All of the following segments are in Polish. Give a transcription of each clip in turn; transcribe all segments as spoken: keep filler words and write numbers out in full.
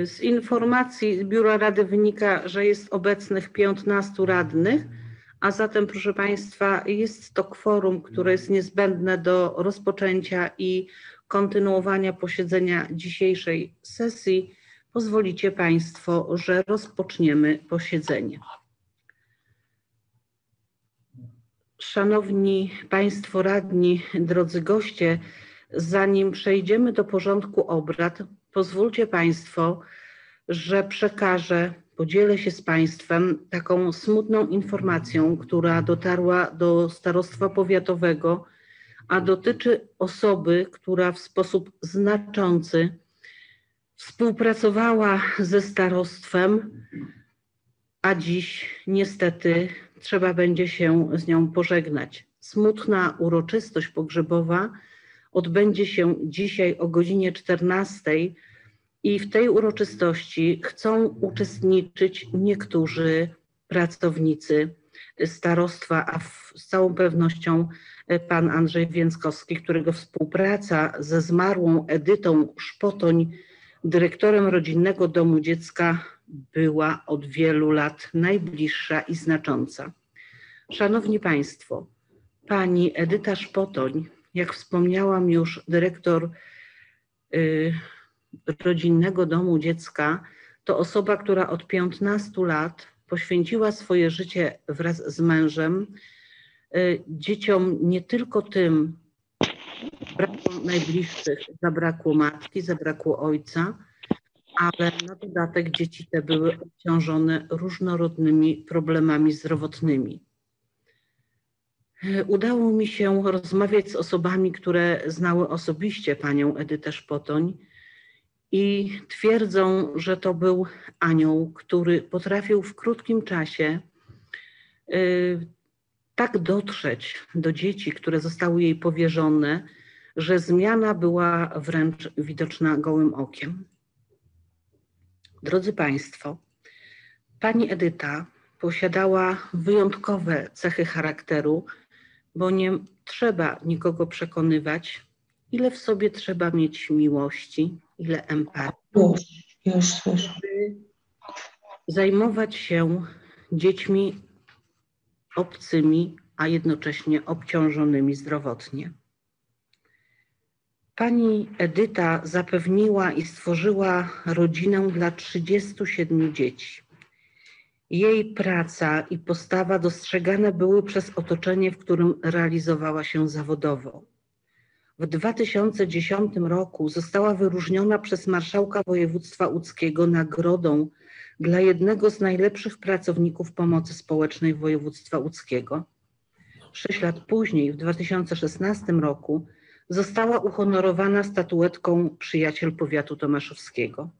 Z informacji Biura Rady wynika, że jest obecnych piętnastu radnych, a zatem, proszę Państwa, jest to kworum, które jest niezbędne do rozpoczęcia i kontynuowania posiedzenia dzisiejszej sesji. Pozwolicie Państwo, że rozpoczniemy posiedzenie. Szanowni Państwo radni, drodzy goście, zanim przejdziemy do porządku obrad, pozwólcie Państwo, że przekażę, podzielę się z Państwem taką smutną informacją, która dotarła do Starostwa Powiatowego, a dotyczy osoby, która w sposób znaczący współpracowała ze starostwem, a dziś niestety trzeba będzie się z nią pożegnać. Smutna uroczystość pogrzebowa odbędzie się dzisiaj o godzinie czternastej i w tej uroczystości chcą uczestniczyć niektórzy pracownicy starostwa, a w, z całą pewnością pan Andrzej Więckowski, którego współpraca ze zmarłą Edytą Szpotoń, dyrektorem Rodzinnego Domu Dziecka, była od wielu lat najbliższa i znacząca. Szanowni Państwo, pani Edyta Szpotoń, jak wspomniałam już, dyrektor y, Rodzinnego Domu Dziecka, to osoba, która od piętnastu lat poświęciła swoje życie wraz z mężem y, dzieciom, nie tylko tym, zabrakło najbliższych, zabrakło matki, zabrakło ojca, ale na dodatek dzieci te były obciążone różnorodnymi problemami zdrowotnymi. Udało mi się rozmawiać z osobami, które znały osobiście panią Edytę Szpotoń i twierdzą, że to był anioł, który potrafił w krótkim czasie y, tak dotrzeć do dzieci, które zostały jej powierzone, że zmiana była wręcz widoczna gołym okiem. Drodzy Państwo, pani Edyta posiadała wyjątkowe cechy charakteru, bo nie trzeba nikogo przekonywać, ile w sobie trzeba mieć miłości, ile empatii, już, już słyszę, by zajmować się dziećmi obcymi, a jednocześnie obciążonymi zdrowotnie. Pani Edyta zapewniła i stworzyła rodzinę dla trzydziestu siedmiu dzieci. Jej praca i postawa dostrzegane były przez otoczenie, w którym realizowała się zawodowo. W dwa tysiące dziesiątym roku została wyróżniona przez marszałka województwa łódzkiego nagrodą dla jednego z najlepszych pracowników pomocy społecznej województwa łódzkiego. Sześć lat później, w dwa tysiące szesnastym roku, została uhonorowana statuetką Przyjaciel Powiatu Tomaszowskiego.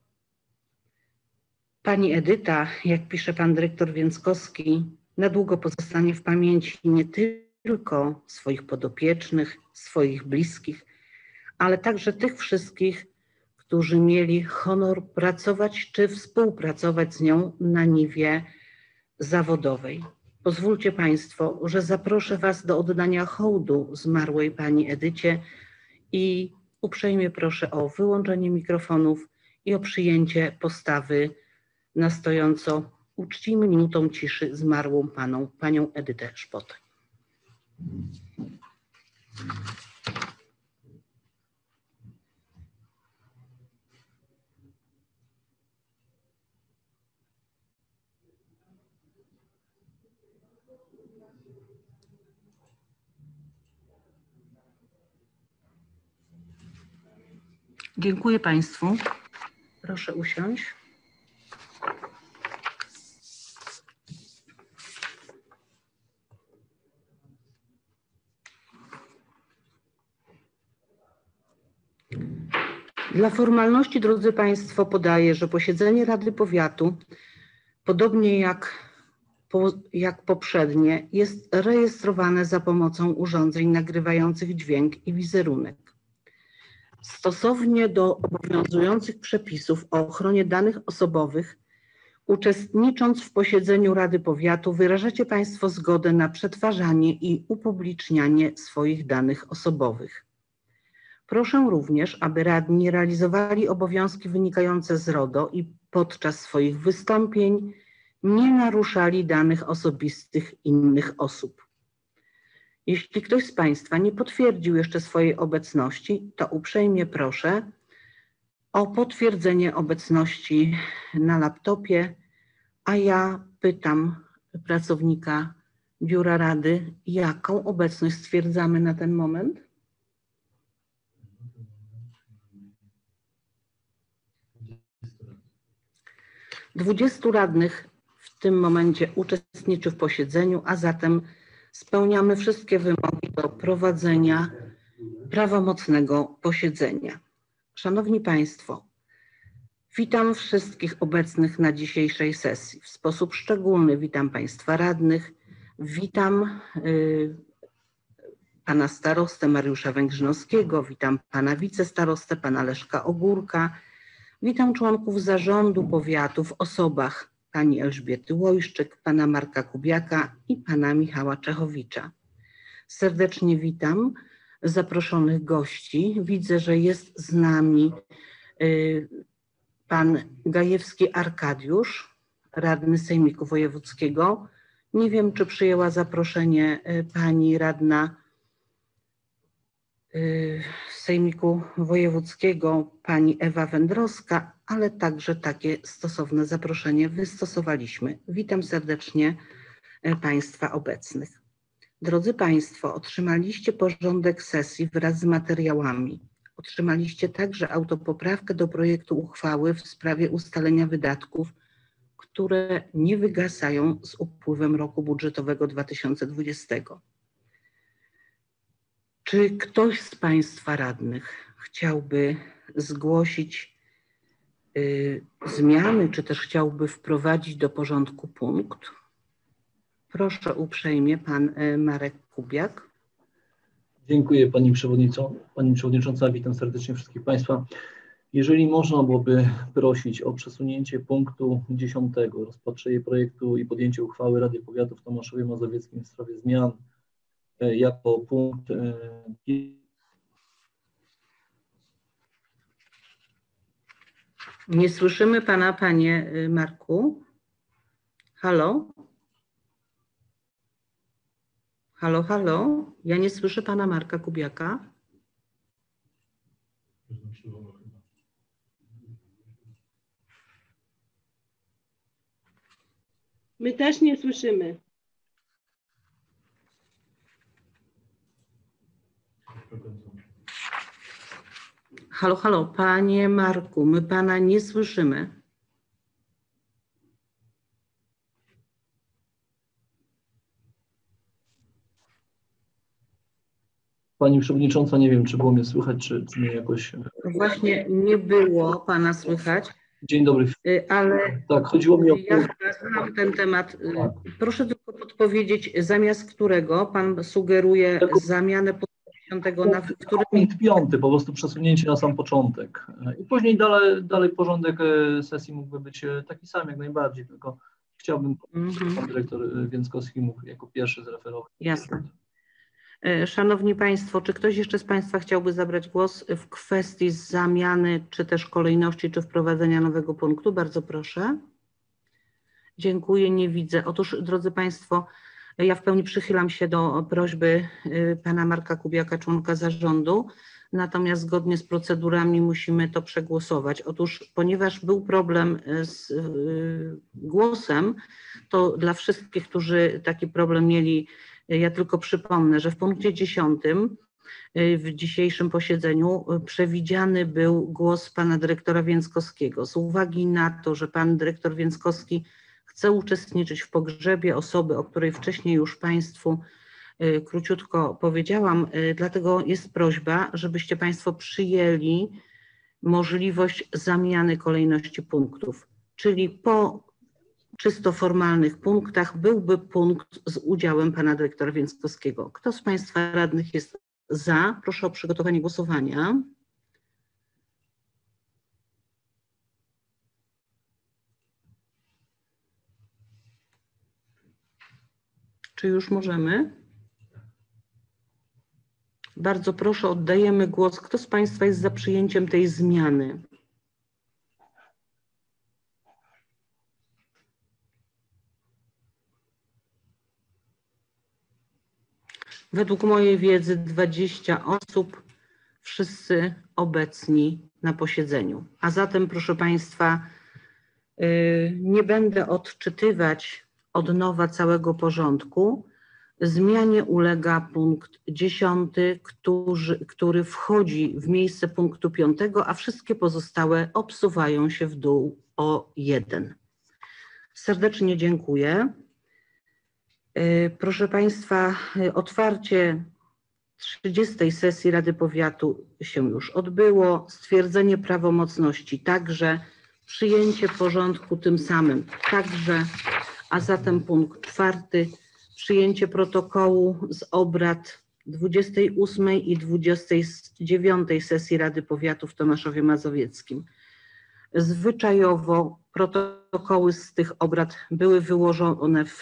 Pani Edyta, jak pisze pan dyrektor Więckowski, na długo pozostanie w pamięci nie tylko swoich podopiecznych, swoich bliskich, ale także tych wszystkich, którzy mieli honor pracować czy współpracować z nią na niwie zawodowej. Pozwólcie Państwo, że zaproszę Was do oddania hołdu zmarłej pani Edycie i uprzejmie proszę o wyłączenie mikrofonów i o przyjęcie postawy na stojąco. Uczcijmy minutą ciszy zmarłą paną, panią Edytę Szpotoń. Dziękuję Państwu. Proszę usiąść. Dla formalności, drodzy Państwo, podaję, że posiedzenie Rady Powiatu, podobnie jak, po, jak poprzednie, jest rejestrowane za pomocą urządzeń nagrywających dźwięk i wizerunek. Stosownie do obowiązujących przepisów o ochronie danych osobowych, uczestnicząc w posiedzeniu Rady Powiatu, wyrażacie Państwo zgodę na przetwarzanie i upublicznianie swoich danych osobowych. Proszę również, aby radni realizowali obowiązki wynikające z RODO i podczas swoich wystąpień nie naruszali danych osobistych innych osób. Jeśli ktoś z Państwa nie potwierdził jeszcze swojej obecności, to uprzejmie proszę o potwierdzenie obecności na laptopie, a ja pytam pracownika Biura Rady, jaką obecność stwierdzamy na ten moment? dwudziestu radnych w tym momencie uczestniczy w posiedzeniu, a zatem spełniamy wszystkie wymogi do prowadzenia prawomocnego posiedzenia. Szanowni Państwo, witam wszystkich obecnych na dzisiejszej sesji. W sposób szczególny witam Państwa radnych, witam y, Pana starostę Mariusza Węgrzynowskiego, witam Pana wicestarostę, Pana Leszka Ogórka, witam członków zarządu powiatu w osobach Pani Elżbiety Łojszczyk, Pana Marka Kubiaka i Pana Michała Czechowicza. Serdecznie witam zaproszonych gości. Widzę, że jest z nami y, Pan Gajewski Arkadiusz, radny Sejmiku Wojewódzkiego. Nie wiem, czy przyjęła zaproszenie y, Pani radna y, Sejmiku Wojewódzkiego, Pani Ewa Wędrowska, ale także takie stosowne zaproszenie wystosowaliśmy. Witam serdecznie y, Państwa obecnych. Drodzy Państwo, otrzymaliście porządek sesji wraz z materiałami. Otrzymaliście także autopoprawkę do projektu uchwały w sprawie ustalenia wydatków, które nie wygasają z upływem roku budżetowego dwa tysiące dwudziestego. Czy ktoś z Państwa radnych chciałby zgłosić y, zmiany, czy też chciałby wprowadzić do porządku punkt? Proszę uprzejmie, Pan y, Marek Kubiak. Dziękuję Pani Przewodnicząca. Pani Przewodnicząca, witam serdecznie wszystkich Państwa. Jeżeli można byłoby prosić o przesunięcie punktu dziesiątego, rozpatrzenie projektu i podjęcie uchwały Rady Powiatu w Tomaszowie Mazowieckim w sprawie zmian e, jako punkt e, Nie słyszymy Pana, Panie y, Marku. Halo? Halo, halo? Ja nie słyszę Pana Marka Kubiaka. My też nie słyszymy. Halo, halo, Panie Marku, my Pana nie słyszymy. Pani Przewodnicząca, nie wiem, czy było mnie słychać, czy, czy mnie jakoś... Właśnie nie było Pana słychać. Dzień dobry. Ale tak, chodziło mi o... Ja znam ten temat. Tak. Proszę tylko podpowiedzieć, zamiast którego Pan sugeruje tylko zamianę punktu dziesiątego na w którym... Punkt piąty, po prostu przesunięcie na sam początek. I później dalej, dalej porządek sesji mógłby być taki sam jak najbardziej, tylko chciałbym, mm-hmm. Pan dyrektor Więckowski mógł jako pierwszy zreferować. Jasne. Szanowni Państwo, czy ktoś jeszcze z Państwa chciałby zabrać głos w kwestii zamiany, czy też kolejności, czy wprowadzenia nowego punktu? Bardzo proszę. Dziękuję, nie widzę. Otóż, drodzy Państwo, ja w pełni przychylam się do prośby Pana Marka Kubiaka, członka zarządu, natomiast zgodnie z procedurami musimy to przegłosować. Otóż, ponieważ był problem z głosem, to dla wszystkich, którzy taki problem mieli, ja tylko przypomnę, że w punkcie dziesiątym w dzisiejszym posiedzeniu przewidziany był głos Pana dyrektora Więckowskiego. Z uwagi na to, że Pan dyrektor Więckowski chce uczestniczyć w pogrzebie osoby, o której wcześniej już Państwu króciutko powiedziałam, dlatego jest prośba, żebyście Państwo przyjęli możliwość zamiany kolejności punktów, czyli po czysto formalnych punktach byłby punkt z udziałem Pana dyrektora Więckowskiego. Kto z Państwa radnych jest za? Proszę o przygotowanie głosowania. Czy już możemy? Bardzo proszę, oddajemy głos. Kto z Państwa jest za przyjęciem tej zmiany? Według mojej wiedzy dwadzieścia osób, wszyscy obecni na posiedzeniu. A zatem, proszę Państwa, nie będę odczytywać od nowa całego porządku. Zmianie ulega punkt dziesiąty, który, który wchodzi w miejsce punktu piątego, a wszystkie pozostałe obsuwają się w dół o jeden. Serdecznie dziękuję. Proszę Państwa, otwarcie trzydziestej sesji Rady Powiatu się już odbyło. Stwierdzenie prawomocności także. Przyjęcie porządku tym samym także. A zatem punkt czwarty. Przyjęcie protokołu z obrad dwudziestej ósmej i dwudziestej dziewiątej sesji Rady Powiatu w Tomaszowie Mazowieckim. Zwyczajowo protokoły z tych obrad były wyłożone w,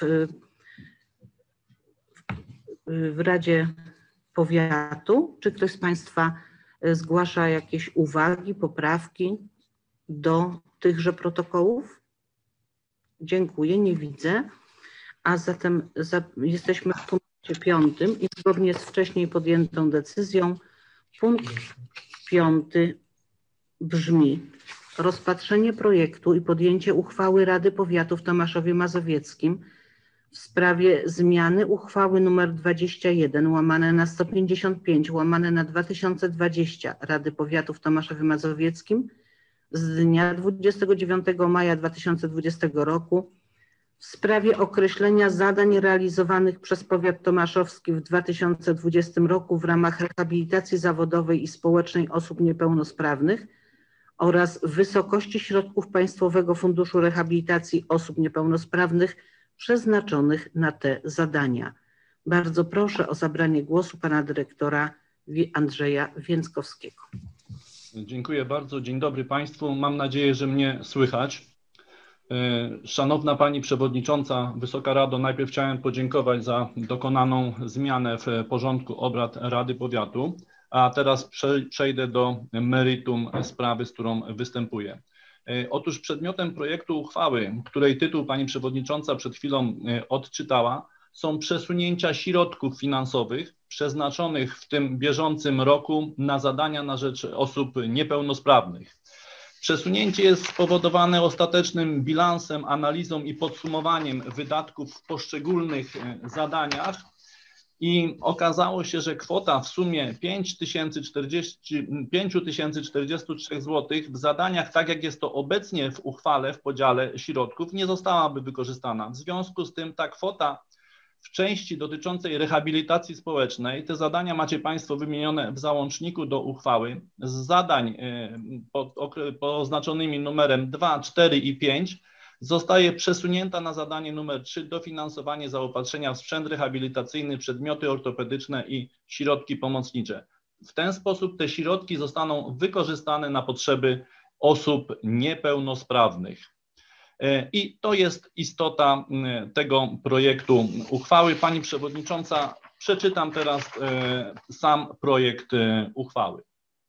w Radzie Powiatu. Czy ktoś z Państwa zgłasza jakieś uwagi, poprawki do tychże protokołów? Dziękuję, nie widzę. A zatem za, jesteśmy w punkcie piątym i zgodnie z wcześniej podjętą decyzją punkt piąty brzmi: rozpatrzenie projektu i podjęcie uchwały Rady Powiatu w Tomaszowie Mazowieckim w sprawie zmiany uchwały nr dwadzieścia jeden łamane na sto pięćdziesiąt pięć łamane na dwa tysiące dwadzieścia Rady Powiatu w Tomaszowie Mazowieckim z dnia dwudziestego dziewiątego maja dwa tysiące dwudziestego roku w sprawie określenia zadań realizowanych przez powiat tomaszowski w dwa tysiące dwudziestym roku w ramach rehabilitacji zawodowej i społecznej osób niepełnosprawnych oraz wysokości środków Państwowego Funduszu Rehabilitacji Osób Niepełnosprawnych przeznaczonych na te zadania. Bardzo proszę o zabranie głosu pana dyrektora Andrzeja Więckowskiego. Dziękuję bardzo. Dzień dobry Państwu. Mam nadzieję, że mnie słychać. Szanowna Pani Przewodnicząca, Wysoka Rado, najpierw chciałem podziękować za dokonaną zmianę w porządku obrad Rady Powiatu, a teraz przejdę do meritum sprawy, z którą występuję. Otóż przedmiotem projektu uchwały, której tytuł Pani Przewodnicząca przed chwilą odczytała, są przesunięcia środków finansowych przeznaczonych w tym bieżącym roku na zadania na rzecz osób niepełnosprawnych. Przesunięcie jest spowodowane ostatecznym bilansem, analizą i podsumowaniem wydatków w poszczególnych zadaniach i okazało się, że kwota w sumie pięć tysięcy czterdzieści trzy złotych w zadaniach, tak jak jest to obecnie w uchwale w podziale środków, nie zostałaby wykorzystana. W związku z tym ta kwota w części dotyczącej rehabilitacji społecznej, te zadania macie Państwo wymienione w załączniku do uchwały, z zadań oznaczonymi numerem dwa, cztery i pięć zostaje przesunięta na zadanie numer trzy, dofinansowanie zaopatrzenia w sprzęt rehabilitacyjny, przedmioty ortopedyczne i środki pomocnicze. W ten sposób te środki zostaną wykorzystane na potrzeby osób niepełnosprawnych. I to jest istota tego projektu uchwały. Pani Przewodnicząca, przeczytam teraz sam projekt uchwały.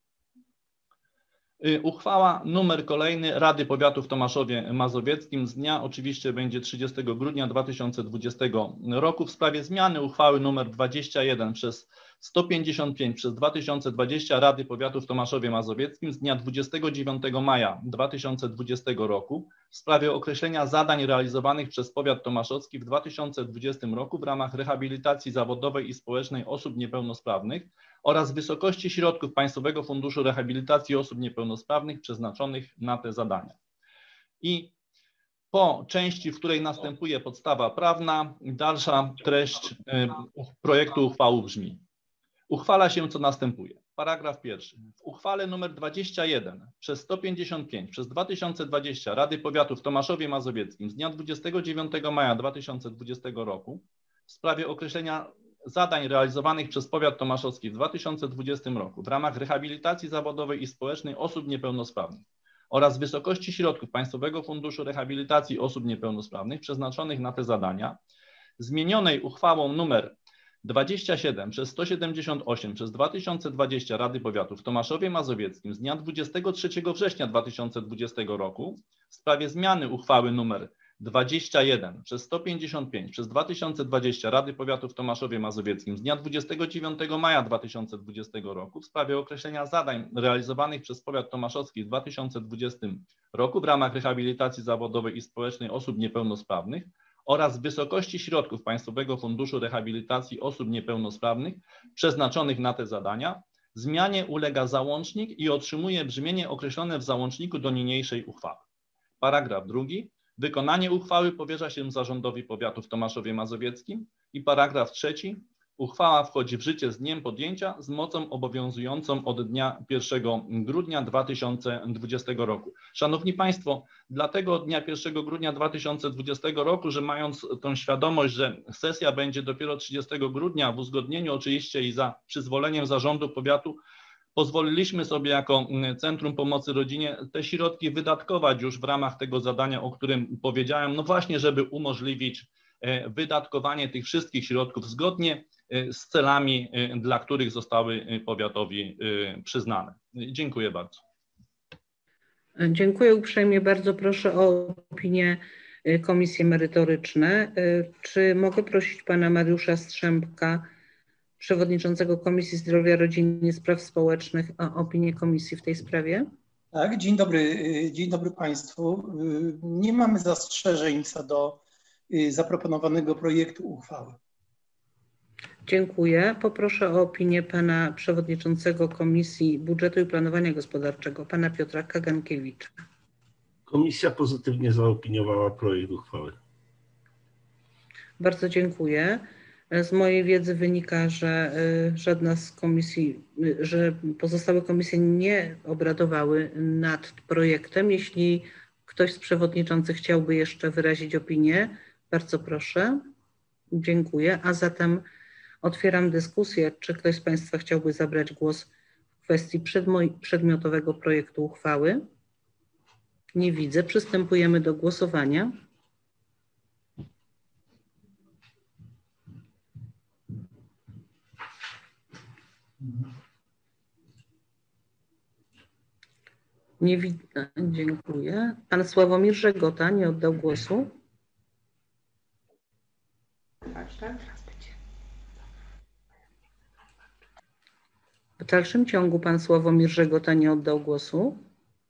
Uchwała numer kolejny Rady Powiatu w Tomaszowie Mazowieckim z dnia oczywiście będzie trzydziestego grudnia dwa tysiące dwudziestego roku w sprawie zmiany uchwały numer dwadzieścia jeden przez sto pięćdziesiąt pięć przez dwa tysiące dwadzieścia Rady Powiatu w Tomaszowie Mazowieckim z dnia dwudziestego dziewiątego maja dwa tysiące dwudziestego roku w sprawie określenia zadań realizowanych przez powiat tomaszowski w dwa tysiące dwudziestym roku w ramach rehabilitacji zawodowej i społecznej osób niepełnosprawnych oraz wysokości środków Państwowego Funduszu Rehabilitacji Osób Niepełnosprawnych przeznaczonych na te zadania. I po części, w której następuje podstawa prawna, dalsza treść projektu uchwały brzmi: uchwala się, co następuje. Paragraf pierwszy. W uchwale nr dwadzieścia jeden przez sto pięćdziesiąt pięć przez dwa tysiące dwadzieścia Rady Powiatu w Tomaszowie Mazowieckim z dnia dwudziestego dziewiątego maja dwa tysiące dwudziestego roku w sprawie określenia zadań realizowanych przez powiat tomaszowski w dwa tysiące dwudziestym roku w ramach rehabilitacji zawodowej i społecznej osób niepełnosprawnych oraz wysokości środków Państwowego Funduszu Rehabilitacji Osób Niepełnosprawnych przeznaczonych na te zadania, zmienionej uchwałą nr dwadzieścia siedem przez sto siedemdziesiąt osiem przez dwa tysiące dwadzieścia Rady Powiatu w Tomaszowie Mazowieckim z dnia dwudziestego trzeciego września dwa tysiące dwudziestego roku w sprawie zmiany uchwały nr dwadzieścia jeden przez sto pięćdziesiąt pięć przez dwa tysiące dwadzieścia Rady Powiatu w Tomaszowie Mazowieckim z dnia dwudziestego dziewiątego maja dwa tysiące dwudziestego roku w sprawie określenia zadań realizowanych przez powiat tomaszowski w dwa tysiące dwudziestym roku w ramach rehabilitacji zawodowej i społecznej osób niepełnosprawnych oraz wysokości środków Państwowego Funduszu Rehabilitacji Osób Niepełnosprawnych przeznaczonych na te zadania, zmianie ulega załącznik i otrzymuje brzmienie określone w załączniku do niniejszej uchwały. Paragraf drugi. Wykonanie uchwały powierza się zarządowi powiatu w Tomaszowie Mazowieckim. I paragraf trzeci. Uchwała wchodzi w życie z dniem podjęcia z mocą obowiązującą od dnia pierwszego grudnia dwa tysiące dwudziestego roku. Szanowni Państwo, dlatego dnia pierwszego grudnia dwa tysiące dwudziestego roku, że mając tą świadomość, że sesja będzie dopiero trzydziestego grudnia, w uzgodnieniu oczywiście i za przyzwoleniem zarządu powiatu, pozwoliliśmy sobie jako Centrum Pomocy Rodzinie te środki wydatkować już w ramach tego zadania, o którym powiedziałem, no właśnie, żeby umożliwić wydatkowanie tych wszystkich środków zgodnie z celami, dla których zostały powiatowi przyznane. Dziękuję bardzo. Dziękuję uprzejmie. Bardzo proszę o opinię komisje merytoryczne. Czy mogę prosić pana Mariusza Strzępka, przewodniczącego Komisji Zdrowia, Rodziny i Spraw Społecznych, o opinię komisji w tej sprawie? Tak, dzień dobry, dzień dobry Państwu. Nie mamy zastrzeżeń co do zaproponowanego projektu uchwały. Dziękuję. Poproszę o opinię pana przewodniczącego Komisji Budżetu i Planowania Gospodarczego, pana Piotra Kagankiewicza. Komisja pozytywnie zaopiniowała projekt uchwały. Bardzo dziękuję. Z mojej wiedzy wynika, że żadna z komisji, że pozostałe komisje nie obradowały nad projektem. Jeśli ktoś z przewodniczących chciałby jeszcze wyrazić opinię, bardzo proszę. Dziękuję. A zatem otwieram dyskusję. Czy ktoś z Państwa chciałby zabrać głos w kwestii przedmiotowego projektu uchwały? Nie widzę. Przystępujemy do głosowania. Nie widzę. Dziękuję. Pan Sławomir Żegota nie oddał głosu. W dalszym ciągu pan Sławomir Żegota nie oddał głosu.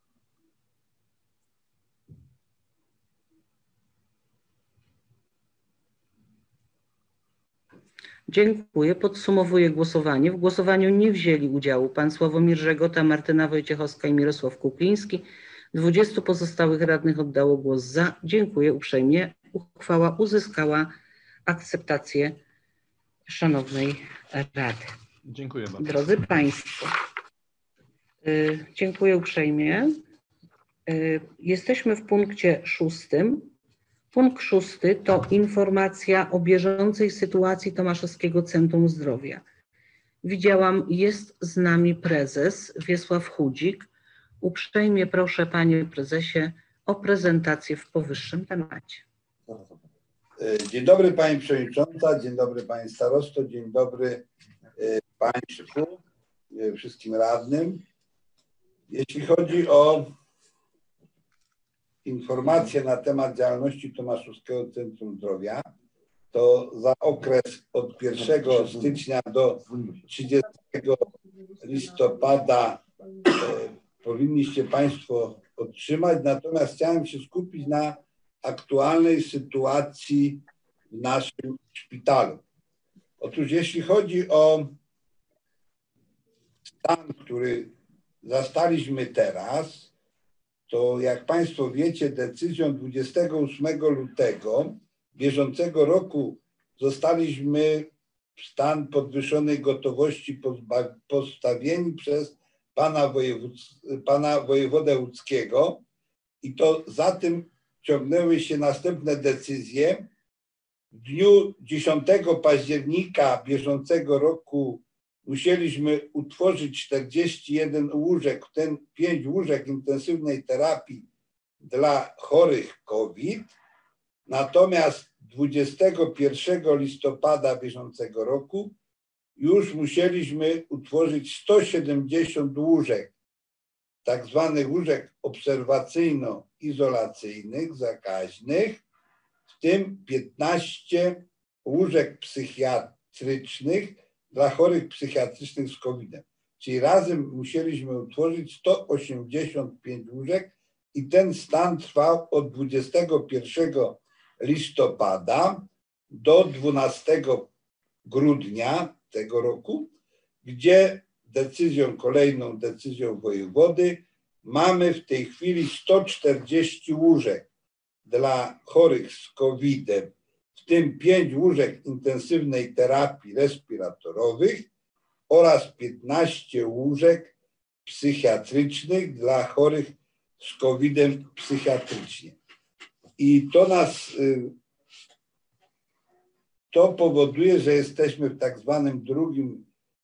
Dziękuję. Podsumowuję głosowanie. W głosowaniu nie wzięli udziału pan Sławomir Żegota, Martyna Wojciechowska i Mirosław Kukliński. dwudziestu pozostałych radnych oddało głos za. Dziękuję uprzejmie. Uchwała uzyskała akceptację szanownej Rady. Dziękuję bardzo. Drodzy Państwo, y, dziękuję uprzejmie. Y, jesteśmy w punkcie szóstym. Punkt szósty to informacja o bieżącej sytuacji Tomaszowskiego Centrum Zdrowia. Widziałam, jest z nami prezes Wiesław Chudzik. Uprzejmie proszę panie prezesie o prezentację w powyższym temacie. Dzień dobry pani przewodnicząca, dzień dobry pani starosto, dzień dobry państwu, wszystkim radnym. Jeśli chodzi o informacje na temat działalności Tomaszowskiego Centrum Zdrowia, to za okres od pierwszego stycznia do trzydziestego listopada e, powinniście państwo otrzymać, natomiast chciałem się skupić na aktualnej sytuacji w naszym szpitalu. Otóż jeśli chodzi o stan, który zastaliśmy teraz, to jak państwo wiecie, decyzją dwudziestego ósmego lutego bieżącego roku zostaliśmy w stan podwyższonej gotowości postawieni przez pana, pana wojewodę łódzkiego i to za tym ciągnęły się następne decyzje. W dniu dziesiątego października bieżącego roku musieliśmy utworzyć czterdzieści jeden łóżek, w tym pięć łóżek intensywnej terapii dla chorych COVID. Natomiast dwudziestego pierwszego listopada bieżącego roku już musieliśmy utworzyć sto siedemdziesiąt łóżek, tak zwanych łóżek obserwacyjno-izolacyjnych, zakaźnych, w tym piętnaście łóżek psychiatrycznych dla chorych psychiatrycznych z kowidem. Czyli razem musieliśmy utworzyć sto osiemdziesiąt pięć łóżek i ten stan trwał od dwudziestego pierwszego listopada do dwunastego grudnia tego roku, gdzie decyzją, kolejną decyzją wojewody mamy w tej chwili sto czterdzieści łóżek dla chorych z kowidem, w tym pięć łóżek intensywnej terapii respiratorowych oraz piętnaście łóżek psychiatrycznych dla chorych z kowidem psychiatrycznie. I to nas, to powoduje, że jesteśmy w tak zwanym drugim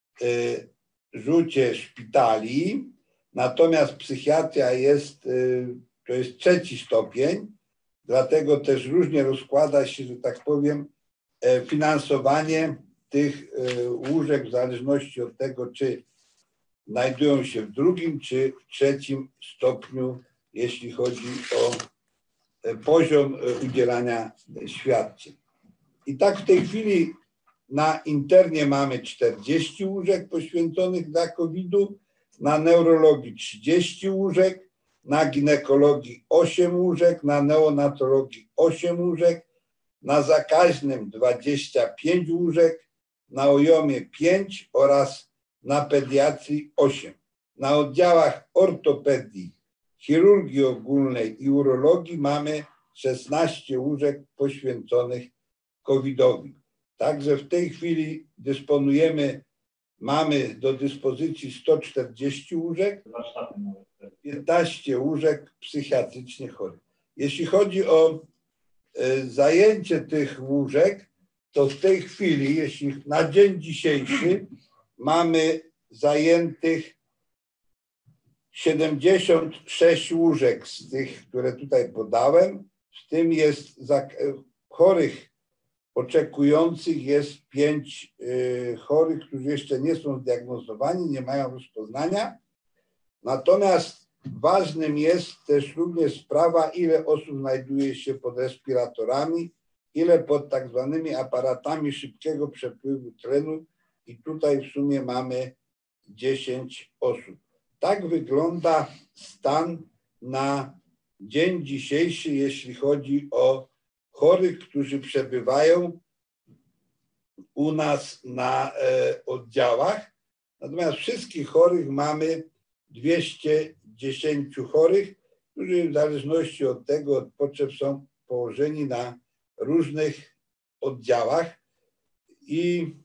rzucie szpitali, natomiast psychiatria jest, to jest trzeci stopień, dlatego też różnie rozkłada się, że tak powiem, finansowanie tych łóżek w zależności od tego, czy znajdują się w drugim czy w trzecim stopniu, jeśli chodzi o poziom udzielania świadczeń. I tak w tej chwili na internie mamy czterdzieści łóżek poświęconych dla kowida, na neurologii trzydzieści łóżek, na ginekologii osiem łóżek, na neonatologii osiem łóżek, na zakaźnym dwadzieścia pięć łóżek, na ojomie pięć oraz na pediatrii osiem. Na oddziałach ortopedii, chirurgii ogólnej i urologii mamy szesnaście łóżek poświęconych kowidowi. Także w tej chwili dysponujemy, mamy do dyspozycji sto czterdzieści łóżek, piętnaście łóżek psychiatrycznie chorych. Jeśli chodzi o y, zajęcie tych łóżek, to w tej chwili, jeśli na dzień dzisiejszy mamy zajętych siedemdziesiąt sześć łóżek z tych, które tutaj podałem, w tym jest za, chorych oczekujących jest pięć y, chorych, którzy jeszcze nie są zdiagnozowani, nie mają rozpoznania. Natomiast ważnym jest też również sprawa, ile osób znajduje się pod respiratorami, ile pod tak zwanymi aparatami szybkiego przepływu tlenu i tutaj w sumie mamy dziesięć osób. Tak wygląda stan na dzień dzisiejszy, jeśli chodzi o chorych, którzy przebywają u nas na e, oddziałach. Natomiast wszystkich chorych mamy dwieście dziesięć chorych, którzy w zależności od tego, od potrzeb są położeni na różnych oddziałach. I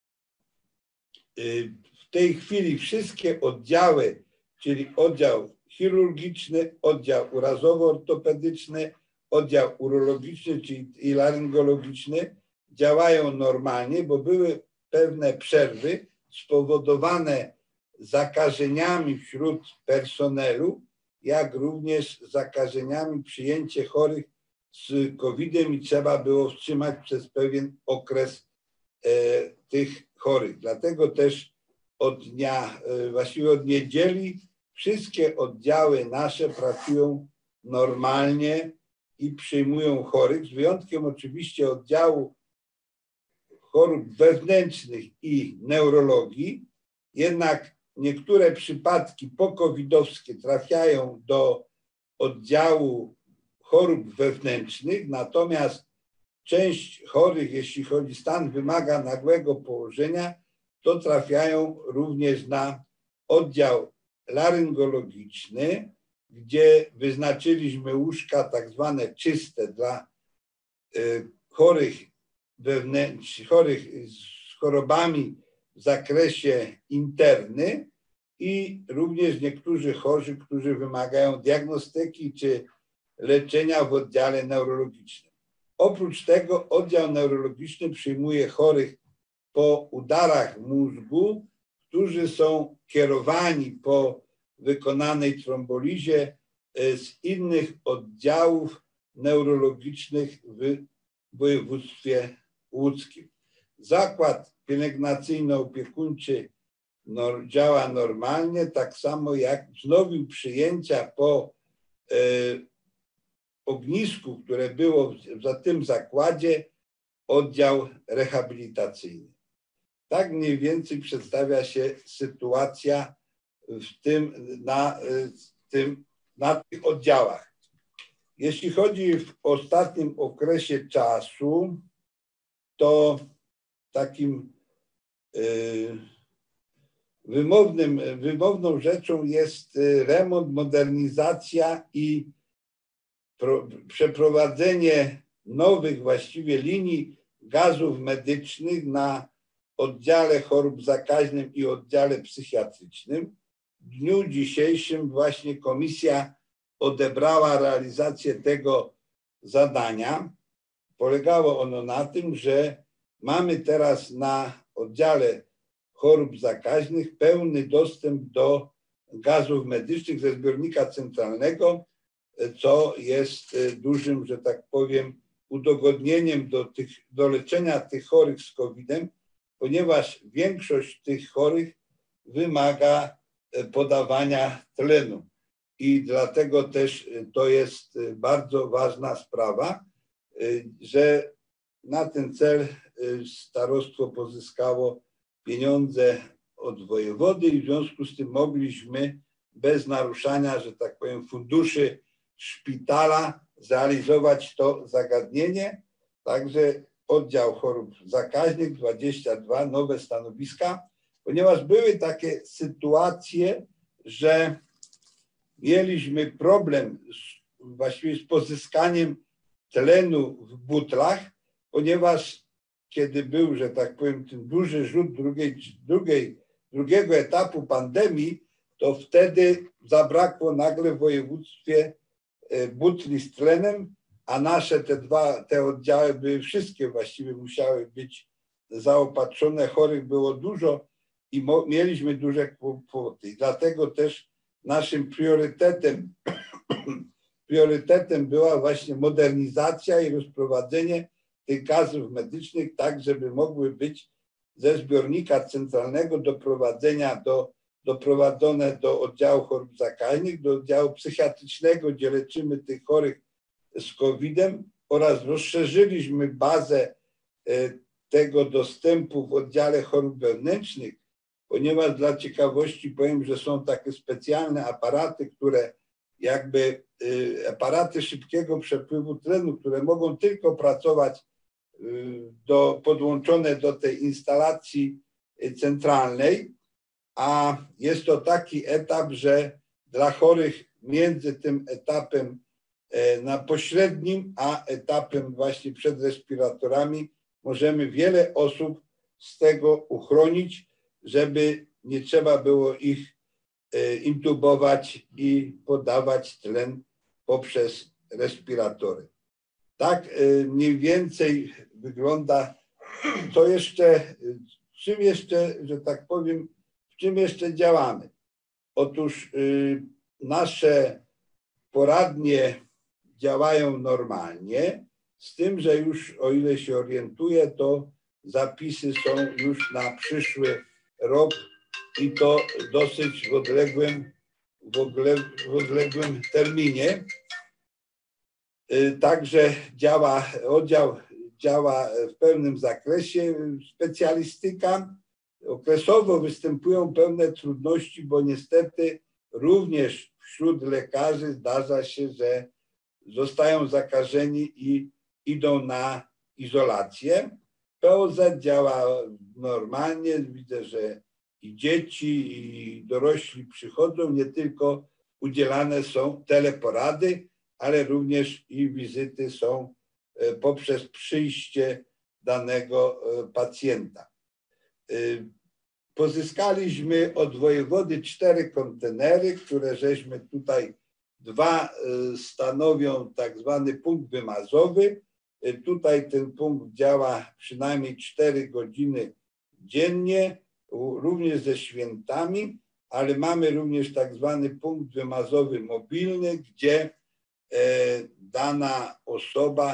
y, w tej chwili wszystkie oddziały, czyli oddział chirurgiczny, oddział urazowo-ortopedyczny, oddział urologiczny czyli i laryngologiczny działają normalnie, bo były pewne przerwy spowodowane zakażeniami wśród personelu, jak również zakażeniami przyjęcie chorych z kowidem i trzeba było wstrzymać przez pewien okres e, tych chorych. Dlatego też od dnia, e, właściwie od niedzieli wszystkie oddziały nasze pracują normalnie i przyjmują chorych, z wyjątkiem oczywiście oddziału chorób wewnętrznych i neurologii. Jednak niektóre przypadki pokowidowskie trafiają do oddziału chorób wewnętrznych, natomiast część chorych, jeśli chodzi stan wymaga nagłego położenia, to trafiają również na oddział laryngologiczny, gdzie wyznaczyliśmy łóżka tak zwane czyste dla y, chorych wewnętrznych, chorych z chorobami w zakresie interny i również niektórzy chorzy, którzy wymagają diagnostyki czy leczenia w oddziale neurologicznym. Oprócz tego oddział neurologiczny przyjmuje chorych po udarach mózgu, którzy są kierowani po wykonanej trombolizie z innych oddziałów neurologicznych w w województwie łódzkim. Zakład pielęgnacyjno-opiekuńczy no, działa normalnie, tak samo jak wznowił przyjęcia po e, ognisku, które było w, za tym zakładzie, oddział rehabilitacyjny. Tak mniej więcej przedstawia się sytuacja w tym, na, w tym, na tych oddziałach. Jeśli chodzi w ostatnim okresie czasu, to takim y, wymownym, wymowną rzeczą jest remont, modernizacja i pro, przeprowadzenie nowych właściwie linii gazów medycznych na oddziale chorób zakaźnych i oddziale psychiatrycznym. W dniu dzisiejszym właśnie komisja odebrała realizację tego zadania. Polegało ono na tym, że mamy teraz na oddziale chorób zakaźnych pełny dostęp do gazów medycznych ze zbiornika centralnego, co jest dużym, że tak powiem, udogodnieniem do, tych, do leczenia tych chorych z kowidem, ponieważ większość tych chorych wymaga podawania tlenu. I dlatego też to jest bardzo ważna sprawa, że na ten cel starostwo pozyskało pieniądze od wojewody i w związku z tym mogliśmy bez naruszania, że tak powiem, funduszy szpitala zrealizować to zagadnienie. Także oddział chorób zakaźnych, dwadzieścia dwa nowe stanowiska, ponieważ były takie sytuacje, że mieliśmy problem z, właściwie z pozyskaniem tlenu w butlach, ponieważ kiedy był, że tak powiem, ten duży rzut drugiej, drugiej, drugiego etapu pandemii, to wtedy zabrakło nagle w województwie butli z tlenem, a nasze te dwa, te oddziały były wszystkie właściwie musiały być zaopatrzone, chorych było dużo i mo, mieliśmy duże kłopoty. Dlatego też naszym priorytetem, priorytetem była właśnie modernizacja i rozprowadzenie tych gazów medycznych tak, żeby mogły być ze zbiornika centralnego do prowadzenia do, doprowadzone do oddziału chorób zakaźnych, do oddziału psychiatrycznego, gdzie leczymy tych chorych z kowidem oraz rozszerzyliśmy bazę tego dostępu w oddziale chorób wewnętrznych, ponieważ dla ciekawości powiem, że są takie specjalne aparaty, które jakby aparaty szybkiego przepływu tlenu, które mogą tylko pracować do, podłączone do tej instalacji centralnej, a jest to taki etap, że dla chorych między tym etapem na pośrednim, a etapem właśnie przed respiratorami możemy wiele osób z tego uchronić, żeby nie trzeba było ich intubować i podawać tlen poprzez respiratory. Tak mniej więcej wygląda, co jeszcze, czym jeszcze, że tak powiem, w czym jeszcze działamy. Otóż nasze poradnie działają normalnie, z tym, że już o ile się orientuję, to zapisy są już na przyszły rok i to dosyć w odległym, w odległym, w odległym terminie. Także działa, oddział działa w pełnym zakresie, specjalistyka. Okresowo występują pewne trudności, bo niestety również wśród lekarzy zdarza się, że zostają zakażeni i idą na izolację. P O Z działa normalnie, widzę, że i dzieci, i dorośli przychodzą, nie tylko udzielane są teleporady, ale również i wizyty są poprzez przyjście danego pacjenta. Pozyskaliśmy od wojewody cztery kontenery, które żeśmy tutaj, dwa stanowią tak zwany punkt wymazowy. Tutaj ten punkt działa przynajmniej cztery godziny dziennie, również ze świętami, ale mamy również tak zwany punkt wymazowy mobilny, gdzie dana osoba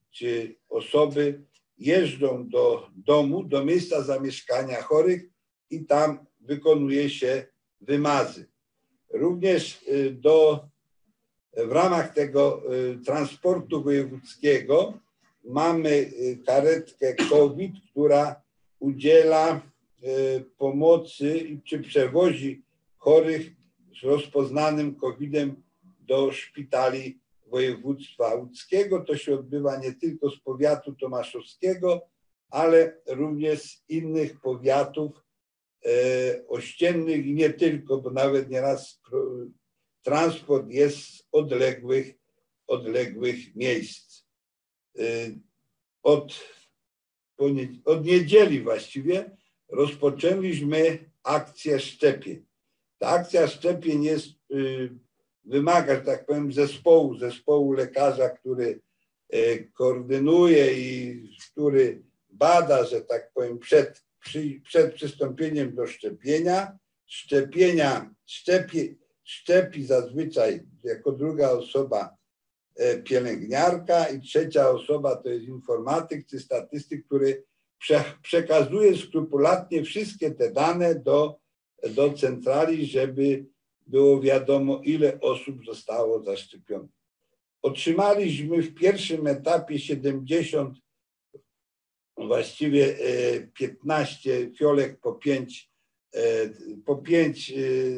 czy osoby jeżdżą do domu, do miejsca zamieszkania chorych i tam wykonuje się wymazy. Również do, w ramach tego transportu wojewódzkiego mamy karetkę COVID, która udziela pomocy czy przewozi chorych z rozpoznanym kowidem do szpitali województwa łódzkiego. To się odbywa nie tylko z powiatu tomaszowskiego, ale również z innych powiatów e, ościennych i nie tylko, bo nawet nieraz transport jest z odległych, odległych miejsc. E, od, od niedzieli właściwie rozpoczęliśmy akcję szczepień. Ta akcja szczepień jest, y, wymaga, że tak powiem, zespołu, zespołu lekarza, który y, koordynuje i który bada, że tak powiem, przed, przy, przed przystąpieniem do szczepienia. Szczepienia, szczepi, szczepi zazwyczaj jako druga osoba y, pielęgniarka i trzecia osoba to jest informatyk czy statystyk, który prze, przekazuje skrupulatnie wszystkie te dane do do centrali, żeby było wiadomo, ile osób zostało zaszczepionych. Otrzymaliśmy w pierwszym etapie siedemdziesiąt, właściwie piętnaście fiolek po pięć, po pięć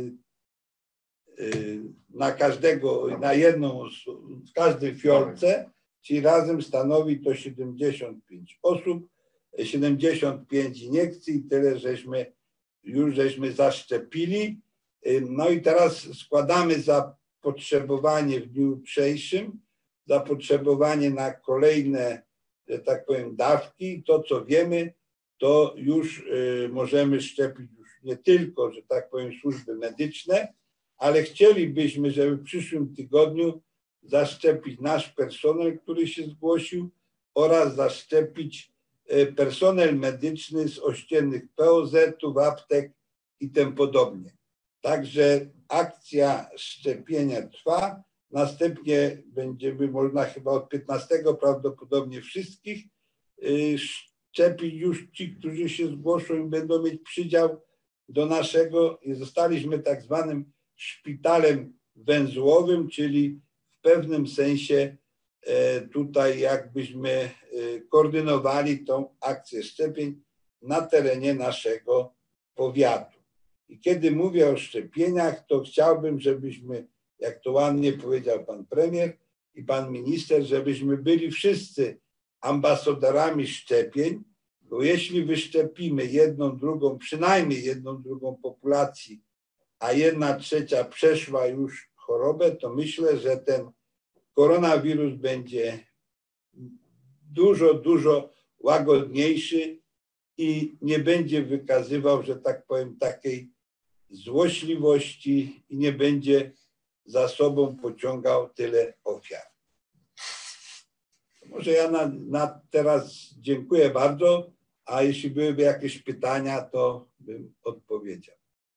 na każdego, na jedną, w każdej fiolce, czyli razem stanowi to siedemdziesiąt pięć osób, siedemdziesiąt pięć iniekcji i tyle żeśmy już żeśmy zaszczepili. No i teraz składamy zapotrzebowanie w dniu jutrzejszym, zapotrzebowanie na kolejne, że tak powiem, dawki. To, co wiemy, to już możemy szczepić już nie tylko, że tak powiem, służby medyczne, ale chcielibyśmy, żeby w przyszłym tygodniu zaszczepić nasz personel, który się zgłosił, oraz zaszczepić personel medyczny z ościennych P O Z-ów, aptek i tym podobnie. Także akcja szczepienia trwa. Następnie będziemy można chyba od piętnastego prawdopodobnie wszystkich szczepić już ci, którzy się zgłoszą i będą mieć przydział do naszego. I zostaliśmy tak zwanym szpitalem węzłowym, czyli w pewnym sensie tutaj jakbyśmy koordynowali tą akcję szczepień na terenie naszego powiatu. I kiedy mówię o szczepieniach, to chciałbym, żebyśmy, jak to ładnie powiedział pan premier i pan minister, żebyśmy byli wszyscy ambasadorami szczepień, bo jeśli wyszczepimy jedną, drugą, przynajmniej jedną, drugą populacji, a jedna trzecia przeszła już chorobę, to myślę, że ten koronawirus będzie dużo, dużo łagodniejszy i nie będzie wykazywał, że tak powiem, takiej złośliwości i nie będzie za sobą pociągał tyle ofiar. Może ja na, na teraz dziękuję bardzo, a jeśli byłyby jakieś pytania, to bym odpowiedział.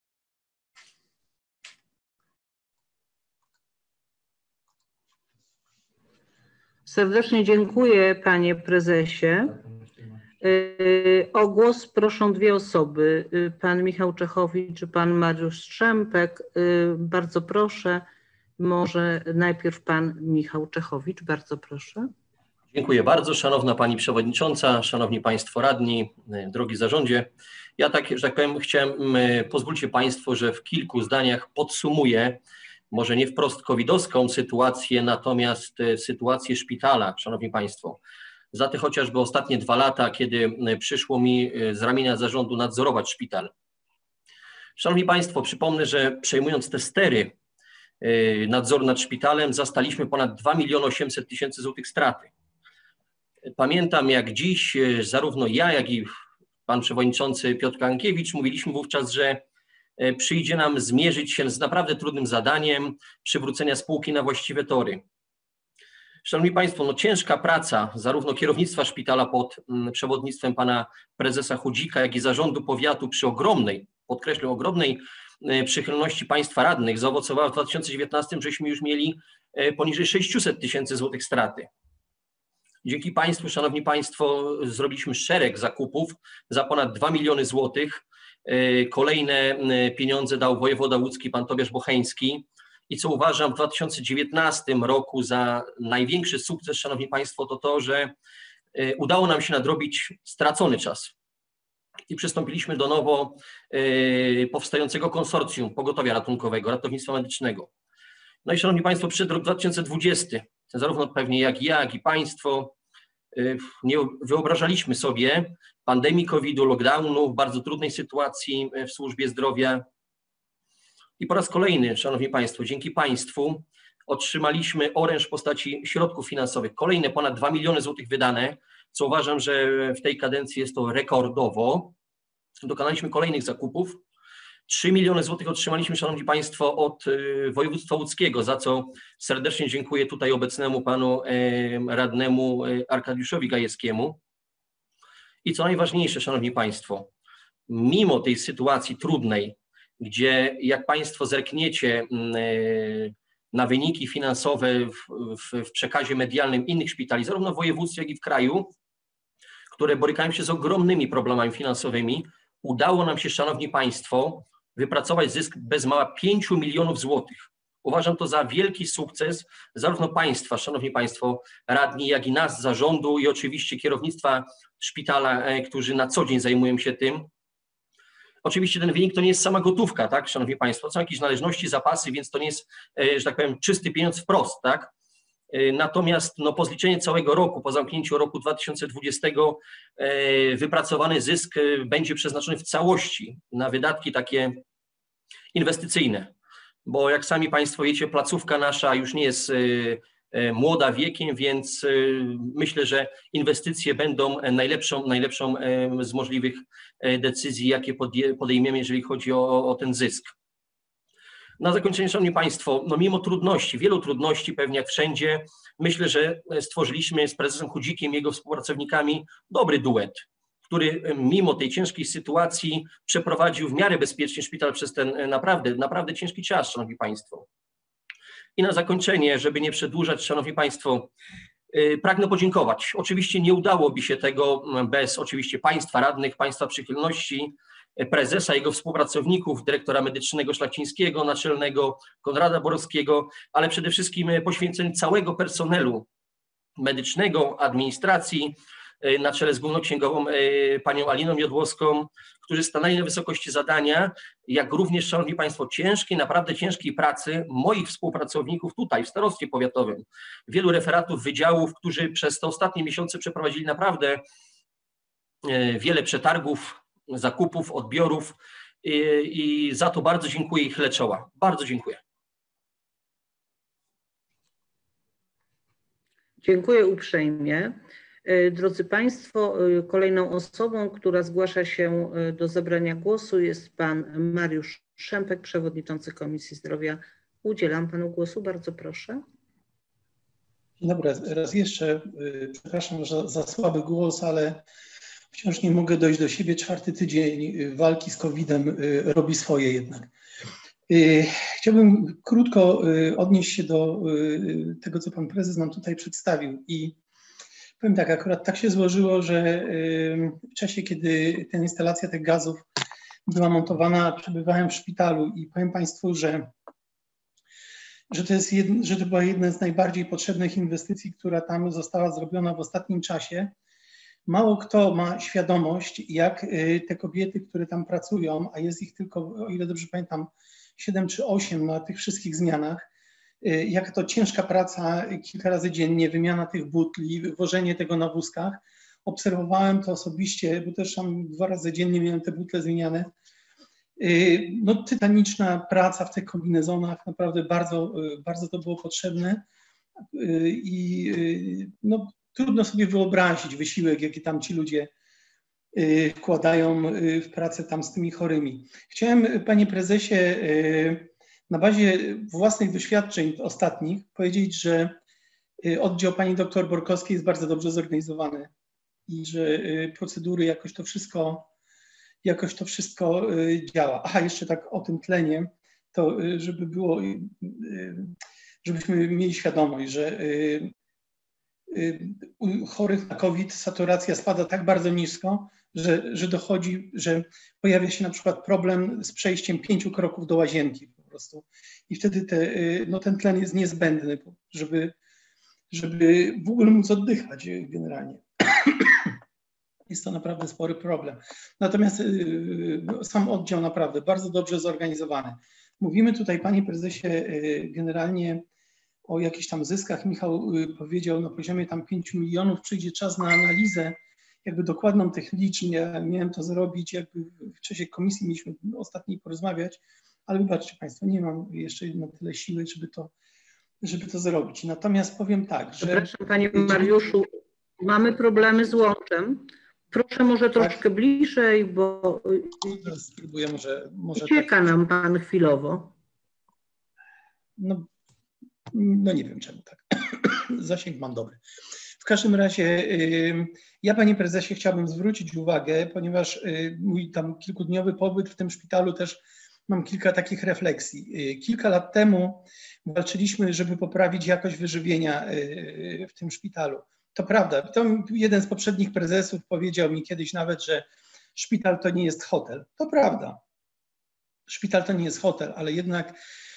Serdecznie dziękuję, panie prezesie. O głos proszą dwie osoby, pan Michał Czechowicz i pan Mariusz Strzępek. Bardzo proszę, może najpierw pan Michał Czechowicz, bardzo proszę. Dziękuję bardzo, szanowna pani przewodnicząca, szanowni państwo radni, drogi zarządzie. Ja tak, że tak powiem, chciałem, pozwólcie państwo, że w kilku zdaniach podsumuję, może nie wprost covidowską sytuację, natomiast sytuację szpitala, szanowni państwo. Za te chociażby ostatnie dwa lata, kiedy przyszło mi z ramienia zarządu nadzorować szpital. Szanowni państwo, przypomnę, że przejmując te stery nadzoru nad szpitalem, zastaliśmy ponad dwa miliony osiemset tysięcy złotych straty. Pamiętam jak dziś, zarówno ja, jak i pan przewodniczący Piotr Kankiewicz mówiliśmy wówczas, że przyjdzie nam zmierzyć się z naprawdę trudnym zadaniem przywrócenia spółki na właściwe tory. Szanowni państwo, no ciężka praca zarówno kierownictwa szpitala pod przewodnictwem pana prezesa Chudzika, jak i zarządu powiatu przy ogromnej, podkreślę, ogromnej przychylności państwa radnych zaowocowała w dwa tysiące dziewiętnastym, żeśmy już mieli poniżej sześciuset tysięcy złotych straty. Dzięki Państwu, Szanowni Państwo, zrobiliśmy szereg zakupów za ponad dwa miliony złotych. Kolejne pieniądze dał wojewoda łódzki, pan Tobiasz Bocheński. I co uważam w dwa tysiące dziewiętnastym roku za największy sukces, Szanowni Państwo, to to, że udało nam się nadrobić stracony czas. I przystąpiliśmy do nowo powstającego konsorcjum pogotowia ratunkowego, ratownictwa medycznego. No i Szanowni Państwo, przyszedł rok dwa tysiące dwudziesty. Zarówno pewnie jak ja, jak i Państwo nie wyobrażaliśmy sobie pandemii kowida, lockdownu, w bardzo trudnej sytuacji w służbie zdrowia. I po raz kolejny, Szanowni Państwo, dzięki Państwu otrzymaliśmy oręż w postaci środków finansowych. Kolejne ponad dwa miliony złotych wydane, co uważam, że w tej kadencji jest to rekordowo. Dokonaliśmy kolejnych zakupów. trzy miliony złotych otrzymaliśmy, Szanowni Państwo, od województwa łódzkiego, za co serdecznie dziękuję tutaj obecnemu panu radnemu Arkadiuszowi Gajewskiemu. I co najważniejsze, Szanowni Państwo, mimo tej sytuacji trudnej, gdzie jak Państwo zerkniecie na wyniki finansowe w, w, w przekazie medialnym innych szpitali, zarówno w województwie, jak i w kraju, które borykają się z ogromnymi problemami finansowymi, udało nam się, Szanowni Państwo, wypracować zysk bez mała pięciu milionów złotych. Uważam to za wielki sukces zarówno Państwa, Szanowni Państwo, radni, jak i nas, zarządu i oczywiście kierownictwa szpitala, którzy na co dzień zajmują się tym. Oczywiście ten wynik to nie jest sama gotówka, tak, Szanowni Państwo, są jakieś należności, zapasy, więc to nie jest, że tak powiem, czysty pieniądz wprost, tak. Natomiast no, po zliczeniu całego roku, po zamknięciu roku dwa tysiące dwudziestego, wypracowany zysk będzie przeznaczony w całości na wydatki takie inwestycyjne, bo jak sami Państwo wiecie, placówka nasza już nie jest młoda wiekiem, więc myślę, że inwestycje będą najlepszą, najlepszą z możliwych decyzji, jakie podejmiemy, jeżeli chodzi o, o ten zysk. Na zakończenie, Szanowni Państwo, no mimo trudności, wielu trudności, pewnie jak wszędzie, myślę, że stworzyliśmy z prezesem Chudzikiem i jego współpracownikami dobry duet, który mimo tej ciężkiej sytuacji przeprowadził w miarę bezpiecznie szpital przez ten naprawdę, naprawdę ciężki czas, Szanowni Państwo. I na zakończenie, żeby nie przedłużać, Szanowni Państwo, pragnę podziękować. Oczywiście nie udałoby się tego bez oczywiście Państwa radnych, Państwa przychylności, prezesa, jego współpracowników, dyrektora medycznego Szlachcińskiego, naczelnego Konrada Borowskiego, ale przede wszystkim poświęceń całego personelu medycznego, administracji, na czele z główną księgową panią Aliną Jodłowską, którzy stanęli na wysokości zadania, jak również, Szanowni Państwo, ciężkiej, naprawdę ciężkiej pracy moich współpracowników tutaj w starostwie powiatowym, wielu referatów wydziałów, którzy przez te ostatnie miesiące przeprowadzili naprawdę wiele przetargów, zakupów, odbiorów i, i za to bardzo dziękuję i chylę czoła. Bardzo dziękuję. Dziękuję uprzejmie. Drodzy Państwo, kolejną osobą, która zgłasza się do zabrania głosu, jest pan Mariusz Szempek, przewodniczący Komisji Zdrowia. Udzielam panu głosu, bardzo proszę. Dzień dobry, raz jeszcze przepraszam za, za słaby głos, ale wciąż nie mogę dojść do siebie. Czwarty tydzień walki z kowidem robi swoje jednak. Chciałbym krótko odnieść się do tego, co pan prezes nam tutaj przedstawił. I powiem tak, akurat tak się złożyło, że w czasie, kiedy ta instalacja tych gazów była montowana, przebywałem w szpitalu i powiem Państwu, że, że, to jest jedna, że to była jedna z najbardziej potrzebnych inwestycji, która tam została zrobiona w ostatnim czasie. Mało kto ma świadomość, jak te kobiety, które tam pracują, a jest ich tylko, o ile dobrze pamiętam, siedem czy osiem na tych wszystkich zmianach, jaka to ciężka praca, kilka razy dziennie, wymiana tych butli, wożenie tego na wózkach. Obserwowałem to osobiście, bo też tam dwa razy dziennie miałem te butle zmieniane. No, tytaniczna praca w tych kombinezonach, naprawdę bardzo, bardzo to było potrzebne i no, trudno sobie wyobrazić wysiłek, jaki tam ci ludzie wkładają w pracę tam z tymi chorymi. Chciałem, panie prezesie, na bazie własnych doświadczeń ostatnich powiedzieć, że oddział pani doktor Borkowskiej jest bardzo dobrze zorganizowany i że procedury, jakoś to wszystko, jakoś to wszystko działa. Aha, jeszcze tak o tym tlenie, to żeby było, żebyśmy mieli świadomość, że u chorych na COVID saturacja spada tak bardzo nisko, że, że dochodzi, że pojawia się na przykład problem z przejściem pięciu kroków do łazienki po prostu. I wtedy te, no ten tlen jest niezbędny, żeby, żeby w ogóle móc oddychać generalnie. Jest to naprawdę spory problem. Natomiast sam oddział naprawdę bardzo dobrze zorganizowany. Mówimy tutaj, panie prezesie, generalnie o jakichś tam zyskach. Michał powiedział, na poziomie tam pięciu milionów przyjdzie czas na analizę, jakby dokładną tych liczb. Ja miałem to zrobić, jakby w czasie komisji mieliśmy ostatniej porozmawiać, ale wybaczcie państwo, nie mam jeszcze na tyle siły, żeby to, żeby to zrobić. Natomiast powiem tak, że... Przepraszam, panie Mariuszu, mamy problemy z łączem. Proszę może troszkę tak bliżej, bo spróbuję może, może ucieka tak. nam pan chwilowo. No, no nie wiem czemu tak. Zasięg mam dobry. W każdym razie ja, panie prezesie, chciałbym zwrócić uwagę, ponieważ mój tam kilkudniowy pobyt w tym szpitalu też mam kilka takich refleksji. Kilka lat temu walczyliśmy, żeby poprawić jakość wyżywienia w tym szpitalu. To prawda. To jeden z poprzednich prezesów powiedział mi kiedyś nawet, że szpital to nie jest hotel. To prawda. Szpital to nie jest hotel, ale jednak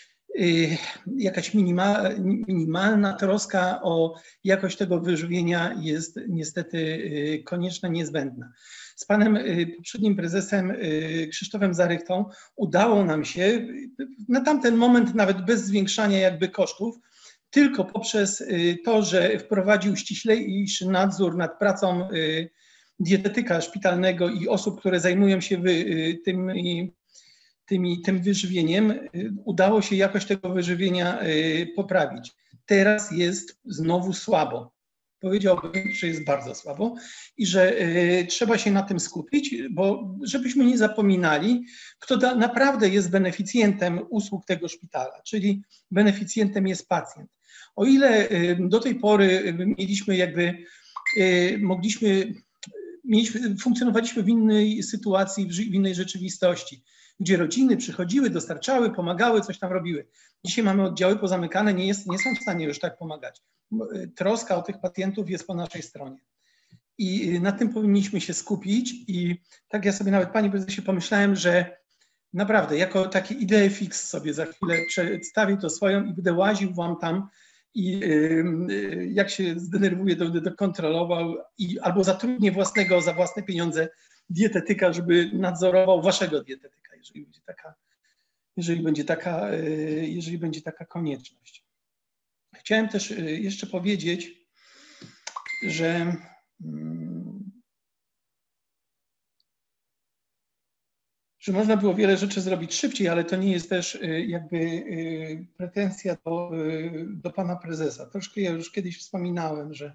y, jakaś minima, minimalna troska o jakość tego wyżywienia jest niestety y, konieczna, niezbędna. Z panem y, poprzednim prezesem y, Krzysztofem Zarychtą udało nam się y, na tamten moment nawet bez zwiększania jakby kosztów, tylko poprzez to, że wprowadził ściślejszy nadzór nad pracą dietetyka szpitalnego i osób, które zajmują się tym, tymi, tym wyżywieniem, udało się jakość tego wyżywienia poprawić. Teraz jest znowu słabo. Powiedziałbym, że jest bardzo słabo i że trzeba się na tym skupić, bo żebyśmy nie zapominali, kto da, naprawdę jest beneficjentem usług tego szpitala, czyli beneficjentem jest pacjent. O ile do tej pory mieliśmy jakby, mogliśmy, mieliśmy, funkcjonowaliśmy w innej sytuacji, w innej rzeczywistości, gdzie rodziny przychodziły, dostarczały, pomagały, coś tam robiły. Dzisiaj mamy oddziały pozamykane, nie, jest, nie są w stanie już tak pomagać. Troska o tych pacjentów jest po naszej stronie. I na tym powinniśmy się skupić i tak ja sobie nawet, panie prezesie, pomyślałem, że naprawdę jako taki ideę fix sobie za chwilę przedstawię to swoją i będę łaził wam tam i yy, jak się zdenerwuję, to będę to kontrolował i albo zatrudnię własnego za własne pieniądze dietetyka, żeby nadzorował waszego dietetyka, jeżeli będzie taka, jeżeli będzie taka, yy, jeżeli będzie taka konieczność. Chciałem też jeszcze powiedzieć, że że można było wiele rzeczy zrobić szybciej, ale to nie jest też jakby pretensja do, do pana prezesa. Troszkę ja już kiedyś wspominałem, że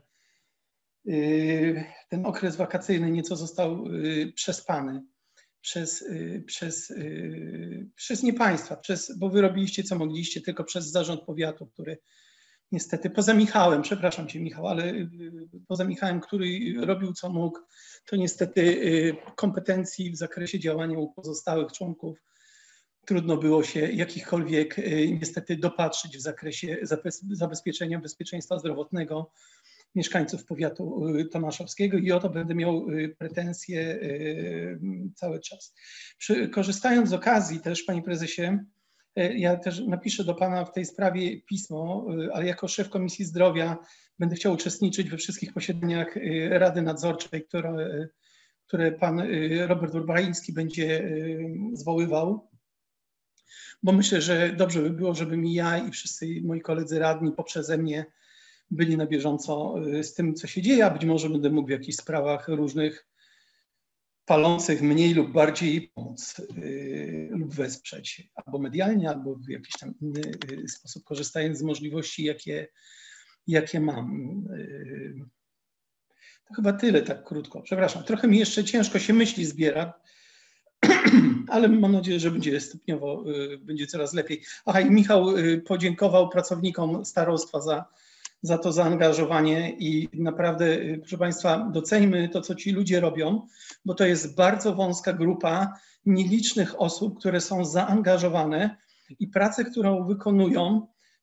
ten okres wakacyjny nieco został przespany przez, przez, przez nie państwa, przez, bo wy robiliście co mogliście, tylko przez zarząd powiatu, który niestety, poza Michałem, przepraszam cię Michał, ale poza Michałem, który robił co mógł, to niestety kompetencji w zakresie działania u pozostałych członków trudno było się jakichkolwiek niestety dopatrzyć w zakresie zabezpieczenia bezpieczeństwa zdrowotnego mieszkańców powiatu tomaszowskiego i o to będę miał pretensje cały czas. Korzystając z okazji też, panie prezesie, ja też napiszę do pana w tej sprawie pismo, ale jako szef Komisji Zdrowia będę chciał uczestniczyć we wszystkich posiedzeniach Rady Nadzorczej, które, które pan Robert Urbański będzie zwoływał, bo myślę, że dobrze by było, żebym i ja i wszyscy moi koledzy radni poprzeze mnie byli na bieżąco z tym, co się dzieje, a być może będę mógł w jakichś sprawach różnych palących mniej lub bardziej pomóc yy, lub wesprzeć albo medialnie, albo w jakiś tam inny yy, sposób, korzystając z możliwości, jakie, jakie mam. Yy. To chyba tyle tak krótko. Przepraszam, trochę mi jeszcze ciężko się myśli zbiera, ale mam nadzieję, że będzie stopniowo, yy, będzie coraz lepiej. Aha, i Michał yy, podziękował pracownikom starostwa za za to zaangażowanie i naprawdę, proszę państwa, doceńmy to, co ci ludzie robią, bo to jest bardzo wąska grupa nielicznych osób, które są zaangażowane i pracę, którą wykonują,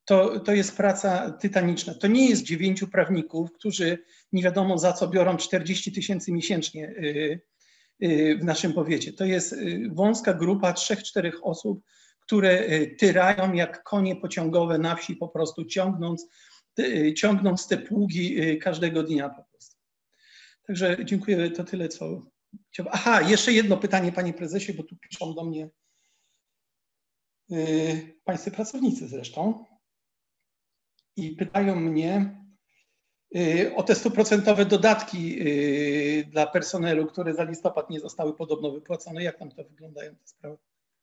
to, to jest praca tytaniczna. To nie jest dziewięciu prawników, którzy nie wiadomo za co biorą czterdzieści tysięcy miesięcznie w naszym powiecie. To jest wąska grupa trzech, czterech osób, które tyrają jak konie pociągowe na wsi, po prostu ciągnąc, ciągnąc te pługi każdego dnia po prostu. Także dziękuję, to tyle, co chciałbym. Aha, jeszcze jedno pytanie, panie prezesie, bo tu piszą do mnie yy, pańscy pracownicy zresztą i pytają mnie yy, o te stuprocentowe dodatki yy, dla personelu, które za listopad nie zostały podobno wypłacone. Jak tam to wyglądają te sprawy?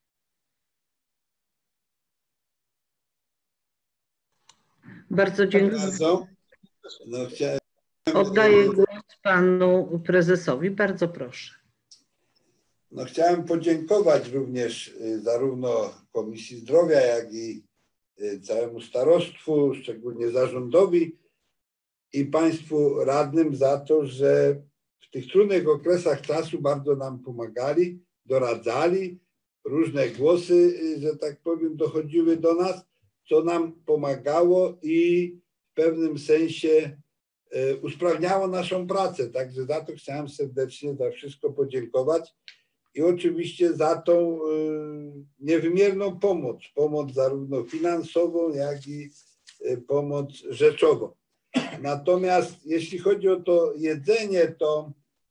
Bardzo dziękuję. Bardzo. No, chciałem... Oddaję głos panu prezesowi. Bardzo proszę. No, chciałem podziękować również zarówno Komisji Zdrowia, jak i całemu starostwu, szczególnie zarządowi i państwu radnym za to, że w tych trudnych okresach czasu bardzo nam pomagali, doradzali. Różne głosy, że tak powiem, dochodziły do nas, co nam pomagało i w pewnym sensie usprawniało naszą pracę. Także za to chciałem serdecznie za wszystko podziękować i oczywiście za tą niewymierną pomoc. Pomoc zarówno finansową, jak i pomoc rzeczową. Natomiast jeśli chodzi o to jedzenie, to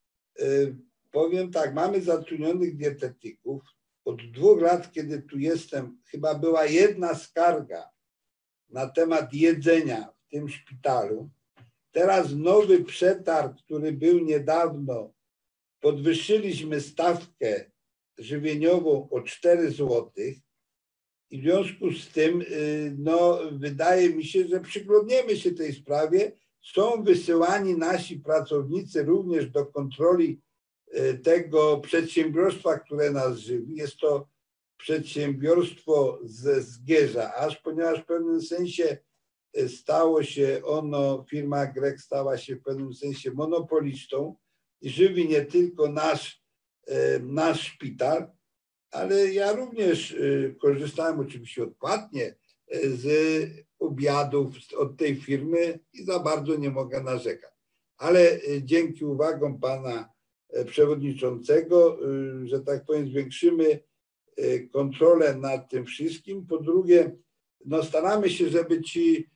powiem tak, mamy zatrudnionych dietetyków. Od dwóch lat, kiedy tu jestem, chyba była jedna skarga na temat jedzenia w tym szpitalu. Teraz nowy przetarg, który był niedawno, podwyższyliśmy stawkę żywieniową o cztery złote i w związku z tym no, wydaje mi się, że przyglądniemy się tej sprawie. Są wysyłani nasi pracownicy również do kontroli tego przedsiębiorstwa, które nas żywi. Jest to przedsiębiorstwo ze Zgierza, aż ponieważ w pewnym sensie stało się ono, firma Grek stała się w pewnym sensie monopolistą i żywi nie tylko nasz, nasz szpital, ale ja również korzystałem oczywiście odpłatnie z obiadów od tej firmy i za bardzo nie mogę narzekać. Ale dzięki uwagom pana przewodniczącego, że tak powiem, zwiększymy kontrolę nad tym wszystkim. Po drugie, no staramy się, żeby ci,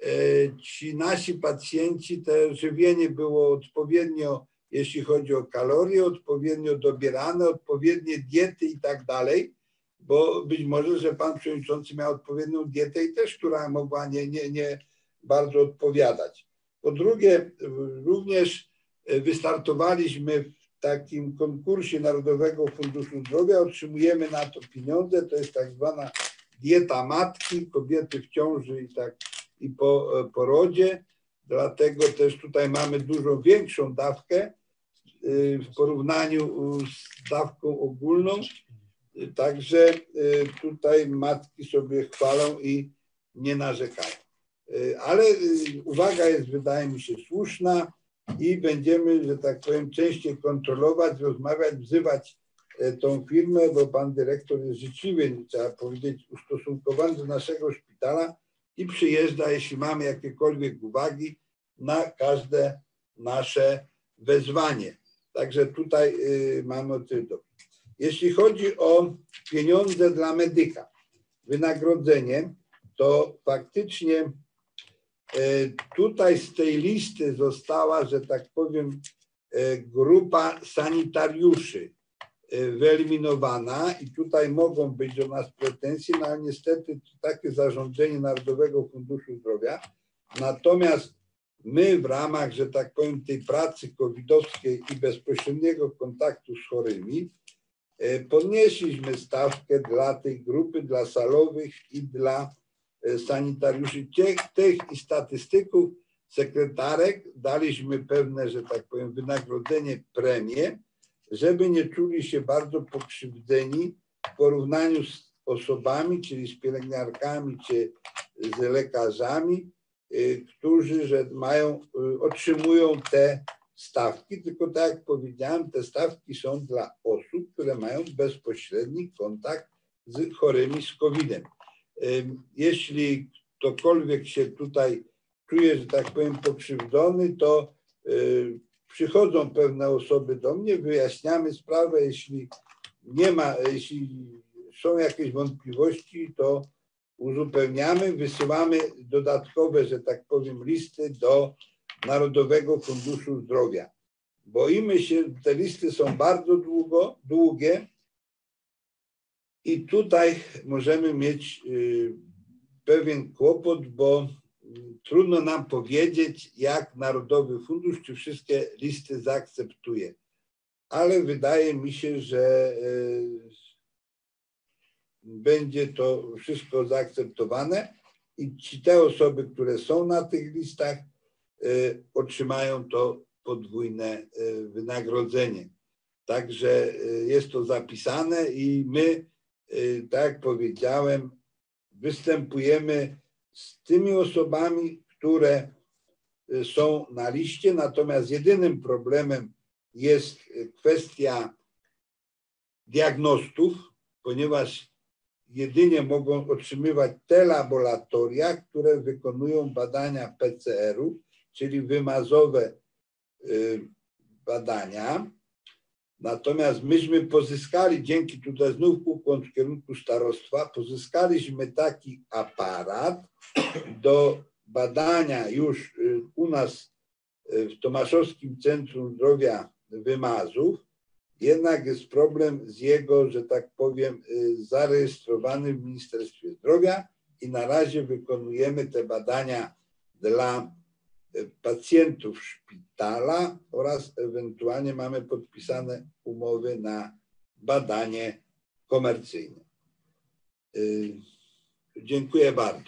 ci nasi pacjenci, to żywienie było odpowiednio, jeśli chodzi o kalorie, odpowiednio dobierane, odpowiednie diety i tak dalej, bo być może, że pan przewodniczący miał odpowiednią dietę i też, która mogła nie, nie, nie bardzo odpowiadać. Po drugie, również wystartowaliśmy w takim konkursie Narodowego Funduszu Zdrowia, otrzymujemy na to pieniądze, to jest tak zwana dieta matki, kobiety w ciąży i, tak, i po porodzie, dlatego też tutaj mamy dużo większą dawkę w porównaniu z dawką ogólną, także tutaj matki sobie chwalą i nie narzekają. Ale uwaga jest, wydaje mi się, słuszna i będziemy, że tak powiem, częściej kontrolować, rozmawiać, wzywać tą firmę, bo pan dyrektor jest życzliwie, trzeba powiedzieć, ustosunkowany do naszego szpitala i przyjeżdża, jeśli mamy jakiekolwiek uwagi, na każde nasze wezwanie. Także tutaj mamy o tym. Jeśli chodzi o pieniądze dla medyka, wynagrodzenie, to faktycznie tutaj z tej listy została, że tak powiem, grupa sanitariuszy wyeliminowana i tutaj mogą być do nas pretensje, no ale niestety takie zarządzenie Narodowego Funduszu Zdrowia. Natomiast my w ramach, że tak powiem, tej pracy covidowskiej i bezpośredniego kontaktu z chorymi podnieśliśmy stawkę dla tej grupy, dla salowych i dla sanitariuszy, tych, tych i statystyków, sekretarek, daliśmy pewne, że tak powiem, wynagrodzenie, premie, żeby nie czuli się bardzo pokrzywdzeni w porównaniu z osobami, czyli z pielęgniarkami, czy z lekarzami, którzy że mają, otrzymują te stawki, tylko tak jak powiedziałem, te stawki są dla osób, które mają bezpośredni kontakt z chorymi z kowidem. Jeśli ktokolwiek się tutaj czuje, że tak powiem, pokrzywdzony, to y, przychodzą pewne osoby do mnie, wyjaśniamy sprawę, jeśli nie ma, jeśli są jakieś wątpliwości, to uzupełniamy, wysyłamy dodatkowe, że tak powiem, listy do Narodowego Funduszu Zdrowia. Boimy się, te listy są bardzo długo, długie i tutaj możemy mieć y, pewien kłopot, bo trudno nam powiedzieć, jak Narodowy Fundusz czy wszystkie listy zaakceptuje. Ale wydaje mi się, że y, będzie to wszystko zaakceptowane i ci te osoby, które są na tych listach, y, otrzymają to podwójne y, wynagrodzenie. Także y, jest to zapisane i my, y, tak jak powiedziałem, występujemy z tymi osobami, które y, są na liście, natomiast jedynym problemem jest kwestia diagnostów, ponieważ jedynie mogą otrzymywać te laboratoria, które wykonują badania P C R u, czyli wymazowe badania. Natomiast myśmy pozyskali, dzięki tutaj znów ukłon w kierunku starostwa, pozyskaliśmy taki aparat do badania już u nas w Tomaszowskim Centrum Zdrowia wymazów. Jednak jest problem z jego, że tak powiem, zarejestrowanym w Ministerstwie Zdrowia i na razie wykonujemy te badania dla pacjentów szpitala oraz ewentualnie mamy podpisane umowy na badanie komercyjne. Dziękuję bardzo.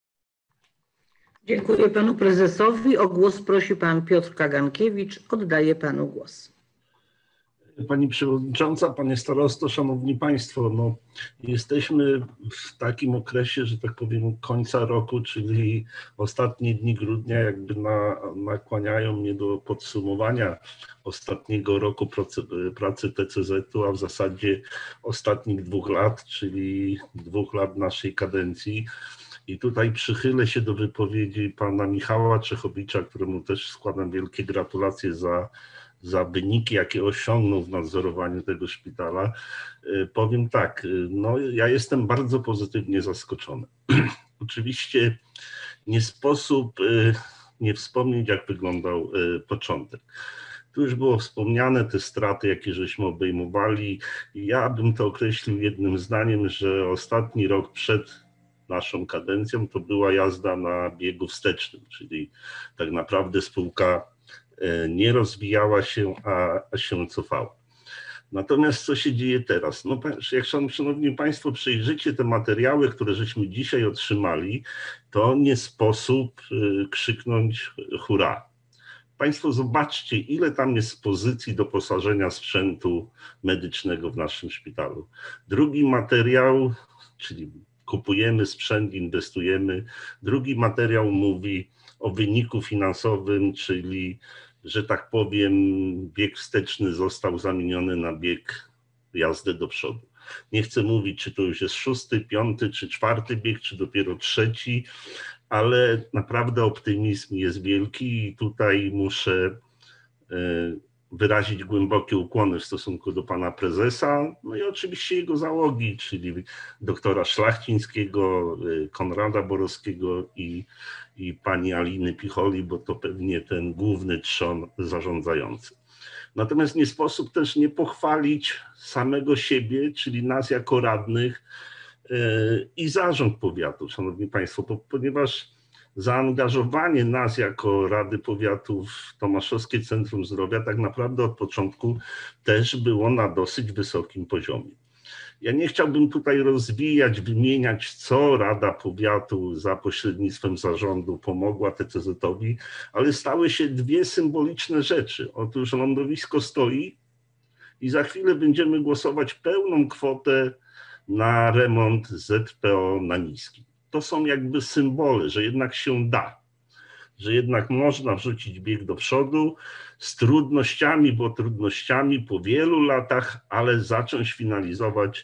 Dziękuję panu prezesowi. O głos prosi pan Piotr Kagankiewicz. Oddaję panu głos. Pani Przewodnicząca, Panie Starosto, Szanowni Państwo, no, jesteśmy w takim okresie, że tak powiem, końca roku, czyli ostatnie dni grudnia jakby na, nakłaniają mnie do podsumowania ostatniego roku pracy, pracy T C Z u, a w zasadzie ostatnich dwóch lat, czyli dwóch lat naszej kadencji. I tutaj przychylę się do wypowiedzi pana Michała Czechowicza, któremu też składam wielkie gratulacje za za wyniki, jakie osiągnął w nadzorowaniu tego szpitala. Powiem tak, no ja jestem bardzo pozytywnie zaskoczony. Oczywiście nie sposób nie wspomnieć, jak wyglądał początek. Tu już było wspomniane te straty, jakie żeśmy obejmowali. Ja bym to określił jednym zdaniem, że ostatni rok przed naszą kadencją to była jazda na biegu wstecznym, czyli tak naprawdę spółka nie rozwijała się, a, a się cofała. Natomiast co się dzieje teraz? No, jak szanowni Państwo przejrzycie te materiały, które żeśmy dzisiaj otrzymali, to nie sposób krzyknąć hurra. Państwo zobaczcie, ile tam jest pozycji doposażenia sprzętu medycznego w naszym szpitalu. Drugi materiał, czyli kupujemy sprzęt, inwestujemy. Drugi materiał mówi o wyniku finansowym, czyli, że tak powiem, bieg wsteczny został zamieniony na bieg jazdy do przodu. Nie chcę mówić, czy to już jest szósty, piąty, czy czwarty bieg, czy dopiero trzeci, ale naprawdę optymizm jest wielki i tutaj muszę wyrazić głębokie ukłony w stosunku do pana prezesa, no i oczywiście jego załogi, czyli doktora Szlachcińskiego, Konrada Borowskiego i, i pani Aliny Picholi, bo to pewnie ten główny trzon zarządzający. Natomiast nie sposób też nie pochwalić samego siebie, czyli nas jako radnych i zarząd powiatu, szanowni państwo, ponieważ zaangażowanie nas jako Rady Powiatu w Tomaszowskie Centrum Zdrowia tak naprawdę od początku też było na dosyć wysokim poziomie. Ja nie chciałbym tutaj rozwijać, wymieniać, co Rada Powiatu za pośrednictwem zarządu pomogła T C Z owi, ale stały się dwie symboliczne rzeczy. Otóż lądowisko stoi i za chwilę będziemy głosować pełną kwotę na remont Z P O na Niskiej. To są jakby symbole, że jednak się da, że jednak można wrzucić bieg do przodu z trudnościami, bo trudnościami po wielu latach, ale zacząć finalizować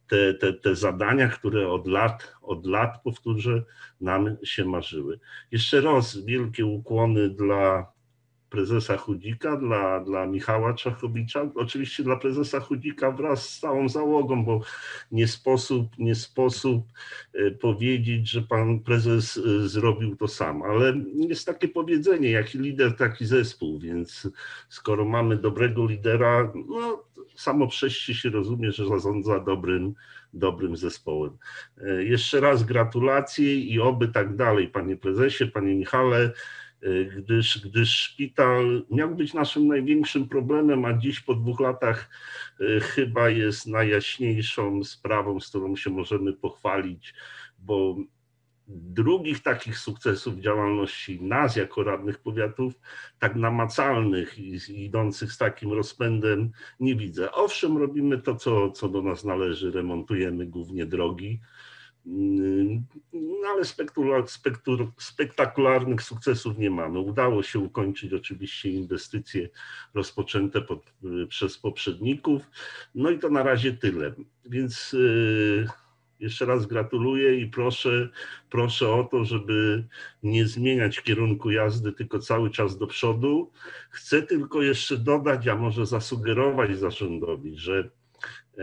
te, te, te zadania, które od lat, od lat, powtórzę, nam się marzyły. Jeszcze raz wielkie ukłony dla prezesa Chudzika, dla, dla Michała Czachowicza, oczywiście dla prezesa Chudzika wraz z całą załogą, bo nie sposób, nie sposób powiedzieć, że pan prezes zrobił to sam, ale jest takie powiedzenie, jaki lider, taki zespół, więc skoro mamy dobrego lidera, no samo przejście się rozumie, że zarządza dobrym, dobrym zespołem. Jeszcze raz gratulacje i oby tak dalej, panie prezesie, panie Michale, Gdyż, gdyż szpital miał być naszym największym problemem, a dziś po dwóch latach chyba jest najjaśniejszą sprawą, z którą się możemy pochwalić, bo drugich takich sukcesów działalności nas jako radnych powiatów, tak namacalnych i idących z takim rozpędem nie widzę. Owszem, robimy to, co, co do nas należy, remontujemy głównie drogi, no ale spektakularnych sukcesów nie mamy. Udało się ukończyć oczywiście inwestycje rozpoczęte pod, przez poprzedników. No i to na razie tyle. Więc yy, jeszcze raz gratuluję i proszę, proszę o to, żeby nie zmieniać kierunku jazdy, tylko cały czas do przodu. Chcę tylko jeszcze dodać, a może zasugerować zarządowi, że yy,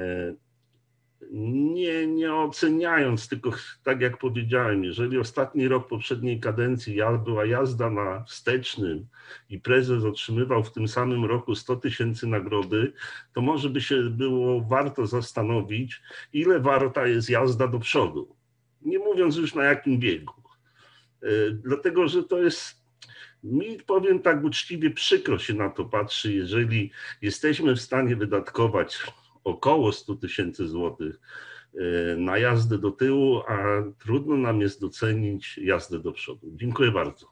Nie, nie oceniając, tylko tak jak powiedziałem, jeżeli ostatni rok poprzedniej kadencji była jazda na wstecznym i prezes otrzymywał w tym samym roku sto tysięcy nagrody, to może by się było warto zastanowić, ile warta jest jazda do przodu. Nie mówiąc już na jakim biegu. Dlatego, że to jest, mi powiem tak uczciwie, przykro się na to patrzy, jeżeli jesteśmy w stanie wydatkować około sto tysięcy złotych na jazdę do tyłu, a trudno nam jest docenić jazdę do przodu. Dziękuję bardzo.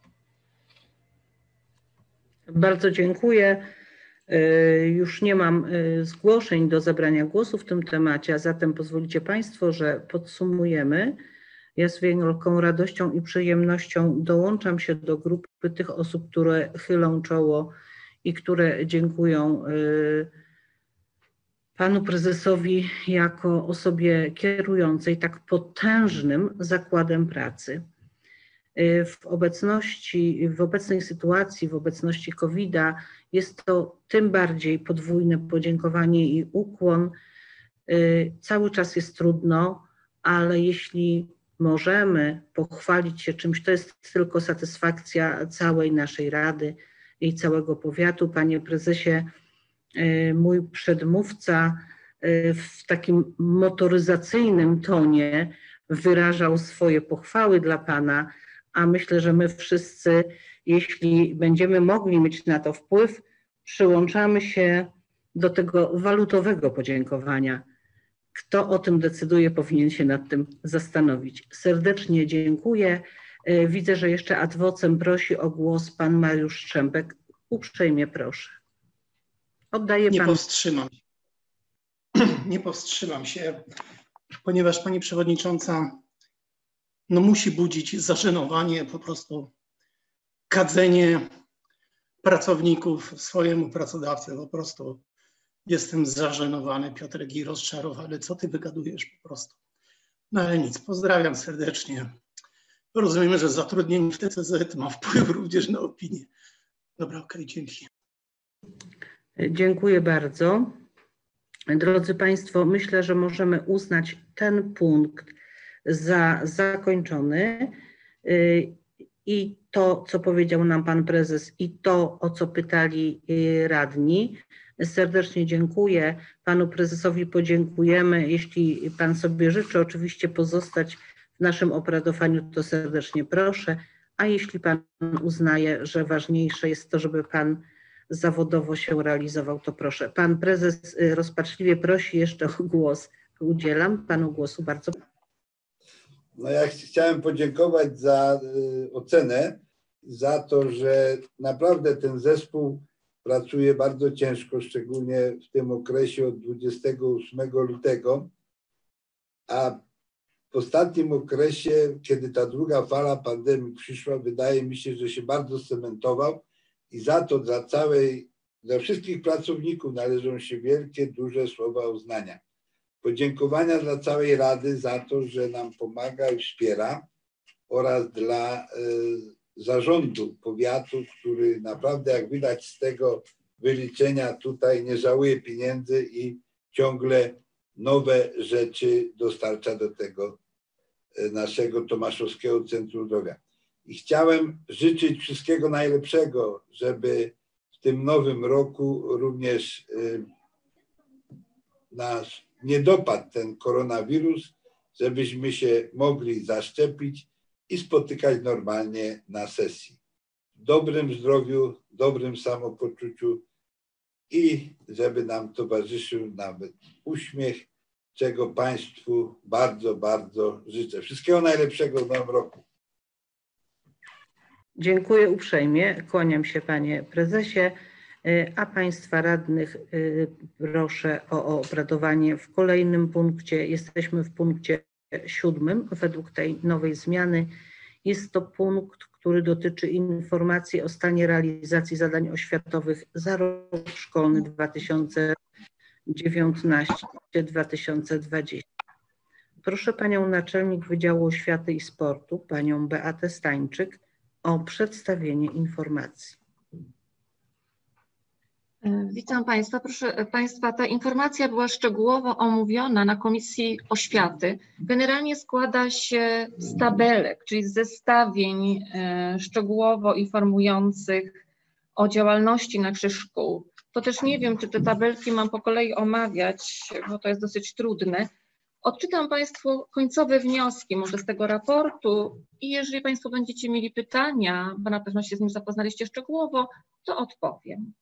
Bardzo dziękuję. Już nie mam zgłoszeń do zabrania głosu w tym temacie, a zatem pozwolicie Państwo, że podsumujemy. Ja z wielką radością i przyjemnością dołączam się do grupy tych osób, które chylą czoło i które dziękują panu prezesowi jako osobie kierującej tak potężnym zakładem pracy. W obecności, w obecnej sytuacji, w obecności kowida jest to tym bardziej podwójne podziękowanie i ukłon. Cały czas jest trudno, ale jeśli możemy pochwalić się czymś, to jest tylko satysfakcja całej naszej Rady i całego powiatu. Panie prezesie, mój przedmówca w takim motoryzacyjnym tonie wyrażał swoje pochwały dla Pana, a myślę, że my wszyscy, jeśli będziemy mogli mieć na to wpływ, przyłączamy się do tego walutowego podziękowania. Kto o tym decyduje, powinien się nad tym zastanowić. Serdecznie dziękuję. Widzę, że jeszcze ad vocem prosi o głos pan Mariusz Strzępek. Uprzejmie proszę. Oddaję Nie pan. powstrzymam. Nie powstrzymam się, ponieważ pani przewodnicząca no, musi budzić zażenowanie, po prostu kadzenie pracowników swojemu pracodawcy. Po prostu jestem zażenowany, Piotrek, i rozczarowany. Co ty wygadujesz po prostu? No ale nic, pozdrawiam serdecznie. Rozumiem, że zatrudnienie w T C Z ma wpływ również na opinię. Dobra, okej, dzięki. Dziękuję bardzo. Drodzy Państwo, myślę, że możemy uznać ten punkt za zakończony i to, co powiedział nam Pan Prezes, i to, o co pytali radni. Serdecznie dziękuję. Panu Prezesowi podziękujemy. Jeśli Pan sobie życzy oczywiście pozostać w naszym obradowaniu, to serdecznie proszę. A jeśli Pan uznaje, że ważniejsze jest to, żeby Pan zawodowo się realizował, to proszę. Pan Prezes rozpaczliwie prosi jeszcze o głos. Udzielam Panu głosu bardzo. No ja chciałem podziękować za y, ocenę, za to, że naprawdę ten zespół pracuje bardzo ciężko, szczególnie w tym okresie od dwudziestego ósmego lutego, a w ostatnim okresie, kiedy ta druga fala pandemii przyszła, wydaje mi się, że się bardzo scementował i za to dla całej, dla wszystkich pracowników należą się wielkie, duże słowa uznania. Podziękowania dla całej Rady za to, że nam pomaga i wspiera, oraz dla zarządu powiatu, który naprawdę, jak widać z tego wyliczenia, tutaj nie żałuje pieniędzy i ciągle nowe rzeczy dostarcza do tego naszego Tomaszowskiego Centrum Zdrowia. I chciałem życzyć wszystkiego najlepszego, żeby w tym nowym roku również nas nie dopadł ten koronawirus, żebyśmy się mogli zaszczepić i spotykać normalnie na sesji. W dobrym zdrowiu, dobrym samopoczuciu i żeby nam towarzyszył nawet uśmiech, czego Państwu bardzo, bardzo życzę. Wszystkiego najlepszego w nowym roku. Dziękuję uprzejmie, kłaniam się Panie Prezesie, a Państwa radnych proszę o obradowanie w kolejnym punkcie. Jesteśmy w punkcie siódmym według tej nowej zmiany. Jest to punkt, który dotyczy informacji o stanie realizacji zadań oświatowych za rok szkolny dwa tysiące dziewiętnasty dwa tysiące dwudziesty. Proszę Panią Naczelnik Wydziału Oświaty i Sportu, Panią Beatę Stańczyk, o przedstawienie informacji. Witam Państwa. Proszę Państwa, ta informacja była szczegółowo omówiona na Komisji Oświaty. Generalnie składa się z tabelek, czyli z zestawień szczegółowo informujących o działalności naszych szkół. To też nie wiem, czy te tabelki mam po kolei omawiać, bo to jest dosyć trudne. Odczytam Państwu końcowe wnioski może z tego raportu i jeżeli Państwo będziecie mieli pytania, bo na pewno się z nim zapoznaliście szczegółowo, to odpowiem.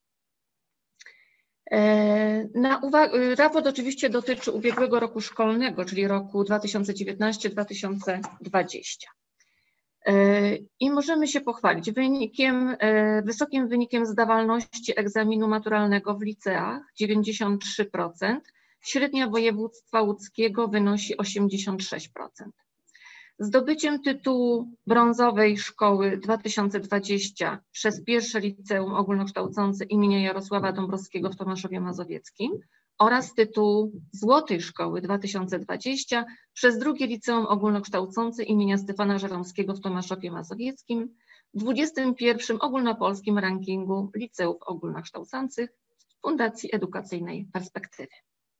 Na uwagę, raport oczywiście dotyczy ubiegłego roku szkolnego, czyli roku dwa tysiące dziewiętnastego dwa tysiące dwudziestego. I możemy się pochwalić wynikiem, wysokim wynikiem zdawalności egzaminu maturalnego w liceach dziewięćdziesiąt trzy procent, średnia województwa łódzkiego wynosi osiemdziesiąt sześć procent. Zdobyciem tytułu brązowej szkoły dwa tysiące dwudziestego przez pierwsze liceum ogólnokształcące imienia Jarosława Dąbrowskiego w Tomaszowie Mazowieckim oraz tytułu złotej szkoły dwa tysiące dwudziestego przez drugie liceum ogólnokształcące imienia Stefana Żeromskiego w Tomaszowie Mazowieckim w dwudziestym pierwszym ogólnopolskim rankingu liceów ogólnokształcących Fundacji Edukacyjnej Perspektywy.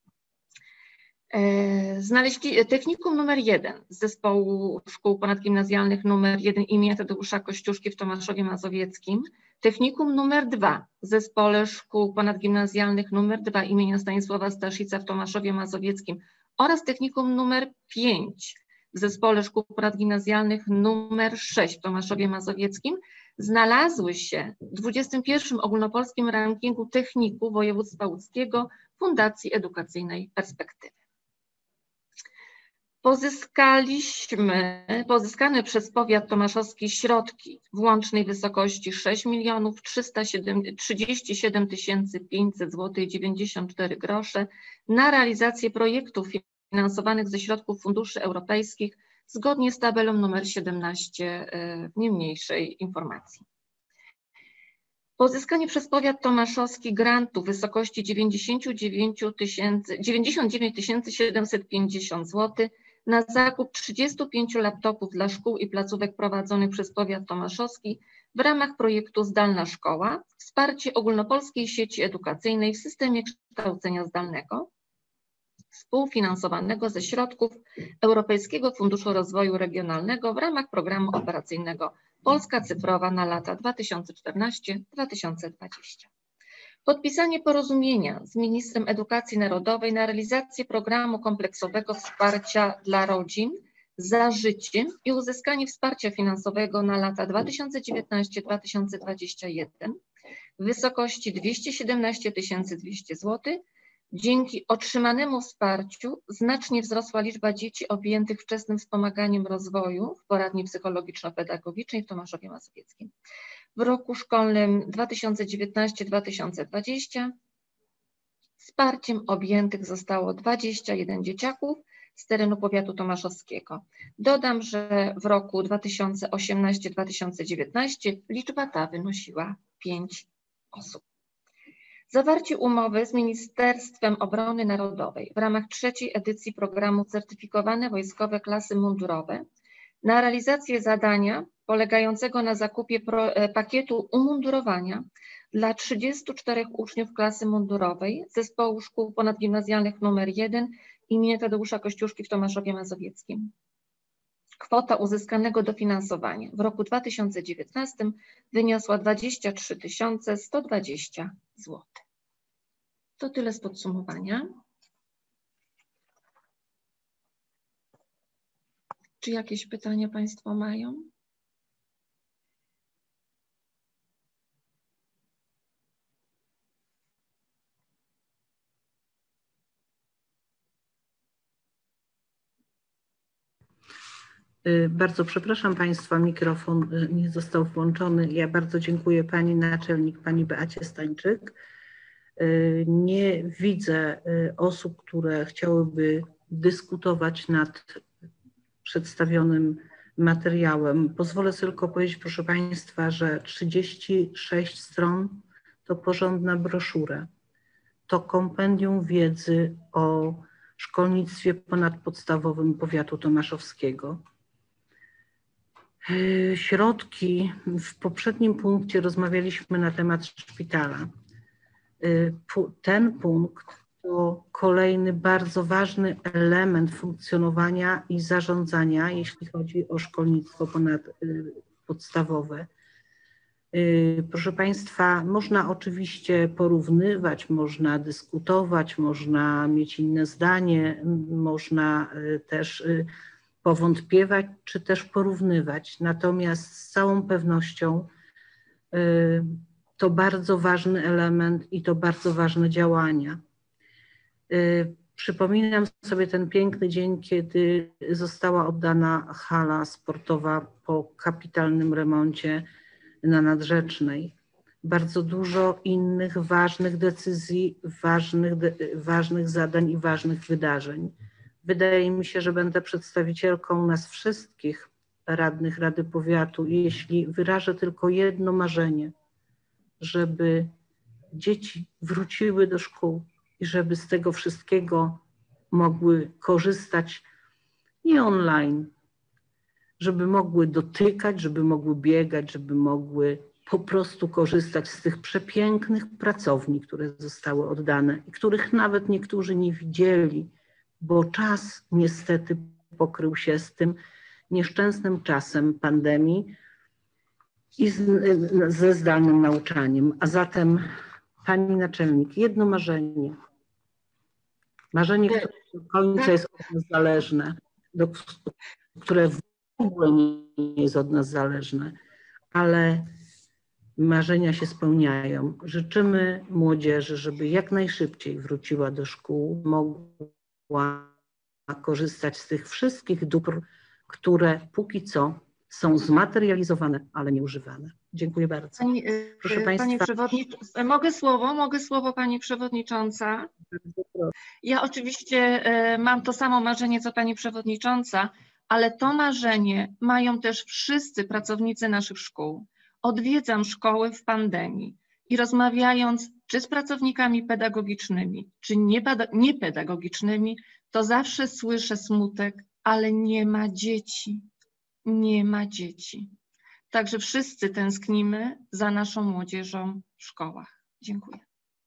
Znaleźli technikum numer jeden z zespołu szkół ponadgimnazjalnych numer jeden imienia Tadeusza Kościuszki w Tomaszowie Mazowieckim, technikum numer dwa w zespole szkół ponadgimnazjalnych numer dwa imienia Stanisława Staszica w Tomaszowie Mazowieckim oraz technikum numer pięć w zespole szkół ponadgimnazjalnych numer sześć w Tomaszowie Mazowieckim znalazły się w dwudziestym pierwszym ogólnopolskim rankingu techniku województwa łódzkiego Fundacji Edukacyjnej Perspektywy. Pozyskaliśmy, pozyskane przez powiat tomaszowski środki w łącznej wysokości sześć milionów trzysta trzydzieści siedem tysięcy pięćset złotych dziewięćdziesiąt cztery grosze na realizację projektów finansowanych ze środków funduszy europejskich zgodnie z tabelą numer siedemnaście w niniejszej informacji. Pozyskanie przez powiat tomaszowski grantu w wysokości dziewięćdziesiąt dziewięć tysięcy siedemset pięćdziesiąt złotych na zakup trzydziestu pięciu laptopów dla szkół i placówek prowadzonych przez powiat tomaszowski w ramach projektu Zdalna Szkoła, wsparcie ogólnopolskiej sieci edukacyjnej w systemie kształcenia zdalnego, współfinansowanego ze środków Europejskiego Funduszu Rozwoju Regionalnego w ramach programu operacyjnego Polska Cyfrowa na lata dwa tysiące czternasty do dwa tysiące dwudziestego. Podpisanie porozumienia z ministrem edukacji narodowej na realizację programu kompleksowego wsparcia dla rodzin za życiem i uzyskanie wsparcia finansowego na lata dwa tysiące dziewiętnasty do dwa tysiące dwudziestego pierwszego w wysokości dwieście siedemnaście tysięcy dwieście złotych. Dzięki otrzymanemu wsparciu znacznie wzrosła liczba dzieci objętych wczesnym wspomaganiem rozwoju w poradni psychologiczno-pedagogicznej w Tomaszowie Mazowieckim. W roku szkolnym dwa tysiące dziewiętnastego do dwa tysiące dwudziestego wsparciem objętych zostało dwadzieścia jeden dzieciaków z terenu powiatu tomaszowskiego. Dodam, że w roku dwa tysiące osiemnastego do dwa tysiące dziewiętnastego liczba ta wynosiła pięć osób. Zawarcie umowy z Ministerstwem Obrony Narodowej w ramach trzeciej edycji programu Certyfikowane Wojskowe Klasy Mundurowe na realizację zadania polegającego na zakupie pro, pakietu umundurowania dla trzydziestu czterech uczniów klasy mundurowej Zespołu Szkół Ponadgimnazjalnych nr jeden im. Tadeusza Kościuszki w Tomaszowie Mazowieckim. Kwota uzyskanego dofinansowania w roku dwa tysiące dziewiętnastym wyniosła dwadzieścia trzy tysiące sto dwadzieścia złotych. To tyle z podsumowania. Czy jakieś pytania Państwo mają? Bardzo przepraszam Państwa, mikrofon nie został włączony. Ja bardzo dziękuję Pani Naczelnik, Pani Beacie Stańczyk. Nie widzę osób, które chciałyby dyskutować nad przedstawionym materiałem. Pozwolę sobie tylko powiedzieć, proszę Państwa, że trzydzieści sześć stron to porządna broszura. To kompendium wiedzy o szkolnictwie ponadpodstawowym powiatu tomaszowskiego. Środki, w poprzednim punkcie rozmawialiśmy na temat szpitala. Ten punkt to kolejny bardzo ważny element funkcjonowania i zarządzania, jeśli chodzi o szkolnictwo ponadpodstawowe. Proszę Państwa, można oczywiście porównywać, można dyskutować, można mieć inne zdanie, można też powątpiewać, czy też porównywać. Natomiast z całą pewnością to bardzo ważny element i to bardzo ważne działania. Przypominam sobie ten piękny dzień, kiedy została oddana hala sportowa po kapitalnym remoncie na Nadrzecznej. Bardzo dużo innych ważnych decyzji, ważnych, ważnych zadań i ważnych wydarzeń. Wydaje mi się, że będę przedstawicielką nas wszystkich radnych Rady Powiatu, jeśli wyrażę tylko jedno marzenie, żeby dzieci wróciły do szkół i żeby z tego wszystkiego mogły korzystać nie online, żeby mogły dotykać, żeby mogły biegać, żeby mogły po prostu korzystać z tych przepięknych pracowni, które zostały oddane i których nawet niektórzy nie widzieli, bo czas niestety pokrył się z tym nieszczęsnym czasem pandemii i z, ze zdalnym nauczaniem. A zatem, Pani Naczelnik, jedno marzenie. Marzenie, które do końca jest od nas zależne, do, które w ogóle nie jest od nas zależne, ale marzenia się spełniają. Życzymy młodzieży, żeby jak najszybciej wróciła do szkół, mogła korzystać z tych wszystkich dóbr, które póki co są zmaterializowane, ale nie używane. Dziękuję bardzo. Pani, Proszę Pani Państwa. Przewodnicząca, mogę słowo, mogę słowo Pani Przewodnicząca. Ja oczywiście mam to samo marzenie, co Pani Przewodnicząca, ale to marzenie mają też wszyscy pracownicy naszych szkół. Odwiedzam szkoły w pandemii i rozmawiając czy z pracownikami pedagogicznymi, czy niepedagogicznymi, to zawsze słyszę smutek, ale nie ma dzieci, nie ma dzieci. Także wszyscy tęsknimy za naszą młodzieżą w szkołach. Dziękuję.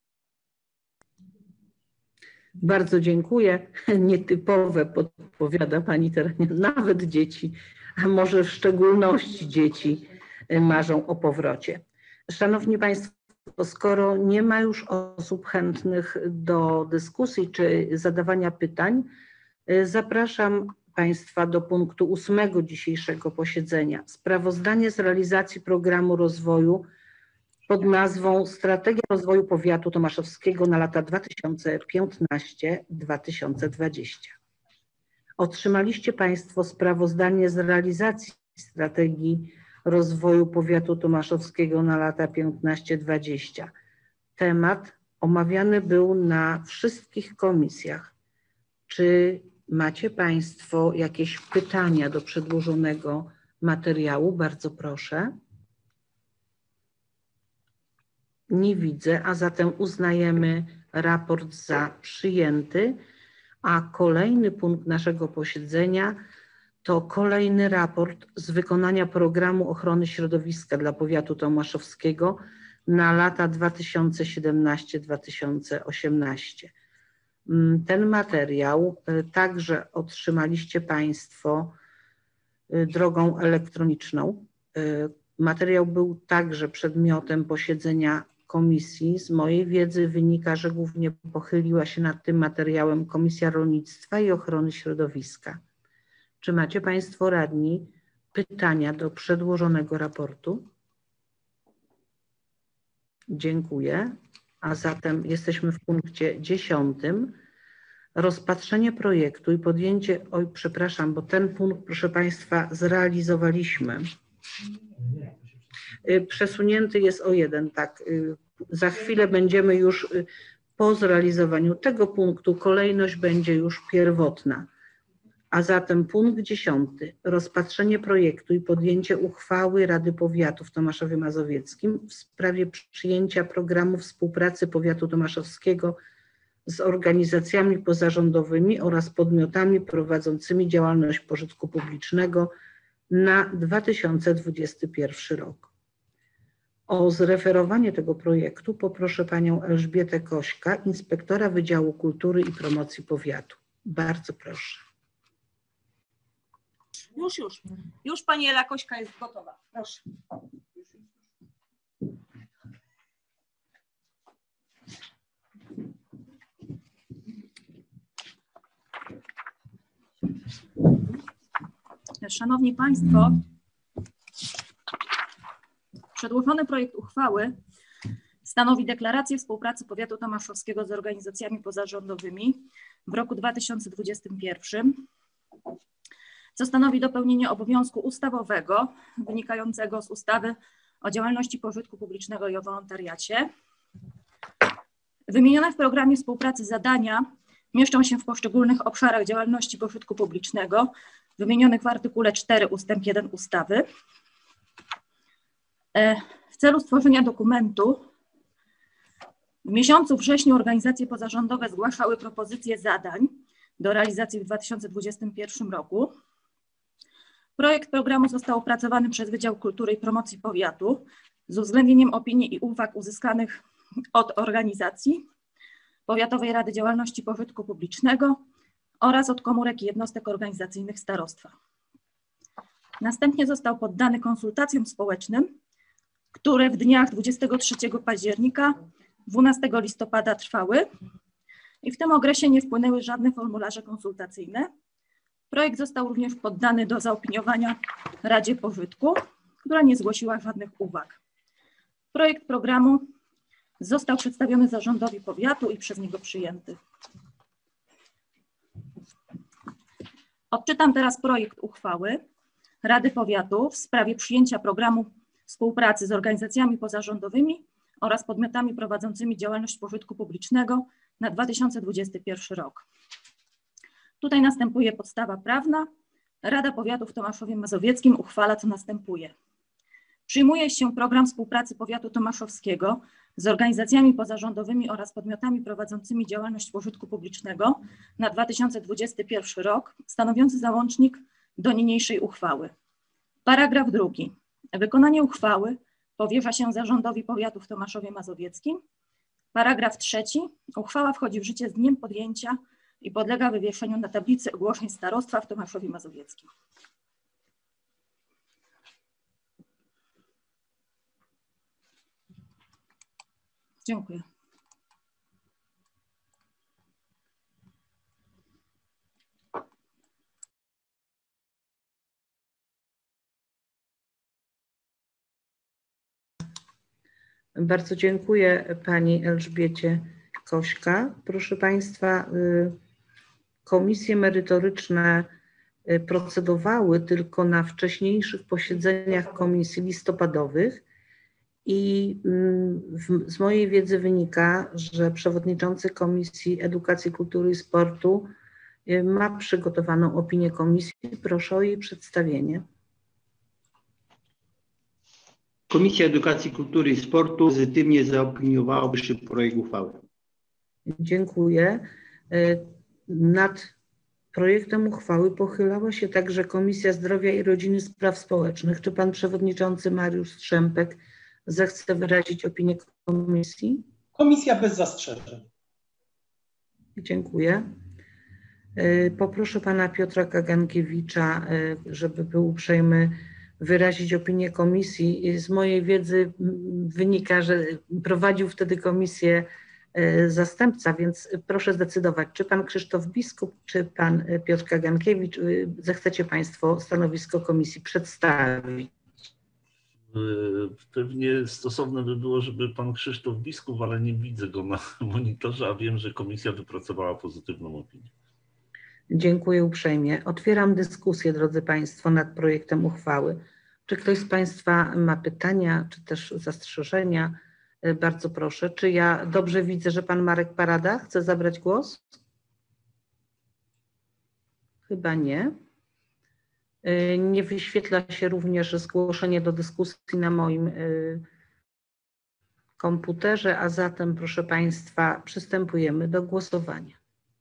Bardzo dziękuję. Nietypowe podpowiada Pani terenie. Nawet dzieci, a może w szczególności dzieci marzą o powrocie. Szanowni Państwo, skoro nie ma już osób chętnych do dyskusji czy zadawania pytań, zapraszam Państwa do punktu ósmego dzisiejszego posiedzenia. Sprawozdanie z realizacji programu rozwoju pod nazwą Strategia rozwoju powiatu tomaszowskiego na lata dwa tysiące piętnaście do dwa tysiące dwudziestego. Otrzymaliście Państwo sprawozdanie z realizacji strategii rozwoju powiatu tomaszowskiego na lata piętnaście do dwudziestego. Temat omawiany był na wszystkich komisjach. Czy macie Państwo jakieś pytania do przedłożonego materiału? Bardzo proszę. Nie widzę, a zatem uznajemy raport za przyjęty. A kolejny punkt naszego posiedzenia to kolejny raport z wykonania programu ochrony środowiska dla powiatu tomaszowskiego na lata dwa tysiące siedemnaście do dwa tysiące osiemnaście. Ten materiał także otrzymaliście Państwo drogą elektroniczną. Materiał był także przedmiotem posiedzenia komisji. Z mojej wiedzy wynika, że głównie pochyliła się nad tym materiałem Komisja Rolnictwa i Ochrony Środowiska. Czy macie Państwo radni pytania do przedłożonego raportu? Dziękuję. A zatem jesteśmy w punkcie dziesiątym. Rozpatrzenie projektu i podjęcie, oj przepraszam, bo ten punkt, proszę Państwa, zrealizowaliśmy. Przesunięty jest o jeden, tak. Za chwilę będziemy już po zrealizowaniu tego punktu, kolejność będzie już pierwotna. A zatem punkt dziesiąty. Rozpatrzenie projektu i podjęcie uchwały Rady Powiatu w Tomaszowie Mazowieckim w sprawie przyjęcia programu współpracy powiatu tomaszowskiego z organizacjami pozarządowymi oraz podmiotami prowadzącymi działalność pożytku publicznego na dwa tysiące dwudziesty pierwszy rok. O zreferowanie tego projektu poproszę Panią Elżbietę Kośka, inspektora Wydziału Kultury i Promocji Powiatu. Bardzo proszę. Już, już. Już Pani Ela Kośka jest gotowa. Proszę. Szanowni Państwo, przedłożony projekt uchwały stanowi deklarację współpracy powiatu tomaszowskiego z organizacjami pozarządowymi w roku dwa tysiące dwudziestym pierwszym, co stanowi dopełnienie obowiązku ustawowego wynikającego z ustawy o działalności pożytku publicznego i o wolontariacie. Wymienione w programie współpracy zadania mieszczą się w poszczególnych obszarach działalności pożytku publicznego, wymienionych w artykule cztery ustęp jeden ustawy. W celu stworzenia dokumentu w miesiącu wrześniu organizacje pozarządowe zgłaszały propozycje zadań do realizacji w dwa tysiące dwudziestym pierwszym roku. Projekt programu został opracowany przez Wydział Kultury i Promocji Powiatu z uwzględnieniem opinii i uwag uzyskanych od organizacji, Powiatowej Rady Działalności Pożytku Publicznego oraz od komórek i jednostek organizacyjnych starostwa. Następnie został poddany konsultacjom społecznym, które w dniach dwudziestego trzeciego października, dwunastego listopada trwały i w tym okresie nie wpłynęły żadne formularze konsultacyjne. Projekt został również poddany do zaopiniowania Radzie Pożytku, która nie zgłosiła żadnych uwag. Projekt programu został przedstawiony zarządowi powiatu i przez niego przyjęty. Odczytam teraz projekt uchwały Rady Powiatu w sprawie przyjęcia programu współpracy z organizacjami pozarządowymi oraz podmiotami prowadzącymi działalność pożytku publicznego na dwa tysiące dwudziesty pierwszy rok. Tutaj następuje podstawa prawna. Rada Powiatu w Tomaszowie Mazowieckim uchwala, co następuje. Przyjmuje się program współpracy powiatu tomaszowskiego z organizacjami pozarządowymi oraz podmiotami prowadzącymi działalność pożytku publicznego na dwa tysiące dwudziesty pierwszy rok, stanowiący załącznik do niniejszej uchwały. Paragraf drugi. Wykonanie uchwały powierza się zarządowi powiatu w Tomaszowie Mazowieckim. Paragraf trzeci. Uchwała wchodzi w życie z dniem podjęcia i podlega wywieszeniu na tablicy ogłoszeń starostwa w Tomaszowie Mazowieckim. Dziękuję. Bardzo dziękuję Pani Elżbiecie Kośka. Proszę Państwa, komisje merytoryczne procedowały tylko na wcześniejszych posiedzeniach komisji listopadowych i z mojej wiedzy wynika, że przewodniczący Komisji Edukacji, Kultury i Sportu ma przygotowaną opinię komisji. Proszę o jej przedstawienie. Komisja Edukacji, Kultury i Sportu pozytywnie zaopiniowała wyższy projekt uchwały. Dziękuję. Nad projektem uchwały pochylała się także Komisja Zdrowia i Rodziny Spraw Społecznych. Czy pan przewodniczący Mariusz Strzempek zechce wyrazić opinię komisji? Komisja bez zastrzeżeń. Dziękuję. Poproszę pana Piotra Kagankiewicza, żeby był uprzejmy wyrazić opinię komisji. Z mojej wiedzy wynika, że prowadził wtedy komisję zastępca, więc proszę zdecydować, czy pan Krzysztof Biskup, czy pan Piotr Kagankiewicz, zechcecie państwo stanowisko komisji przedstawić? Pewnie stosowne by było, żeby pan Krzysztof Biskup, ale nie widzę go na monitorze, a wiem, że komisja wypracowała pozytywną opinię. Dziękuję uprzejmie. Otwieram dyskusję, drodzy państwo, nad projektem uchwały. Czy ktoś z państwa ma pytania, czy też zastrzeżenia? Bardzo proszę. Czy ja dobrze widzę, że pan Marek Parada chce zabrać głos? Chyba nie. Nie wyświetla się również zgłoszenie do dyskusji na moim komputerze, a zatem, proszę państwa, przystępujemy do głosowania.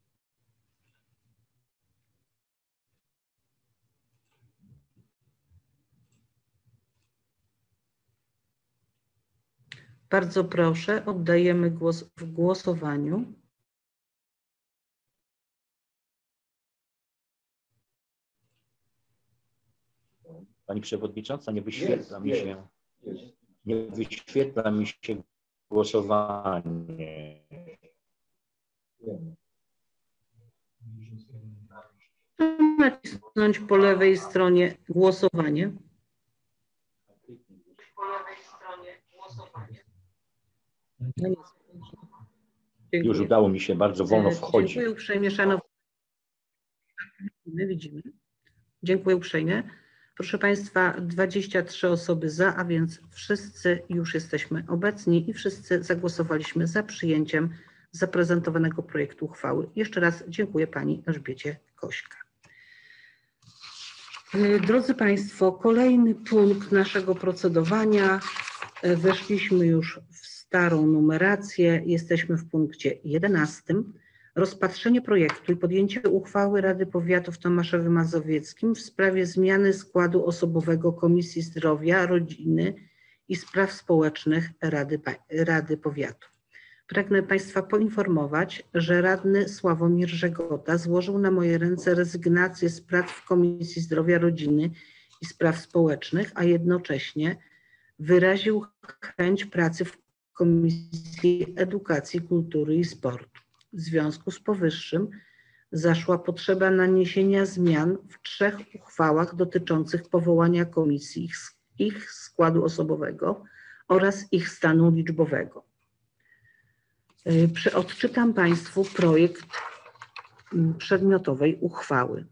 Bardzo proszę, oddajemy głos w głosowaniu. Pani Przewodnicząca, nie wyświetla mi się, nie wyświetla mi się głosowanie. Nacisnąć po lewej stronie głosowanie. Po lewej stronie głosowanie. No nie, już udało mi się, bardzo wolno wchodzi. Dziękuję uprzejmie, szanowni. Widzimy. Dziękuję uprzejmie. Proszę państwa, dwadzieścia trzy osoby za, a więc wszyscy już jesteśmy obecni i wszyscy zagłosowaliśmy za przyjęciem zaprezentowanego projektu uchwały. Jeszcze raz dziękuję pani Elżbiecie Kośka. Drodzy państwo, kolejny punkt naszego procedowania. Weszliśmy już w starą numerację. Jesteśmy w punkcie jedenastym. Rozpatrzenie projektu i podjęcie uchwały Rady Powiatu w Tomaszowie Mazowieckim w sprawie zmiany składu osobowego Komisji Zdrowia, Rodziny i Spraw Społecznych Rady, Rady Powiatu. Pragnę państwa poinformować, że radny Sławomir Żegota złożył na moje ręce rezygnację z prac w Komisji Zdrowia, Rodziny i Spraw Społecznych, a jednocześnie wyraził chęć pracy w Komisji Edukacji, Kultury i Sportu. W związku z powyższym zaszła potrzeba naniesienia zmian w trzech uchwałach dotyczących powołania komisji, ich, ich składu osobowego oraz ich stanu liczbowego. Odczytam państwu projekt przedmiotowej uchwały.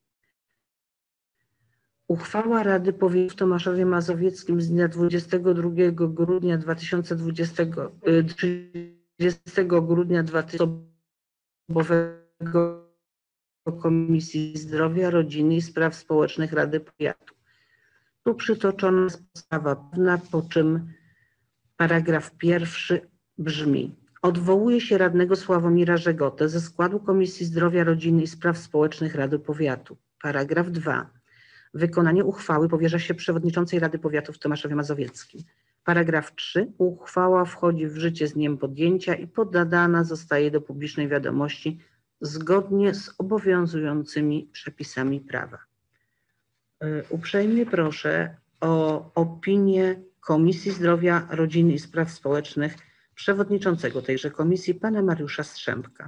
Uchwała Rady Powiatu w Tomaszowie Mazowieckim z dnia dwudziestego drugiego grudnia dwa tysiące dwudziestego, trzydziestego grudnia dwa tysiące osobowego Komisji Zdrowia, Rodziny i Spraw Społecznych Rady Powiatu. Tu przytoczona jest podstawa prawna, po czym paragraf pierwszy brzmi: odwołuje się radnego Sławomira Żegotę ze składu Komisji Zdrowia, Rodziny i Spraw Społecznych Rady Powiatu. Paragraf dwa. Wykonanie uchwały powierza się przewodniczącej Rady Powiatu w Tomaszowie Mazowieckim. Paragraf trzy. Uchwała wchodzi w życie z dniem podjęcia i poddana zostaje do publicznej wiadomości zgodnie z obowiązującymi przepisami prawa. Uprzejmie proszę o opinię Komisji Zdrowia, Rodziny i Spraw Społecznych przewodniczącego tejże komisji, pana Mariusza Strzempka.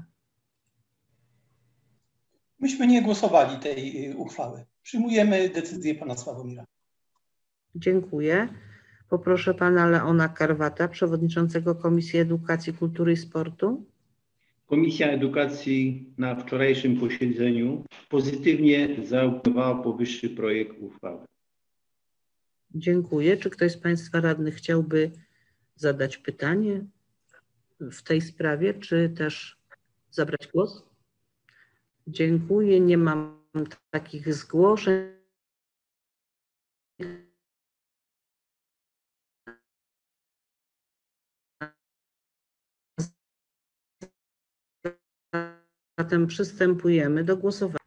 Myśmy nie głosowali tej uchwały. Przyjmujemy decyzję pana Sławomira. Dziękuję. Poproszę pana Leona Karwata, przewodniczącego Komisji Edukacji, Kultury i Sportu. Komisja Edukacji na wczorajszym posiedzeniu pozytywnie zaopiniowała powyższy projekt uchwały. Dziękuję. Czy ktoś z państwa radnych chciałby zadać pytanie w tej sprawie, czy też zabrać głos? Dziękuję. Nie mam takich zgłoszeń. Zatem przystępujemy do głosowania.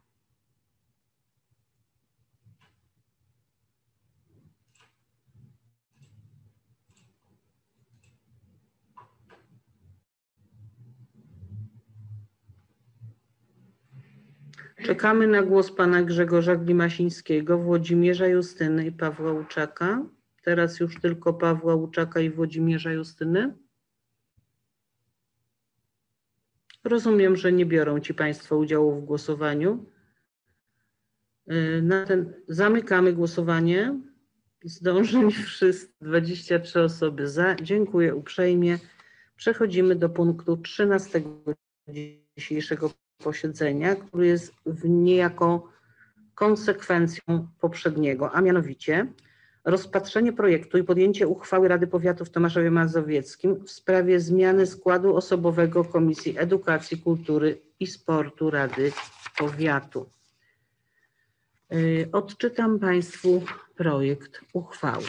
Czekamy na głos pana Grzegorza Glimasińskiego, Włodzimierza Justyny i Pawła Łuczaka. Teraz już tylko Pawła Łuczaka i Włodzimierza Justyny. Rozumiem, że nie biorą ci państwo udziału w głosowaniu. Na ten, zamykamy głosowanie. Zdążyli wszyscy, dwadzieścia trzy osoby za. Dziękuję uprzejmie. Przechodzimy do punktu trzynastego dzisiejszego posiedzenia, który jest w niejako konsekwencją poprzedniego, a mianowicie rozpatrzenie projektu i podjęcie uchwały Rady Powiatu w Tomaszowie Mazowieckim w sprawie zmiany składu osobowego Komisji Edukacji, Kultury i Sportu Rady Powiatu. Odczytam państwu projekt uchwały.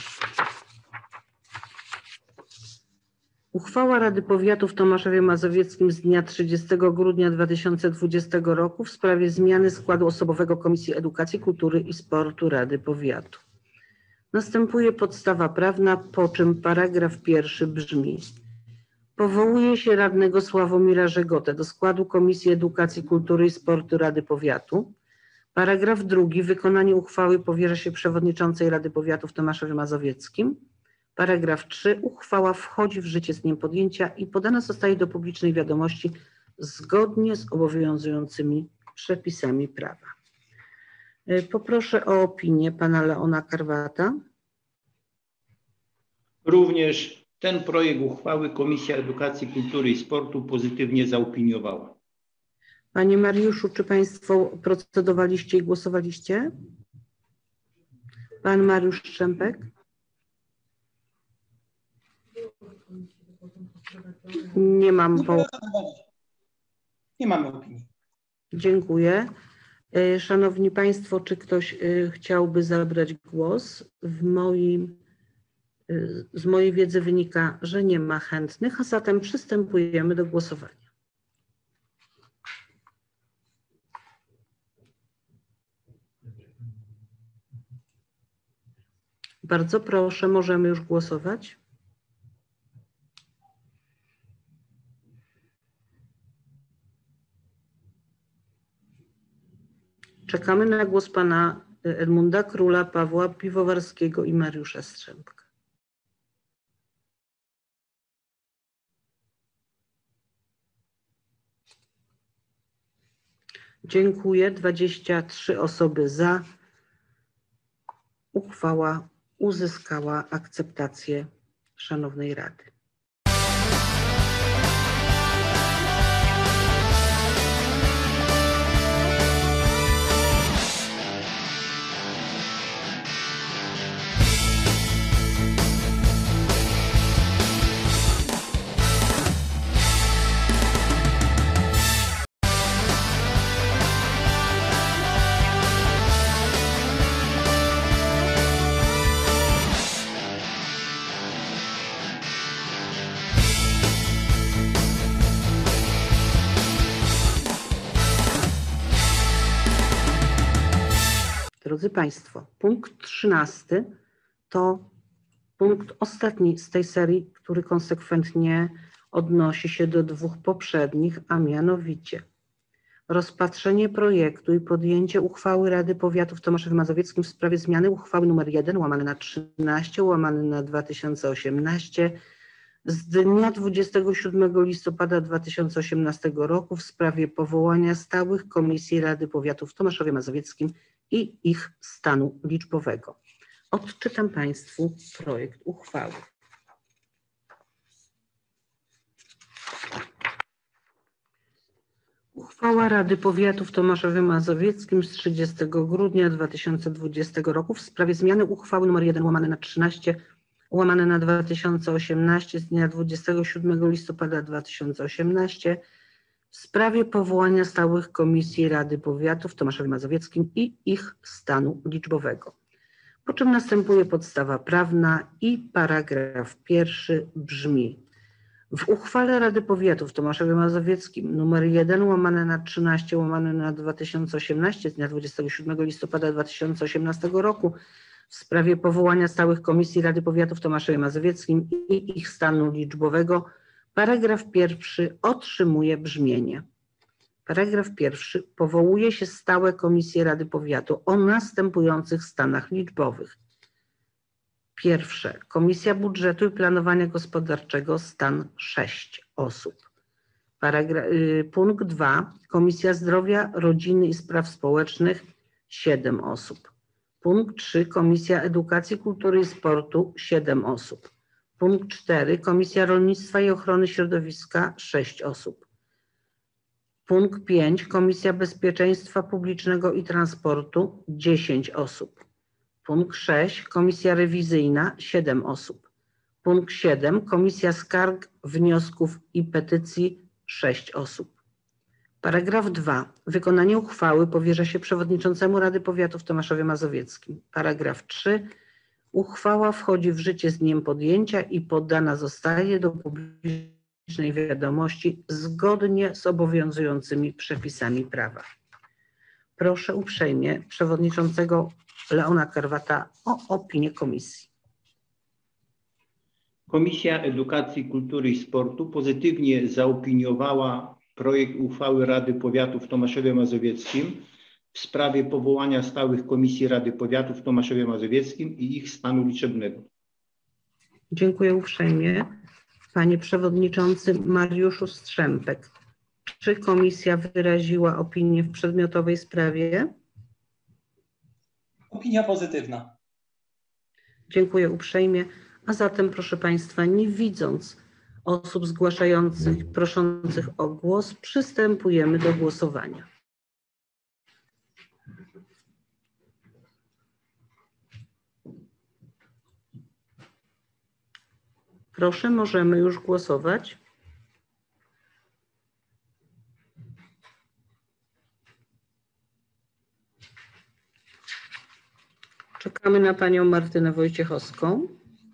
Uchwała Rady Powiatu w Tomaszowie Mazowieckim z dnia trzydziestego grudnia dwa tysiące dwudziestego roku w sprawie zmiany składu osobowego Komisji Edukacji, Kultury i Sportu Rady Powiatu. Następuje podstawa prawna, po czym paragraf pierwszy brzmi: powołuje się radnego Sławomira Żegotę do składu Komisji Edukacji, Kultury i Sportu Rady Powiatu. Paragraf drugi. Wykonanie uchwały powierza się przewodniczącej Rady Powiatu w Tomaszowie Mazowieckim. Paragraf trzy. Uchwała wchodzi w życie z dniem podjęcia i podana zostaje do publicznej wiadomości zgodnie z obowiązującymi przepisami prawa. Poproszę o opinię pana Leona Karwata. Również ten projekt uchwały Komisja Edukacji, Kultury i Sportu pozytywnie zaopiniowała. Panie Mariuszu, czy państwo procedowaliście i głosowaliście? Pan Mariusz Szczępek? Nie mam po... Nie mamy opinii. Dziękuję. Szanowni Państwo, czy ktoś chciałby zabrać głos? W moim, z mojej wiedzy wynika, że nie ma chętnych, a zatem przystępujemy do głosowania. Bardzo proszę, możemy już głosować. Czekamy na głos pana Edmunda Króla, Pawła Piwowarskiego i Mariusza Strzępka. Dziękuję. dwadzieścia trzy osoby za. Uchwała uzyskała akceptację szanownej Rady. Drodzy Państwo, punkt trzynasty to punkt ostatni z tej serii, który konsekwentnie odnosi się do dwóch poprzednich, a mianowicie rozpatrzenie projektu i podjęcie uchwały Rady Powiatu w Tomaszowie Mazowieckim w sprawie zmiany uchwały nr jeden łamane na trzynaście łamane na dwa tysiące osiemnaście z dnia dwudziestego siódmego listopada dwa tysiące osiemnastego roku w sprawie powołania stałych komisji Rady Powiatu w Tomaszowie Mazowieckim i ich stanu liczbowego. Odczytam Państwu projekt uchwały. Uchwała Rady Powiatu w Tomaszowie Mazowieckim z trzydziestego grudnia dwa tysiące dwudziestego roku w sprawie zmiany uchwały nr jeden łamane na trzynaście łamane na dwa tysiące osiemnaście z dnia dwudziestego siódmego listopada dwa tysiące osiemnastego w sprawie powołania stałych komisji Rady Powiatu w Tomaszowie Mazowieckim i ich stanu liczbowego. Po czym następuje podstawa prawna i paragraf pierwszy brzmi: W uchwale Rady Powiatu w Tomaszowie Mazowieckim nr jeden łamane na trzynaście łamane na dwa tysiące osiemnaście z dnia dwudziestego siódmego listopada dwa tysiące osiemnastego roku w sprawie powołania stałych komisji Rady Powiatu w Tomaszowie Mazowieckim i ich stanu liczbowego paragraf pierwszy otrzymuje brzmienie. Paragraf pierwszy. Powołuje się stałe komisje Rady Powiatu o następujących stanach liczbowych. Pierwsze. Komisja Budżetu i Planowania Gospodarczego stan sześć osób. Paragraf, y, punkt dwa. Komisja Zdrowia, Rodziny i Spraw Społecznych siedem osób. Punkt trzy. Komisja Edukacji, Kultury i Sportu siedem osób. Punkt cztery. Komisja Rolnictwa i Ochrony Środowiska sześć osób. Punkt pięć. Komisja Bezpieczeństwa Publicznego i Transportu dziesięć osób. Punkt sześć. Komisja Rewizyjna siedem osób. Punkt siedem. Komisja Skarg, Wniosków i Petycji sześć osób. Paragraf dwa. Wykonanie uchwały powierza się przewodniczącemu Rady Powiatu w Tomaszowie Mazowieckim. Paragraf trzy. Uchwała wchodzi w życie z dniem podjęcia i poddana zostaje do publicznej wiadomości zgodnie z obowiązującymi przepisami prawa. Proszę uprzejmie przewodniczącego Leona Karwata o opinię komisji. Komisja Edukacji, Kultury i Sportu pozytywnie zaopiniowała projekt uchwały Rady Powiatu w Tomaszowie Mazowieckim w sprawie powołania stałych komisji Rady Powiatu w Tomaszowie Mazowieckim i ich stanu liczebnego. Dziękuję uprzejmie. Panie Przewodniczący Mariuszu Strzępek, czy komisja wyraziła opinię w przedmiotowej sprawie? Opinia pozytywna. Dziękuję uprzejmie. A zatem, proszę Państwa, nie widząc osób zgłaszających, proszących o głos, przystępujemy do głosowania. Proszę, możemy już głosować. Czekamy na panią Martynę Wojciechowską.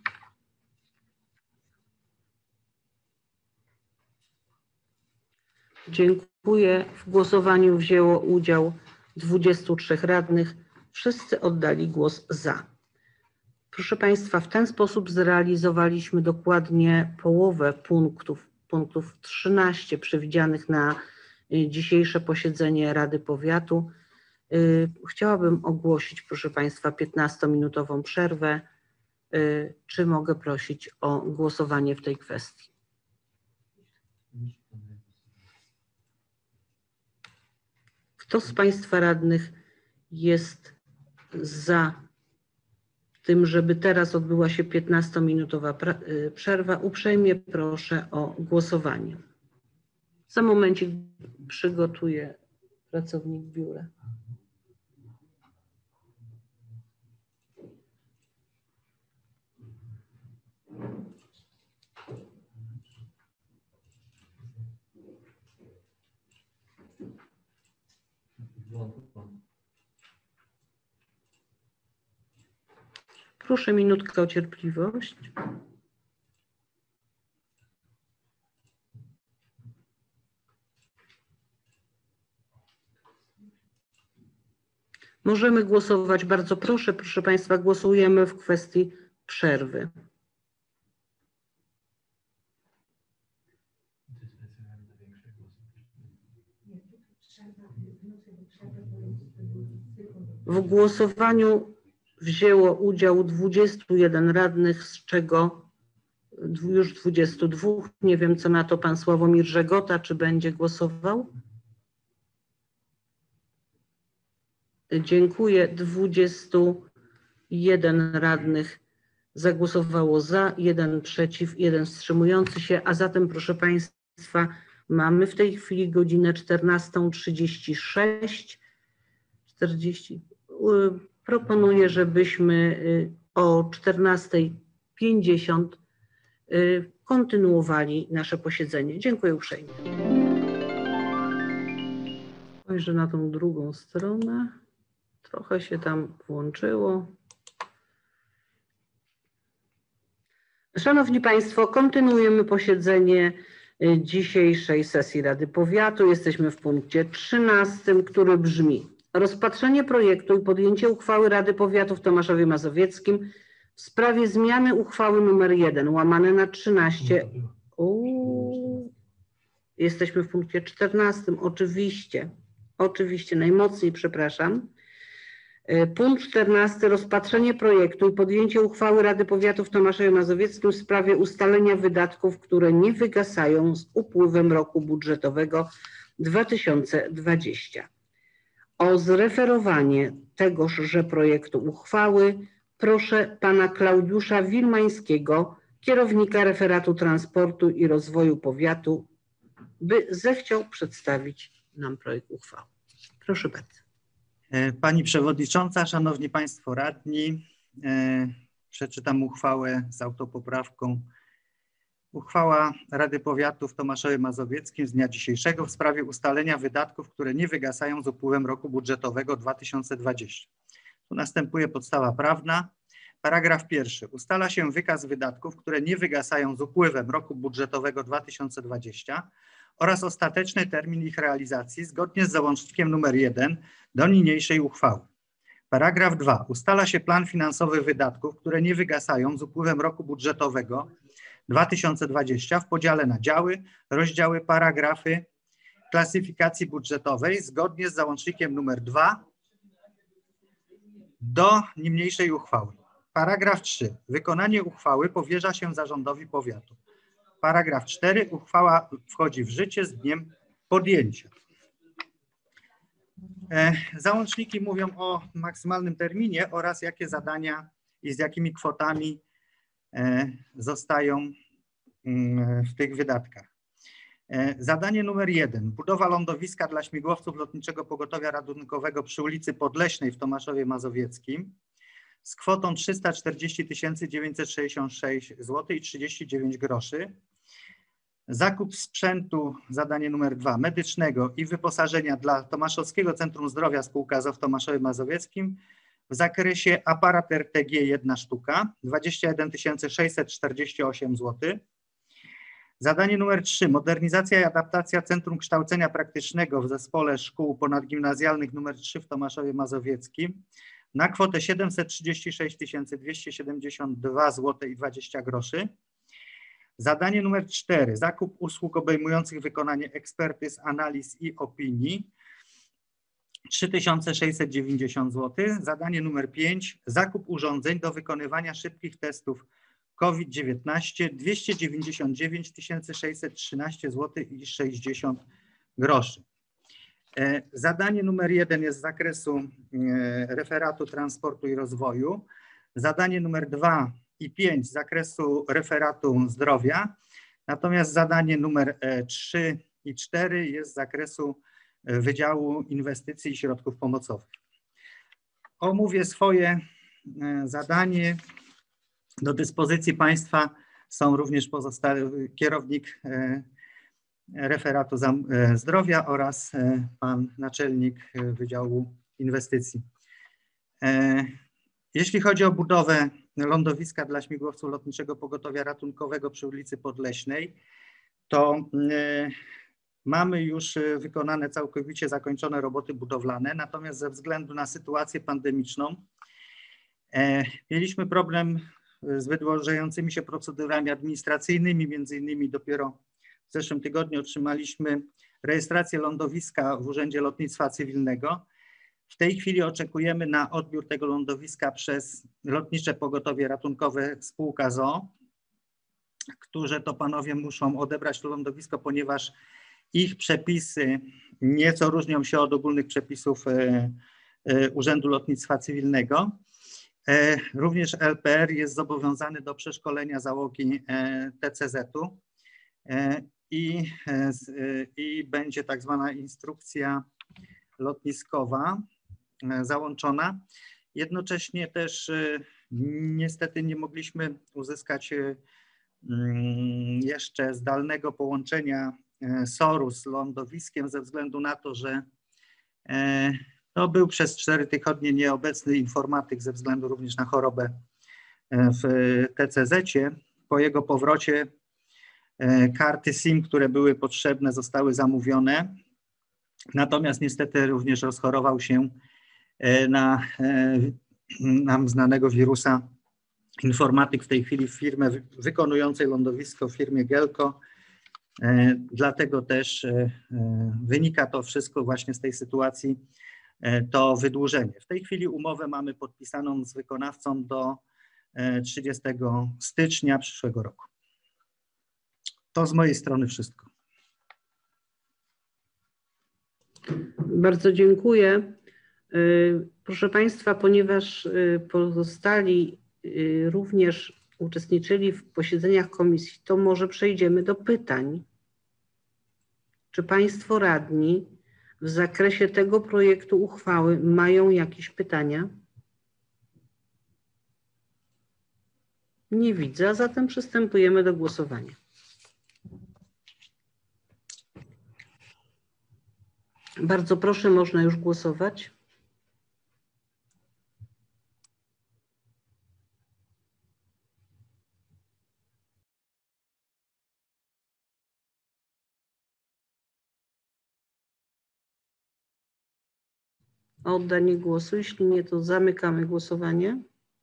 Dziękuję. W głosowaniu wzięło udział dwudziestu trzech radnych. Wszyscy oddali głos za. Proszę Państwa, w ten sposób zrealizowaliśmy dokładnie połowę punktów, punktów trzynaście przewidzianych na dzisiejsze posiedzenie Rady Powiatu. Chciałabym ogłosić, proszę Państwa, piętnastominutową przerwę. Czy mogę prosić o głosowanie w tej kwestii? Kto z Państwa radnych jest za tym, żeby teraz odbyła się piętnastominutowa przerwa? Uprzejmie proszę o głosowanie. Za momencik przygotuję pracownik biura. Proszę minutkę o cierpliwość. Możemy głosować. Bardzo proszę, proszę Państwa, głosujemy w kwestii przerwy. W głosowaniu wzięło udział dwudziestu jeden radnych, z czego już dwudziestu dwóch. Nie wiem, co na to pan Sławomir Żegota, czy będzie głosował? Dziękuję. dwudziestu jeden radnych zagłosowało za, jeden przeciw, jeden wstrzymujący się, a zatem, proszę Państwa, mamy w tej chwili godzinę czternastą trzydzieści sześć. czterdzieści. Proponuję, żebyśmy o czternastej pięćdziesiąt kontynuowali nasze posiedzenie. Dziękuję uprzejmie. Spojrzę na tą drugą stronę. Trochę się tam włączyło. Szanowni Państwo, kontynuujemy posiedzenie dzisiejszej sesji Rady Powiatu. Jesteśmy w punkcie trzynastym, który brzmi: rozpatrzenie projektu i podjęcie uchwały Rady Powiatu w Tomaszowie Mazowieckim w sprawie zmiany uchwały nr jeden łamane na trzynaście. Uuu, jesteśmy w punkcie czternastym, oczywiście, oczywiście, najmocniej przepraszam. Punkt czternasty. Rozpatrzenie projektu i podjęcie uchwały Rady Powiatu w Tomaszowie Mazowieckim w sprawie ustalenia wydatków, które nie wygasają z upływem roku budżetowego dwa tysiące dwudziestego. O zreferowanie tegożże projektu uchwały proszę pana Klaudiusza Wilmańskiego, kierownika Referatu Transportu i Rozwoju Powiatu, by zechciał przedstawić nam projekt uchwały. Proszę bardzo. Pani Przewodnicząca, Szanowni Państwo Radni, przeczytam uchwałę z autopoprawką. Uchwała Rady Powiatu w Tomaszowie Mazowieckim z dnia dzisiejszego w sprawie ustalenia wydatków, które nie wygasają z upływem roku budżetowego dwa tysiące dwudziestego. Tu następuje podstawa prawna. Paragraf pierwszy. Ustala się wykaz wydatków, które nie wygasają z upływem roku budżetowego dwa tysiące dwudziestego oraz ostateczny termin ich realizacji zgodnie z załącznikiem nr jeden do niniejszej uchwały. Paragraf dwa. Ustala się plan finansowy wydatków, które nie wygasają z upływem roku budżetowego dwa tysiące dwudziestego w podziale na działy, rozdziały, paragrafy klasyfikacji budżetowej zgodnie z załącznikiem nr dwa do niniejszej uchwały. Paragraf trzy. Wykonanie uchwały powierza się zarządowi powiatu. Paragraf cztery. Uchwała wchodzi w życie z dniem podjęcia. Załączniki mówią o maksymalnym terminie oraz jakie zadania i z jakimi kwotami zostają w tych wydatkach. Zadanie numer jeden. Budowa lądowiska dla śmigłowców Lotniczego Pogotowia Ratunkowego przy ulicy Podleśnej w Tomaszowie Mazowieckim z kwotą trzysta czterdzieści tysięcy dziewięćset sześćdziesiąt sześć złotych i trzydzieści dziewięć groszy. Zakup sprzętu, zadanie numer dwa, medycznego i wyposażenia dla Tomaszowskiego Centrum Zdrowia spółka z o o w Tomaszowie Mazowieckim w zakresie aparat R T G jedna sztuka, dwadzieścia jeden tysięcy sześćset czterdzieści osiem złotych. Zadanie numer trzy, modernizacja i adaptacja Centrum Kształcenia Praktycznego w Zespole Szkół Ponadgimnazjalnych numer trzy w Tomaszowie Mazowieckim na kwotę siedemset trzydzieści sześć tysięcy dwieście siedemdziesiąt dwa złotych i dwadzieścia groszy. Zadanie numer cztery. Zakup usług obejmujących wykonanie ekspertyz, analiz i opinii trzy tysiące sześćset dziewięćdziesiąt złotych. Zadanie numer pięć. Zakup urządzeń do wykonywania szybkich testów COVID dziewiętnaście dwieście dziewięćdziesiąt dziewięć tysięcy sześćset trzynaście złotych i sześćdziesiąt groszy. Zadanie numer jeden jest z zakresu Referatu Transportu i Rozwoju. Zadanie numer dwa i pięć z zakresu Referatu Zdrowia. Natomiast zadanie numer trzy i cztery jest z zakresu Wydziału Inwestycji i Środków Pomocowych. Omówię swoje zadanie. Do dyspozycji Państwa są również pozostałe kierownik Referatu Zdrowia oraz pan naczelnik Wydziału Inwestycji. Jeśli chodzi o budowę lądowiska dla śmigłowców Lotniczego Pogotowia Ratunkowego przy ulicy Podleśnej, to mamy już wykonane całkowicie zakończone roboty budowlane, natomiast ze względu na sytuację pandemiczną mieliśmy problem z wydłużającymi się procedurami administracyjnymi. Między innymi dopiero w zeszłym tygodniu otrzymaliśmy rejestrację lądowiska w Urzędzie Lotnictwa Cywilnego. W tej chwili oczekujemy na odbiór tego lądowiska przez Lotnicze Pogotowie Ratunkowe spółka z o o, którzy to panowie muszą odebrać to lądowisko, ponieważ ich przepisy nieco różnią się od ogólnych przepisów Urzędu Lotnictwa Cywilnego. Również L P R jest zobowiązany do przeszkolenia załogi T C Z-u i, i będzie tak zwana instrukcja lotniskowa załączona. Jednocześnie też niestety nie mogliśmy uzyskać jeszcze zdalnego połączenia S O R-u z lądowiskiem ze względu na to, że to był przez cztery tygodnie nieobecny informatyk ze względu również na chorobę w T C Z-cie po jego powrocie karty SIM, które były potrzebne, zostały zamówione. Natomiast niestety również rozchorował się na nam znanego wirusa informatyk w tej chwili w firmie wykonującej lądowisko w firmie Gelco. Dlatego też wynika to wszystko właśnie z tej sytuacji, to wydłużenie. W tej chwili umowę mamy podpisaną z wykonawcą do trzydziestego stycznia przyszłego roku. To z mojej strony wszystko. Bardzo dziękuję. Proszę Państwa, ponieważ pozostali również uczestniczyli w posiedzeniach komisji, to może przejdziemy do pytań. Czy Państwo radni w zakresie tego projektu uchwały mają jakieś pytania? Nie widzę, a zatem przystępujemy do głosowania. Bardzo proszę, można już głosować. O oddanie głosu. Jeśli nie, to zamykamy głosowanie.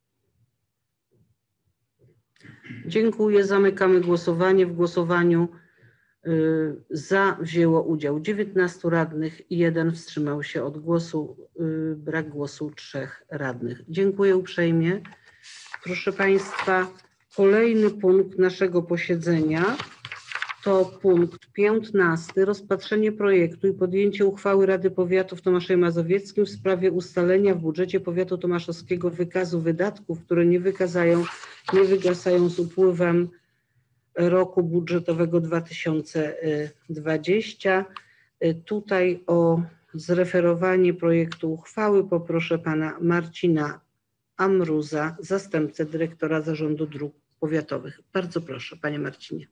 Dziękuję. Zamykamy głosowanie. W głosowaniu y, za wzięło udział dziewiętnastu radnych i jeden wstrzymał się od głosu. Y, brak głosu trzech radnych. Dziękuję uprzejmie. Proszę Państwa, kolejny punkt naszego posiedzenia to punkt piętnasty. Rozpatrzenie projektu i podjęcie uchwały Rady Powiatu w Tomaszowie Mazowieckim w sprawie ustalenia w budżecie powiatu tomaszowskiego wykazu wydatków, które nie wykazają, nie wygasają z upływem roku budżetowego dwa tysiące dwudziestego. Tutaj o zreferowanie projektu uchwały poproszę pana Marcina Amruza, zastępcę dyrektora Zarządu Dróg Powiatowych. Bardzo proszę, panie Marcinie.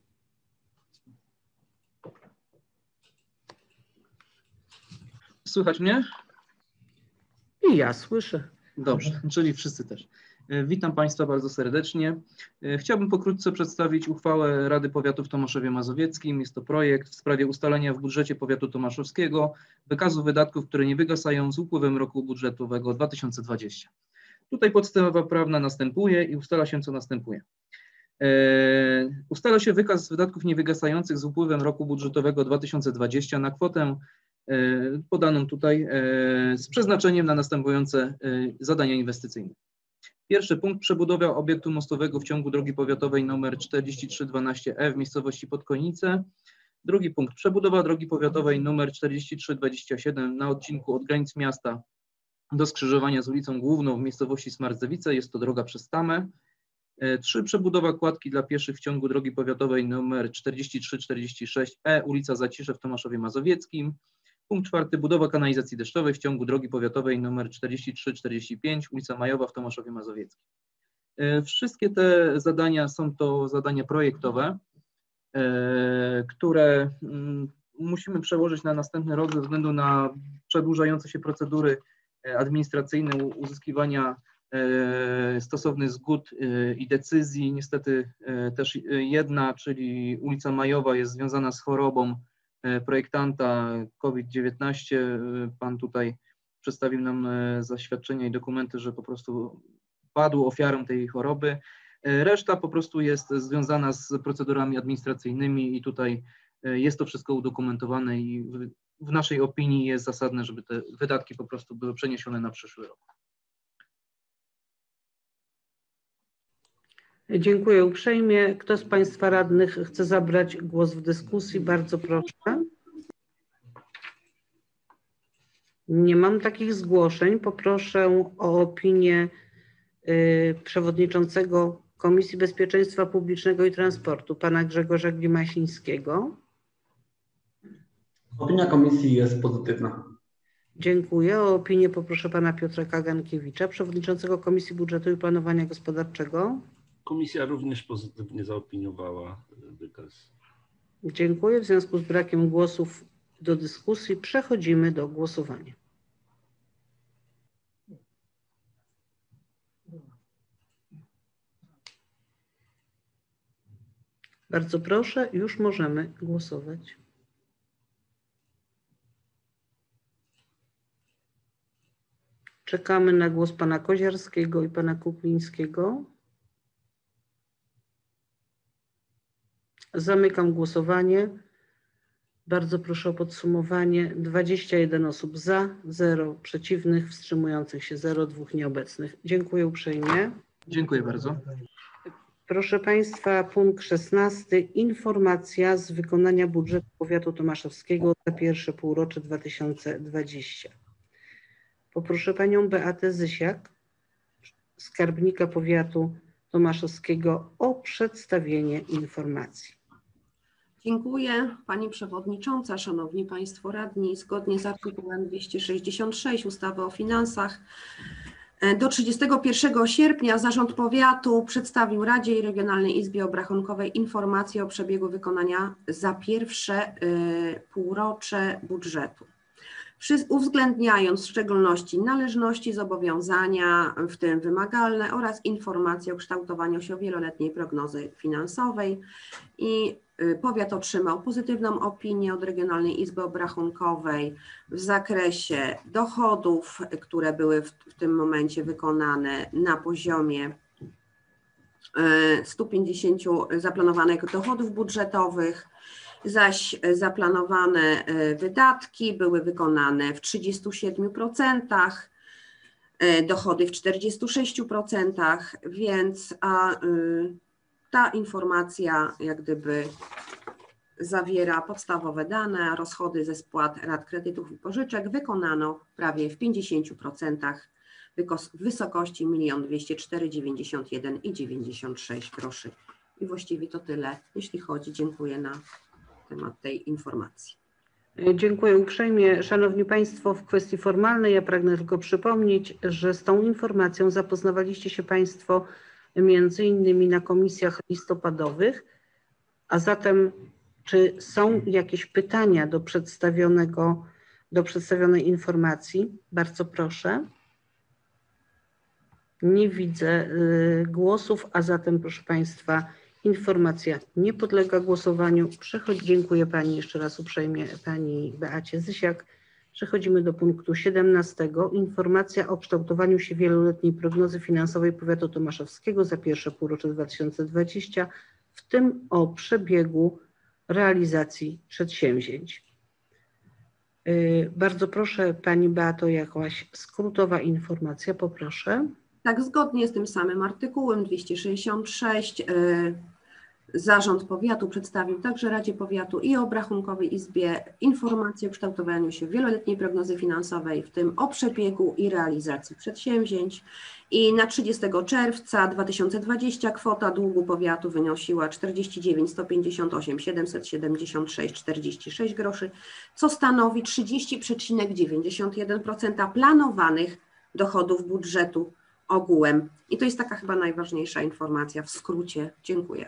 Słychać mnie? I ja słyszę. Dobrze, czyli wszyscy też. Witam Państwa bardzo serdecznie. Chciałbym pokrótce przedstawić uchwałę Rady Powiatu w Tomaszowie Mazowieckim. Jest to projekt w sprawie ustalenia w budżecie powiatu tomaszowskiego wykazu wydatków, które nie wygasają z upływem roku budżetowego dwa tysiące dwudziestego. Tutaj podstawa prawna następuje i ustala się, co następuje. E, ustala się wykaz wydatków niewygasających z upływem roku budżetowego dwa tysiące dwudziestego na kwotę e, podaną tutaj e, z przeznaczeniem na następujące e, zadania inwestycyjne. Pierwszy punkt: przebudowa obiektu mostowego w ciągu drogi powiatowej nr czterdzieści trzy dwanaście E w miejscowości Podkonice. Drugi punkt: przebudowa drogi powiatowej nr czterdzieści trzy dwadzieścia siedem na odcinku od granic miasta do skrzyżowania z ulicą Główną w miejscowości Smartzewice. Jest to droga przez Tamę. Trzy. Przebudowa kładki dla pieszych w ciągu drogi powiatowej nr czterdzieści trzy czterdzieści sześć E ulica Zacisze w Tomaszowie Mazowieckim. Punkt czwarty: budowa kanalizacji deszczowej w ciągu drogi powiatowej nr czterdzieści trzy czterdzieści pięć ulica Majowa w Tomaszowie Mazowieckim. Wszystkie te zadania są to zadania projektowe, które musimy przełożyć na następny rok ze względu na przedłużające się procedury administracyjne uzyskiwania stosownych zgód i decyzji. Niestety też jedna, czyli ulica Majowa, jest związana z chorobą projektanta COVID dziewiętnaście. Pan tutaj przedstawił nam zaświadczenia i dokumenty, że po prostu padł ofiarą tej choroby. Reszta po prostu jest związana z procedurami administracyjnymi i tutaj jest to wszystko udokumentowane i w naszej opinii jest zasadne, żeby te wydatki po prostu były przeniesione na przyszły rok. Dziękuję uprzejmie. Kto z Państwa radnych chce zabrać głos w dyskusji? Bardzo proszę. Nie mam takich zgłoszeń. Poproszę o opinię y, przewodniczącego Komisji Bezpieczeństwa Publicznego i Transportu, pana Grzegorza Glimasińskiego. Opinia komisji jest pozytywna. Dziękuję. O opinię poproszę pana Piotra Kagankiewicza, przewodniczącego Komisji Budżetu i Planowania Gospodarczego. Komisja również pozytywnie zaopiniowała wykaz. Dziękuję. W związku z brakiem głosów do dyskusji przechodzimy do głosowania. Bardzo proszę, już możemy głosować. Czekamy na głos pana Koziarskiego i pana Kuklińskiego. Zamykam głosowanie. Bardzo proszę o podsumowanie. dwadzieścia jeden osób za, zero przeciwnych, wstrzymujących się zero, dwóch nieobecnych. Dziękuję uprzejmie. Dziękuję bardzo. Proszę państwa, punkt szesnasty. Informacja z wykonania budżetu powiatu tomaszowskiego za pierwsze półrocze dwa tysiące dwudziestego. Poproszę panią Beatę Zysiak, skarbnika powiatu tomaszowskiego, o przedstawienie informacji. Dziękuję Pani Przewodnicząca, Szanowni Państwo Radni. Zgodnie z artykułem dwieście sześćdziesiąt sześć ustawy o finansach do trzydziestego pierwszego sierpnia Zarząd Powiatu przedstawił Radzie i Regionalnej Izbie Obrachunkowej informację o przebiegu wykonania za pierwsze półrocze budżetu, uwzględniając w szczególności należności, zobowiązania, w tym wymagalne, oraz informacje o kształtowaniu się wieloletniej prognozy finansowej. I powiat otrzymał pozytywną opinię od Regionalnej Izby Obrachunkowej w zakresie dochodów, które były w, w tym momencie wykonane na poziomie stu pięćdziesięciu zaplanowanych dochodów budżetowych, zaś zaplanowane wydatki były wykonane w trzydziestu siedmiu procentach, dochody w czterdziestu sześciu procentach, więc a, ta informacja jak gdyby zawiera podstawowe dane, a rozchody ze spłat rat kredytów i pożyczek wykonano prawie w pięćdziesięciu procentach w wysokości milion dwieście cztery dziewięćdziesiąt jeden i dziewięćdziesiąt sześć groszy. I właściwie to tyle, jeśli chodzi. Dziękuję na temat tej informacji. Dziękuję uprzejmie. Szanowni Państwo, w kwestii formalnej ja pragnę tylko przypomnieć, że z tą informacją zapoznawaliście się Państwo między innymi na komisjach listopadowych, a zatem czy są jakieś pytania do przedstawionego, do przedstawionej informacji? Bardzo proszę. Nie widzę głosów, a zatem proszę Państwa, informacja nie podlega głosowaniu. Przechodzi, dziękuję Pani jeszcze raz uprzejmie, Pani Beacie Zysiak. Przechodzimy do punktu siedemnastego. Informacja o kształtowaniu się wieloletniej prognozy finansowej powiatu tomaszowskiego za pierwsze półrocze dwa tysiące dwudziestego, w tym o przebiegu realizacji przedsięwzięć. Bardzo proszę Pani Beato, jakaś skrótowa informacja, poproszę. Tak, zgodnie z tym samym artykułem dwieście sześćdziesiąt sześć Zarząd Powiatu przedstawił także Radzie Powiatu i Obrachunkowej Izbie informację o kształtowaniu się wieloletniej prognozy finansowej, w tym o przebiegu i realizacji przedsięwzięć. I na trzydziestego czerwca dwa tysiące dwudziestego kwota długu powiatu wynosiła czterdzieści dziewięć sto pięćdziesiąt osiem siedemset siedemdziesiąt sześć czterdzieści sześć groszy, co stanowi trzydzieści przecinek dziewięćdziesiąt jeden procent planowanych dochodów budżetu ogółem. I to jest taka chyba najważniejsza informacja w skrócie. Dziękuję.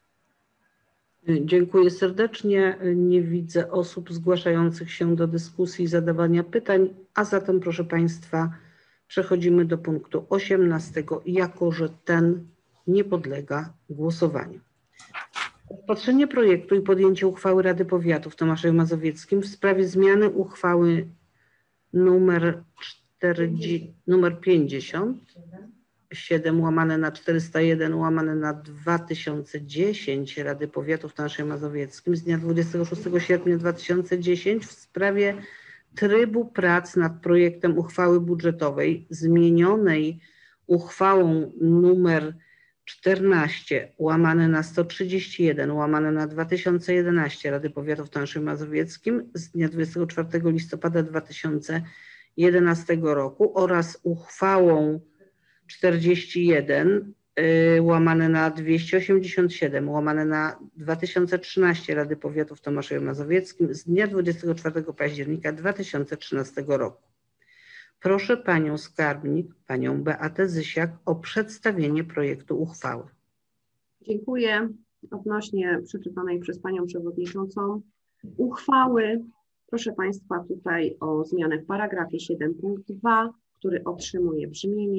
Dziękuję serdecznie. Nie widzę osób zgłaszających się do dyskusji i zadawania pytań, a zatem proszę Państwa, przechodzimy do punktu osiemnastego, jako że ten nie podlega głosowaniu. Rozpatrzenie projektu i podjęcie uchwały Rady Powiatu w Tomaszowie Mazowieckim w sprawie zmiany uchwały numer, czterdzieści, numer pięćdziesiąt siedem łamane na czterysta jeden łamane na dwa tysiące dziesięć Rady Powiatu w Tomaszowie Mazowieckim z dnia dwudziestego szóstego sierpnia dwa tysiące dziesiątego w sprawie trybu prac nad projektem uchwały budżetowej zmienionej uchwałą numer czternaście łamane na sto trzydzieści jeden łamane na dwa tysiące jedenaście Rady Powiatu w Tomaszowie Mazowieckim z dnia dwudziestego czwartego listopada dwa tysiące jedenastego roku oraz uchwałą czterdzieści jeden łamane na dwieście osiemdziesiąt siedem łamane na dwa tysiące trzynaście Rady Powiatu w Tomaszowie Mazowieckim z dnia dwudziestego czwartego października dwa tysiące trzynastego roku. Proszę Panią Skarbnik, Panią Beatę Zysiak o przedstawienie projektu uchwały. Dziękuję. Odnośnie przeczytanej przez Panią Przewodniczącą uchwały, proszę Państwa, tutaj o zmianę w paragrafie siedem punkt dwa, który otrzymuje brzmienie: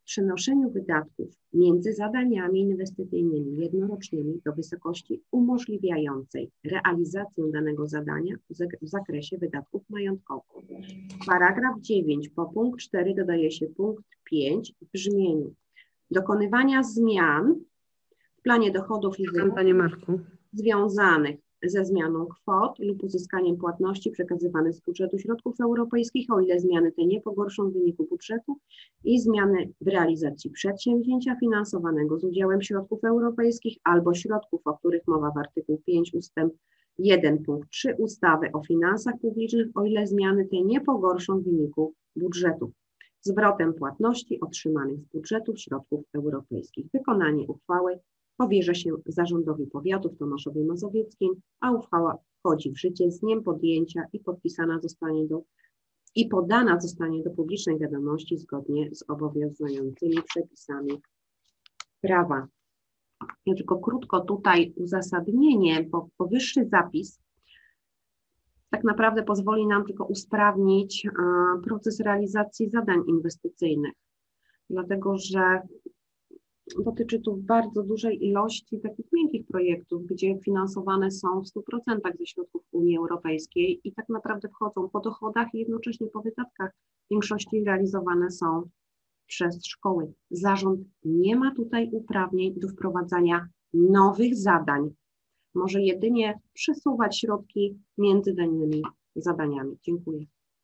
przenoszeniu wydatków między zadaniami inwestycyjnymi jednorocznymi do wysokości umożliwiającej realizację danego zadania w zakresie wydatków majątkowych. Paragraf dziewięć po punkt cztery dodaje się punkt pięć w brzmieniu: dokonywania zmian w planie dochodów i wydatków Panie Marku. związanych ze zmianą kwot lub uzyskaniem płatności przekazywanych z budżetu środków europejskich, o ile zmiany te nie pogorszą wyniku budżetu, i zmiany w realizacji przedsięwzięcia finansowanego z udziałem środków europejskich albo środków, o których mowa w artykuł pięć ustęp jeden punkt trzy ustawy o finansach publicznych, o ile zmiany te nie pogorszą wyniku budżetu. Zwrotem płatności otrzymanych z budżetu środków europejskich. Wykonanie uchwały powierza się Zarządowi Powiatu w Tomaszowie Mazowieckim, a uchwała wchodzi w życie z dniem podjęcia i podpisana zostanie do i podana zostanie do publicznej wiadomości zgodnie z obowiązującymi przepisami prawa. Ja tylko krótko tutaj uzasadnienie, bo powyższy zapis tak naprawdę pozwoli nam tylko usprawnić a, proces realizacji zadań inwestycyjnych, dlatego że dotyczy tu bardzo dużej ilości takich miękkich projektów, gdzie finansowane są w stu procentach ze środków Unii Europejskiej i tak naprawdę wchodzą po dochodach i jednocześnie po wydatkach. W większości realizowane są przez szkoły. Zarząd nie ma tutaj uprawnień do wprowadzania nowych zadań. Może jedynie przesuwać środki między danymi zadaniami. Dziękuję.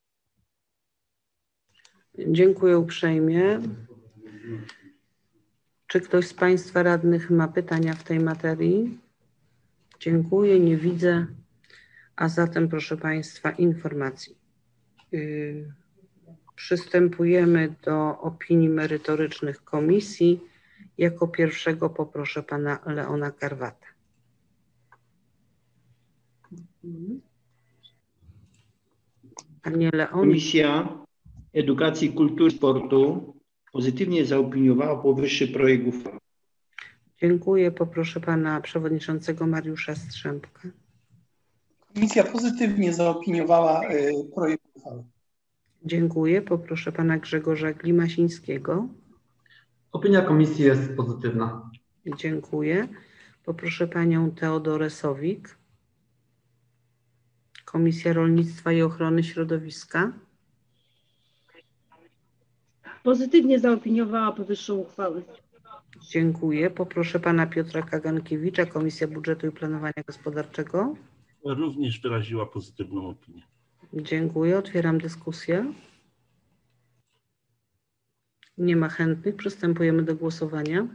Dziękuję uprzejmie. Czy ktoś z Państwa radnych ma pytania w tej materii? Dziękuję, nie widzę. A zatem, proszę Państwa, informacji. Yy, przystępujemy do opinii merytorycznych komisji. Jako pierwszego poproszę Pana Leona Karwata. Panie Leonie. Komisja Edukacji, Kultury i Sportu pozytywnie zaopiniowała powyższy projekt uchwały. Dziękuję. Poproszę Pana Przewodniczącego Mariusza Strzępka. Komisja pozytywnie zaopiniowała y, projekt uchwały. Dziękuję. Poproszę Pana Grzegorza Glimasińskiego. Opinia komisji jest pozytywna. Dziękuję. Poproszę Panią Teodorę Sowik. Komisja Rolnictwa i Ochrony Środowiska. Pozytywnie zaopiniowała powyższą uchwałę. Dziękuję. Poproszę Pana Piotra Kagankiewicza, Komisja Budżetu i Planowania Gospodarczego. Również wyraziła pozytywną opinię. Dziękuję. Otwieram dyskusję. Nie ma chętnych. Przystępujemy do głosowania.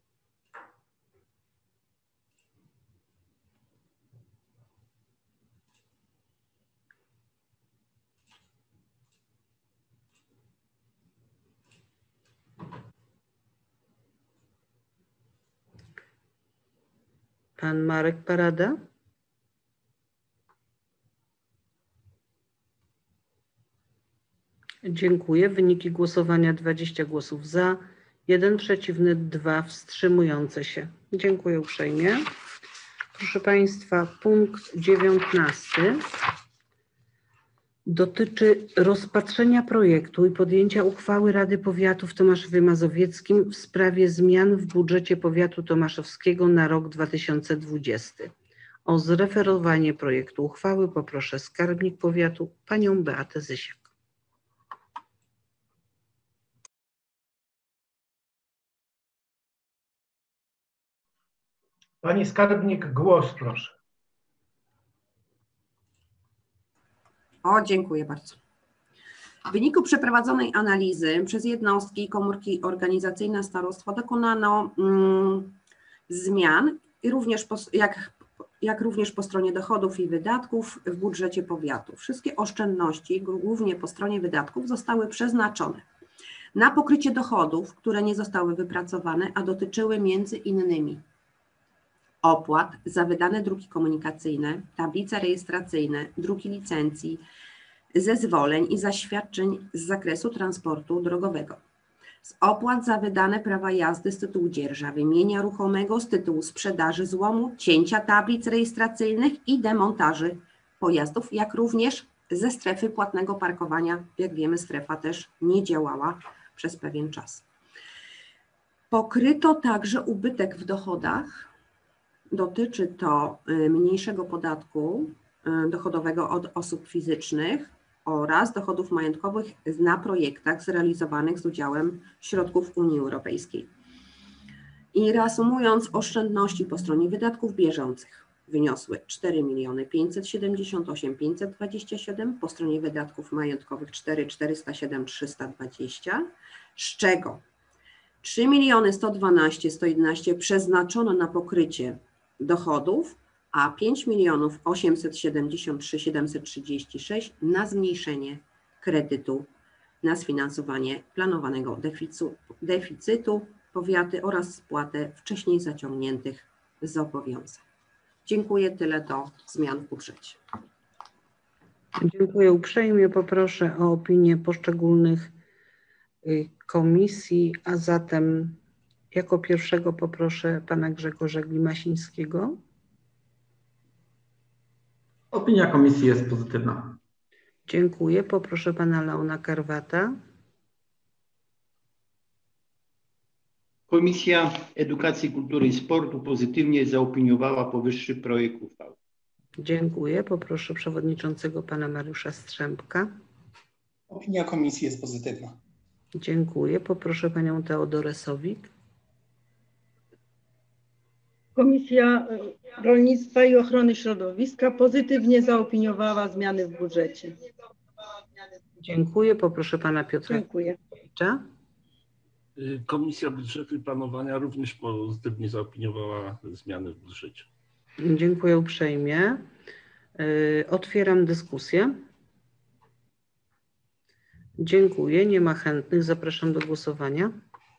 Pan Marek Parada. Dziękuję. Wyniki głosowania: dwadzieścia głosów za, jeden przeciwny, dwa wstrzymujące się. Dziękuję uprzejmie. Proszę Państwa, punkt dziewiętnasty dotyczy rozpatrzenia projektu i podjęcia uchwały Rady Powiatu w Tomaszowie Mazowieckim w sprawie zmian w budżecie powiatu tomaszowskiego na rok dwa tysiące dwudziesty. O zreferowanie projektu uchwały poproszę skarbnik powiatu, panią Beatę Zysiak. Pani skarbnik, głos proszę. O, dziękuję bardzo. W wyniku przeprowadzonej analizy przez jednostki i komórki organizacyjne starostwa dokonano mm, zmian, i również po, jak, jak również po stronie dochodów i wydatków w budżecie powiatu. Wszystkie oszczędności, głównie po stronie wydatków, zostały przeznaczone na pokrycie dochodów, które nie zostały wypracowane, a dotyczyły między innymi opłat za wydane druki komunikacyjne, tablice rejestracyjne, druki licencji, zezwoleń i zaświadczeń z zakresu transportu drogowego, z opłat za wydane prawa jazdy z tytułu dzierżawy mienia ruchomego, z tytułu sprzedaży złomu, cięcia tablic rejestracyjnych i demontaży pojazdów, jak również ze strefy płatnego parkowania. Jak wiemy, strefa też nie działała przez pewien czas. Pokryto także ubytek w dochodach. Dotyczy to mniejszego podatku dochodowego od osób fizycznych oraz dochodów majątkowych na projektach zrealizowanych z udziałem środków Unii Europejskiej. I reasumując, oszczędności po stronie wydatków bieżących wyniosły cztery miliony pięćset siedemdziesiąt osiem tysięcy pięćset dwadzieścia siedem, po stronie wydatków majątkowych cztery miliony czterysta siedem tysięcy trzysta dwadzieścia, z czego trzy miliony sto dwanaście tysięcy sto jedenaście przeznaczono na pokrycie dochodów, a pięć milionów osiemset siedemdziesiąt trzy tysiące siedemset trzydzieści sześć na zmniejszenie kredytu na sfinansowanie planowanego deficytu, deficytu powiaty oraz spłatę wcześniej zaciągniętych zobowiązań. Dziękuję, tyle do zmian w budżecie. Dziękuję uprzejmie. Poproszę o opinię poszczególnych komisji, a zatem jako pierwszego poproszę pana Grzegorza Glimasińskiego. Opinia komisji jest pozytywna. Dziękuję. Poproszę pana Leona Karwata. Komisja Edukacji, Kultury i Sportu pozytywnie zaopiniowała powyższy projekt uchwały. Dziękuję. Poproszę przewodniczącego pana Mariusza Strzępka. Opinia komisji jest pozytywna. Dziękuję. Poproszę panią Teodorę Sowik. Komisja Rolnictwa i Ochrony Środowiska pozytywnie zaopiniowała zmiany w budżecie. Dziękuję. Poproszę pana Piotra. Dziękuję. Komisja Budżetu i Planowania również pozytywnie zaopiniowała zmiany w budżecie. Dziękuję uprzejmie. Otwieram dyskusję. Dziękuję. Nie ma chętnych. Zapraszam do głosowania.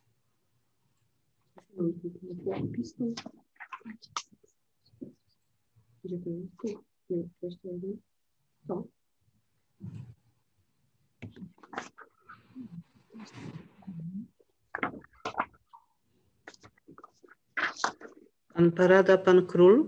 Gdzie to jest? To. Pan Parada, pan Król.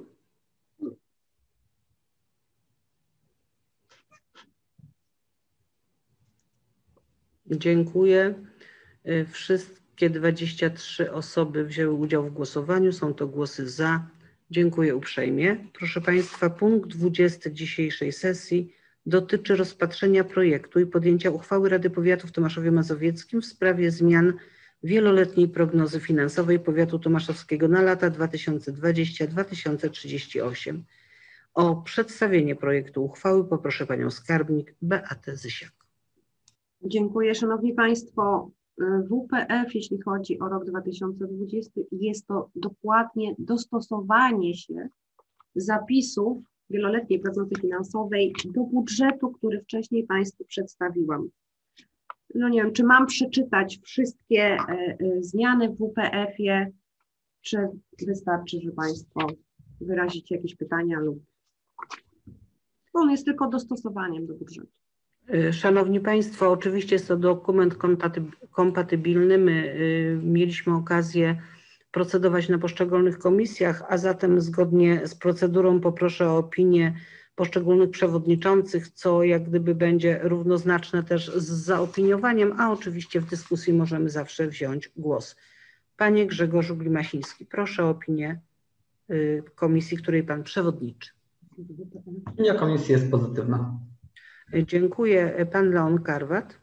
Dziękuję. Wszystkie dwadzieścia trzy osoby wzięły udział w głosowaniu. Są to głosy za. Dziękuję uprzejmie. Proszę państwa, punkt dwudziesty dzisiejszej sesji dotyczy rozpatrzenia projektu i podjęcia uchwały Rady Powiatu w Tomaszowie Mazowieckim w sprawie zmian wieloletniej prognozy finansowej powiatu tomaszowskiego na lata dwa tysiące dwudziesty do dwa tysiące trzydziestego ósmego. O przedstawienie projektu uchwały poproszę panią skarbnik Beatę Zysiak. Dziękuję, szanowni państwo. W P F, jeśli chodzi o rok dwa tysiące dwudziesty, jest to dokładnie dostosowanie się zapisów wieloletniej prognozy finansowej do budżetu, który wcześniej państwu przedstawiłam. No nie wiem, czy mam przeczytać wszystkie zmiany w W P F-ie, czy wystarczy, że państwo wyrazicie jakieś pytania lub... On jest tylko dostosowaniem do budżetu. Szanowni państwo, oczywiście jest to dokument kompatybilny. My mieliśmy okazję procedować na poszczególnych komisjach, a zatem zgodnie z procedurą poproszę o opinię poszczególnych przewodniczących, co jak gdyby będzie równoznaczne też z zaopiniowaniem, a oczywiście w dyskusji możemy zawsze wziąć głos. Panie Grzegorzu Glimasiński, proszę o opinię komisji, której pan przewodniczy. Opinia komisji jest pozytywna. Dziękuję. Pan Leon Karwat.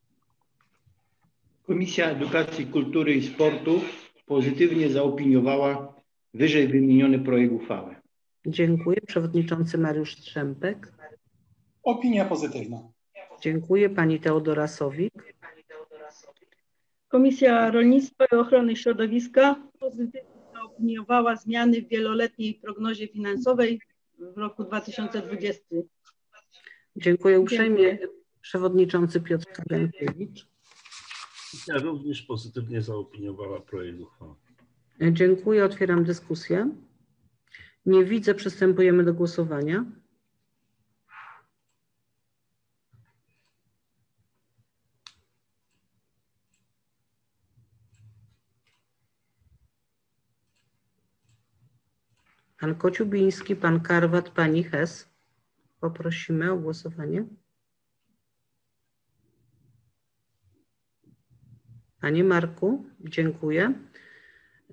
Komisja Edukacji, Kultury i Sportu pozytywnie zaopiniowała wyżej wymieniony projekt uchwały. Dziękuję. Przewodniczący Mariusz Strzępek. Opinia pozytywna. Dziękuję. Pani Teodora Sowik. Komisja Rolnictwa i Ochrony Środowiska pozytywnie zaopiniowała zmiany w wieloletniej prognozie finansowej w roku dwa tysiące dwudziestym. Dziękuję uprzejmie. Dziękuję. Przewodniczący Piotr Kagankiewicz. Ja również pozytywnie zaopiniowała projekt uchwały. Dziękuję. Otwieram dyskusję. Nie widzę. Przystępujemy do głosowania. Pan Kociubiński, pan Karwat, pani Hes. Poprosimy o głosowanie. Panie Marku, dziękuję.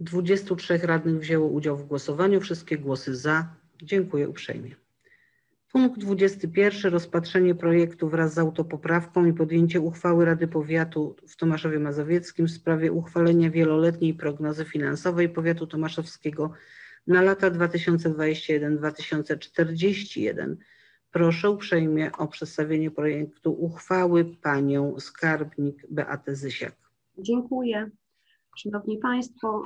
dwudziestu trzech radnych wzięło udział w głosowaniu. Wszystkie głosy za. Dziękuję uprzejmie. Punkt dwudziesty pierwszy. Rozpatrzenie projektu wraz z autopoprawką i podjęcie uchwały Rady Powiatu w Tomaszowie Mazowieckim w sprawie uchwalenia wieloletniej prognozy finansowej powiatu tomaszowskiego na lata dwa tysiące dwudziesty pierwszy do dwa tysiące czterdziestego pierwszego. Proszę uprzejmie o przedstawienie projektu uchwały panią skarbnik Beatę Zysiak. Dziękuję. Szanowni Państwo,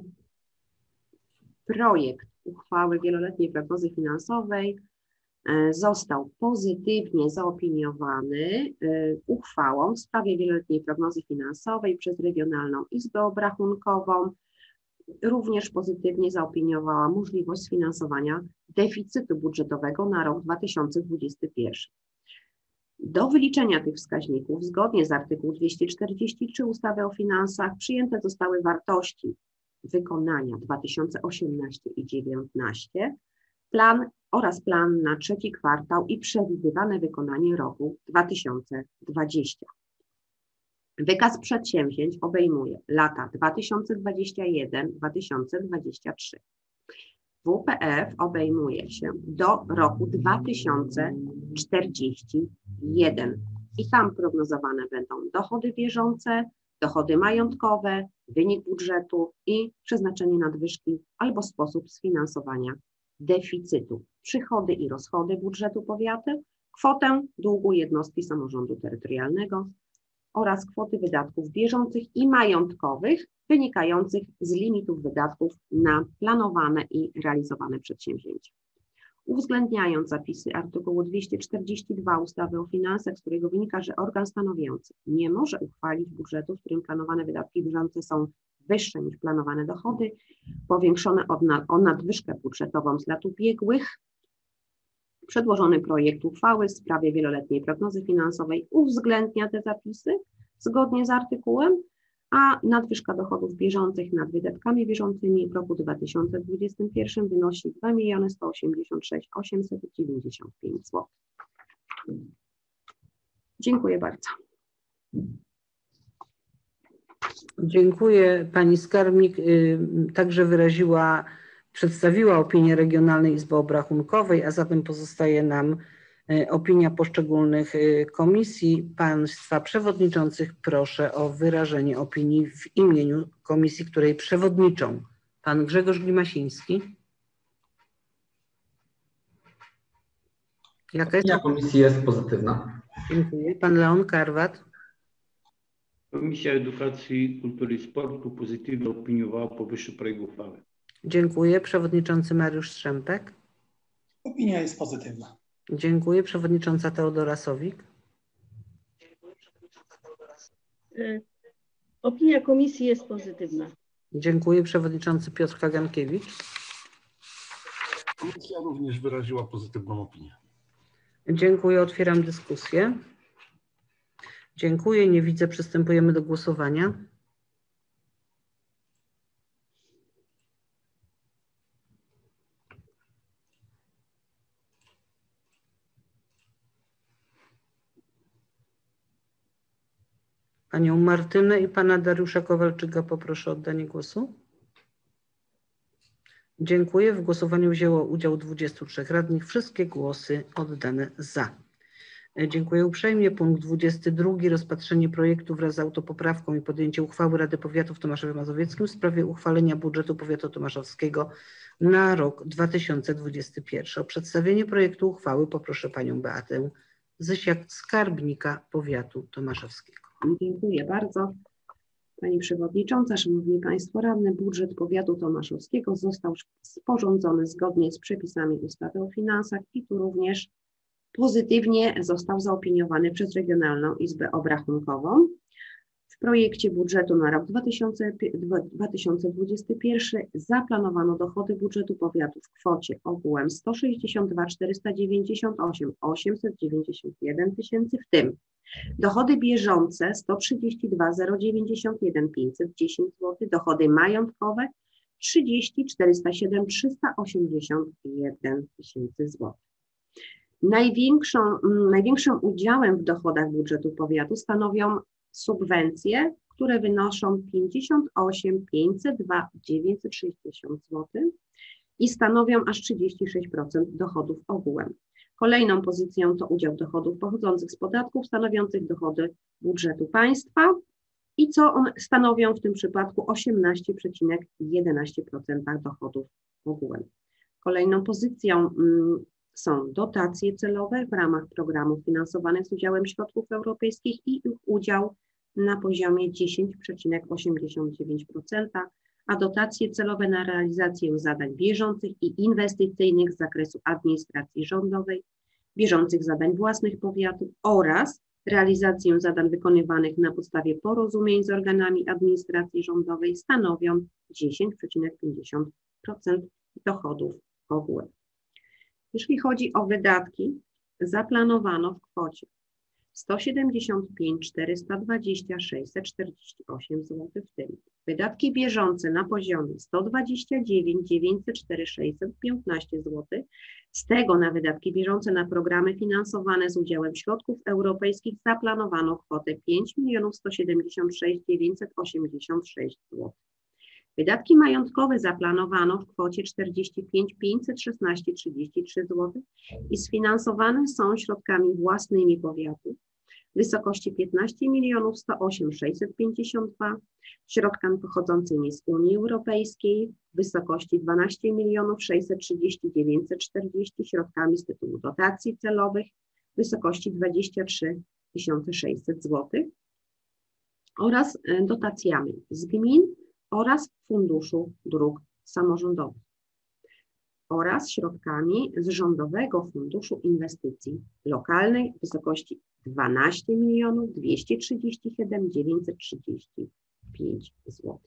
projekt uchwały wieloletniej prognozy finansowej został pozytywnie zaopiniowany uchwałą w sprawie wieloletniej prognozy finansowej przez Regionalną Izbę Obrachunkową. Również pozytywnie zaopiniowała możliwość sfinansowania deficytu budżetowego na rok dwa tysiące dwudziesty pierwszy. Do wyliczenia tych wskaźników zgodnie z artykułem dwieście czterdzieści trzy ustawy o finansach przyjęte zostały wartości wykonania dwa tysiące osiemnasty i dwa tysiące dziewiętnasty, plan oraz plan na trzeci kwartał i przewidywane wykonanie roku dwa tysiące dwudziestego. Wykaz przedsięwzięć obejmuje lata dwa tysiące dwudziesty pierwszy do dwa tysiące dwudziestego trzeciego. W P F obejmuje się do roku dwa tysiące czterdziestego pierwszego i tam prognozowane będą dochody bieżące, dochody majątkowe, wynik budżetu i przeznaczenie nadwyżki albo sposób sfinansowania deficytu, przychody i rozchody budżetu powiatu, kwotę długu jednostki samorządu terytorialnego oraz kwoty wydatków bieżących i majątkowych wynikających z limitów wydatków na planowane i realizowane przedsięwzięcia. Uwzględniając zapisy artykułu dwieście czterdzieści dwa ustawy o finansach, z którego wynika, że organ stanowiący nie może uchwalić budżetu, w którym planowane wydatki bieżące są wyższe niż planowane dochody, powiększone od na, o nadwyżkę budżetową z lat ubiegłych, przedłożony projekt uchwały w sprawie wieloletniej prognozy finansowej uwzględnia te zapisy zgodnie z artykułem, a nadwyżka dochodów bieżących nad wydatkami bieżącymi w roku dwa tysiące dwudziestym pierwszym wynosi dwa miliony sto osiemdziesiąt sześć tysięcy osiemset dziewięćdziesiąt pięć złotych. Dziękuję bardzo. Dziękuję. Pani skarbnik także wyraziła, przedstawiła opinię Regionalnej Izby Obrachunkowej, a zatem pozostaje nam opinia poszczególnych komisji. Państwa przewodniczących proszę o wyrażenie opinii w imieniu komisji, której przewodniczą. Pan Grzegorz Glimasiński. Jaka jest Opinia komisji jest pozytywna. Dziękuję. Pan Leon Karwat. Komisja Edukacji, Kultury i Sportu pozytywnie opiniowała powyższy projekt uchwały. Dziękuję. Przewodniczący Mariusz Strzępek. Opinia jest pozytywna. Dziękuję. Przewodnicząca Teodora Sowik. Opinia komisji jest pozytywna. Dziękuję. Przewodniczący Piotr Kagankiewicz. Komisja również wyraziła pozytywną opinię. Dziękuję. Otwieram dyskusję. Dziękuję. Nie widzę. Przystępujemy do głosowania. Panią Martynę i pana Dariusza Kowalczyka poproszę o oddanie głosu. Dziękuję. W głosowaniu wzięło udział dwudziestu trzech radnych. Wszystkie głosy oddane za. Dziękuję uprzejmie. Punkt dwudziesty drugi. Rozpatrzenie projektu wraz z autopoprawką i podjęcie uchwały Rady Powiatu w Tomaszowie Mazowieckim w sprawie uchwalenia budżetu powiatu tomaszowskiego na rok dwa tysiące dwudziesty pierwszy. O przedstawienie projektu uchwały poproszę panią Beatę Zysiak, skarbnika powiatu tomaszowskiego. Dziękuję bardzo. Pani Przewodnicząca, Szanowni Państwo Radni, budżet powiatu tomaszowskiego został sporządzony zgodnie z przepisami ustawy o finansach i tu również pozytywnie został zaopiniowany przez Regionalną Izbę Obrachunkową. W projekcie budżetu na rok dwa tysiące dwudziesty pierwszy zaplanowano dochody budżetu powiatu w kwocie ogółem sto sześćdziesiąt dwa tysiące czterysta dziewięćdziesiąt osiem tysięcy osiemset dziewięćdziesiąt jeden tysięcy, w tym dochody bieżące sto trzydzieści dwa tysiące dziewięćdziesiąt jeden tysięcy pięćset dziesięć złotych, dochody majątkowe trzydzieści tysięcy czterysta siedem tysięcy trzysta osiemdziesiąt jeden tysięcy złotych. Największą, największym udziałem w dochodach budżetu powiatu stanowią subwencje, które wynoszą pięćdziesiąt osiem tysięcy pięćset dwa tysiące dziewięćset sześćdziesiąt złotych i stanowią aż trzydzieści sześć procent dochodów ogółem. Kolejną pozycją to udział dochodów pochodzących z podatków stanowiących dochody budżetu państwa i co one stanowią w tym przypadku osiemnaście przecinek jedenaście procent dochodów ogółem. Kolejną pozycją mm, są dotacje celowe w ramach programów finansowanych z udziałem środków europejskich i ich udział na poziomie dziesięć przecinek osiemdziesiąt dziewięć procent, a dotacje celowe na realizację zadań bieżących i inwestycyjnych z zakresu administracji rządowej, bieżących zadań własnych powiatów oraz realizację zadań wykonywanych na podstawie porozumień z organami administracji rządowej stanowią dziesięć przecinek pięćdziesiąt procent dochodów ogółem. Jeśli chodzi o wydatki, zaplanowano w kwocie sto siedemdziesiąt pięć tysięcy czterysta dwadzieścia sześćset czterdzieści osiem złotych, w tym wydatki bieżące na poziomie sto dwadzieścia dziewięć tysięcy dziewięćset cztery sześćset piętnaście złotych, z tego na wydatki bieżące na programy finansowane z udziałem środków europejskich zaplanowano kwotę pięć milionów sto siedemdziesiąt sześć tysięcy dziewięćset osiemdziesiąt sześć złotych. Wydatki majątkowe zaplanowano w kwocie czterdzieści pięć tysięcy pięćset szesnaście przecinek trzydzieści trzy złotych i sfinansowane są środkami własnymi powiatu w wysokości piętnaście milionów sto osiem tysięcy sześćset pięćdziesiąt dwa, środkami pochodzącymi z Unii Europejskiej w wysokości dwanaście milionów sześćset trzydzieści tysięcy dziewięćset czterdzieści, środkami z tytułu dotacji celowych w wysokości dwadzieścia trzy tysiące sześćset złotych oraz dotacjami z gmin oraz Funduszu Dróg Samorządowych oraz środkami z Rządowego Funduszu Inwestycji Lokalnej w wysokości dwanaście milionów dwieście trzydzieści siedem tysięcy dziewięćset trzydzieści pięć złotych.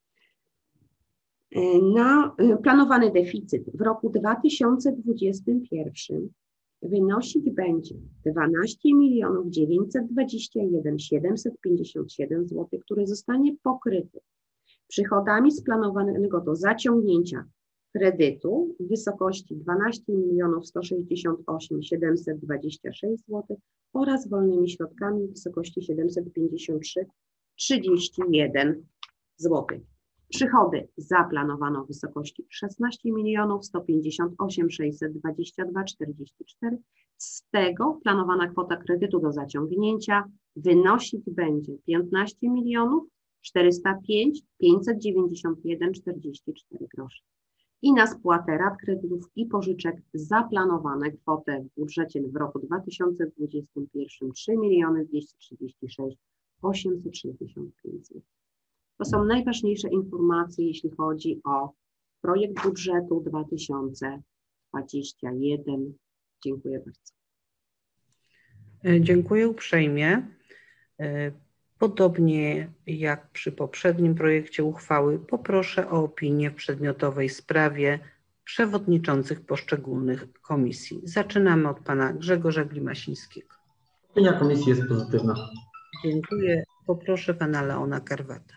Na planowany deficyt w roku dwa tysiące dwudziestym pierwszym wynosić będzie dwanaście milionów dziewięćset dwadzieścia jeden tysięcy siedemset pięćdziesiąt siedem złotych, który zostanie pokryty przychodami z planowanego do zaciągnięcia kredytu w wysokości dwanaście milionów sto sześćdziesiąt osiem tysięcy siedemset dwadzieścia sześć złotych oraz wolnymi środkami w wysokości siedemset pięćdziesiąt trzy tysiące trzydzieści jeden złotych. Przychody zaplanowano w wysokości szesnaście milionów sto pięćdziesiąt osiem tysięcy sześćset dwadzieścia dwa przecinek czterdzieści cztery. Z tego planowana kwota kredytu do zaciągnięcia wynosić będzie piętnaście milionów czterysta pięć tysięcy pięćset dziewięćdziesiąt jeden przecinek czterdzieści cztery groszy. I na spłatę rat kredytów i pożyczek zaplanowane kwotę w budżecie w roku dwa tysiące dwudziestym pierwszym trzy miliony dwieście trzydzieści sześć tysięcy osiemset sześćdziesiąt pięć złotych. To są najważniejsze informacje, jeśli chodzi o projekt budżetu dwa tysiące dwudziesty pierwszy. Dziękuję bardzo. Dziękuję uprzejmie. Podobnie jak przy poprzednim projekcie uchwały, poproszę o opinię w przedmiotowej sprawie przewodniczących poszczególnych komisji. Zaczynamy od pana Grzegorza Glimasińskiego. Opinia komisji jest pozytywna. Dziękuję. Poproszę pana Leona Karwata.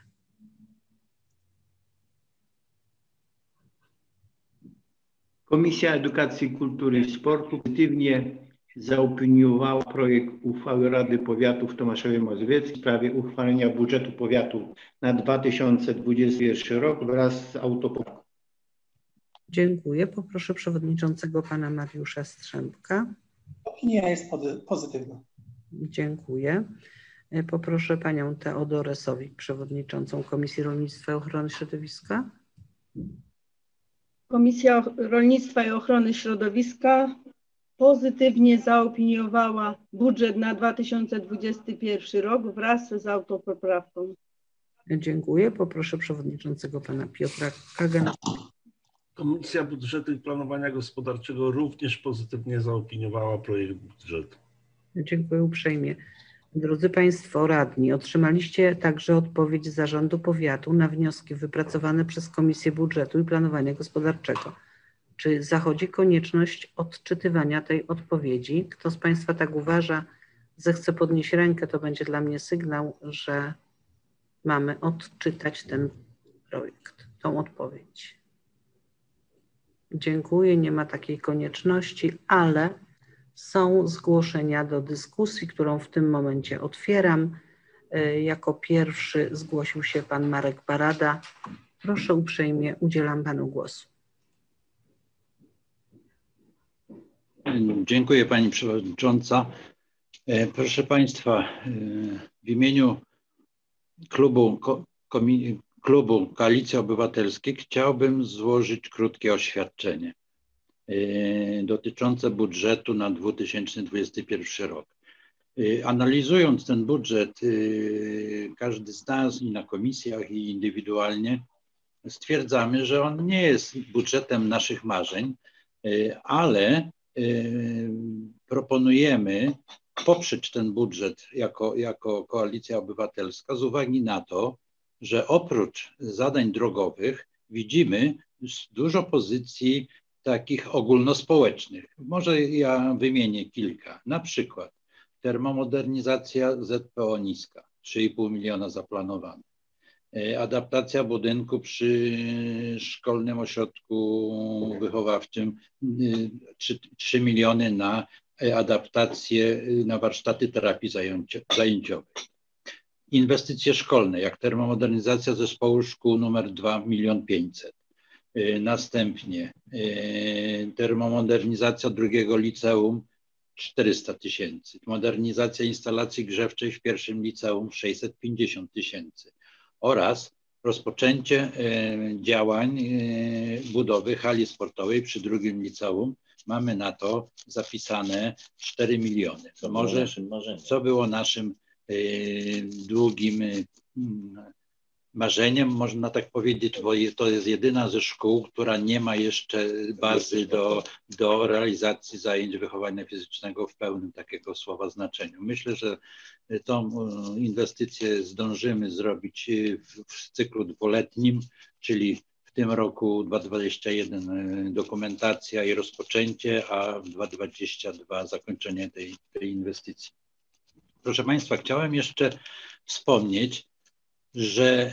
Komisja Edukacji, Kultury i Sportu pozytywnie zaopiniowała projekt uchwały Rady Powiatu w Tomaszowie Mazowieckim w sprawie uchwalenia budżetu powiatu na dwa tysiące dwudziesty pierwszy rok wraz z autopoprawką. Dziękuję. Poproszę przewodniczącego pana Mariusza Strzępka. Opinia jest pozytywna. Dziękuję. Poproszę panią Teodorę Sowik, przewodniczącą Komisji Rolnictwa i Ochrony Środowiska. Komisja Rolnictwa i Ochrony Środowiska pozytywnie zaopiniowała budżet na dwa tysiące dwudziesty pierwszy rok wraz z autopoprawką. Dziękuję. Poproszę przewodniczącego pana Piotra Kagana. Komisja Budżetu i Planowania Gospodarczego również pozytywnie zaopiniowała projekt budżetu. Dziękuję uprzejmie. Drodzy Państwo radni, otrzymaliście także odpowiedź z Zarządu Powiatu na wnioski wypracowane przez Komisję Budżetu i Planowania Gospodarczego. Czy zachodzi konieczność odczytywania tej odpowiedzi? Kto z Państwa tak uważa, zechce podnieść rękę, to będzie dla mnie sygnał, że mamy odczytać ten projekt, tą odpowiedź. Dziękuję, nie ma takiej konieczności, ale są zgłoszenia do dyskusji, którą w tym momencie otwieram. Jako pierwszy zgłosił się pan Marek Barada. Proszę uprzejmie, udzielam panu głosu. Dziękuję pani przewodnicząca. Proszę państwa, w imieniu klubu, klubu Koalicji Obywatelskiej chciałbym złożyć krótkie oświadczenie dotyczące budżetu na dwa tysiące dwudziesty pierwszy rok. Analizując ten budżet, każdy z nas i na komisjach i indywidualnie stwierdzamy, że on nie jest budżetem naszych marzeń, ale proponujemy poprzeć ten budżet jako, jako Koalicja Obywatelska z uwagi na to, że oprócz zadań drogowych widzimy dużo pozycji takich ogólnospołecznych. Może ja wymienię kilka. Na przykład termomodernizacja Z P O Niska, trzy i pół miliona zaplanowane. Adaptacja budynku przy Szkolnym Ośrodku Wychowawczym, trzy miliony na adaptację, na warsztaty terapii zajęciowej. Inwestycje szkolne, jak termomodernizacja zespołu szkół numer dwa, milion pięćset. Następnie termomodernizacja drugiego liceum, czterysta tysięcy. Modernizacja instalacji grzewczej w pierwszym liceum, sześćset pięćdziesiąt tysięcy. Oraz rozpoczęcie działań budowy hali sportowej przy drugim liceum. Mamy na to zapisane cztery miliony. To może, co było naszym długim marzeniem, można tak powiedzieć, bo to jest jedyna ze szkół, która nie ma jeszcze bazy do, do realizacji zajęć wychowania fizycznego w pełnym takiego słowa znaczeniu. Myślę, że tą inwestycję zdążymy zrobić w, w cyklu dwuletnim, czyli w tym roku dwa tysiące dwudziestym pierwszym dokumentacja i rozpoczęcie, a w dwa tysiące dwudziestym drugim zakończenie tej, tej inwestycji. Proszę Państwa, chciałem jeszcze wspomnieć, że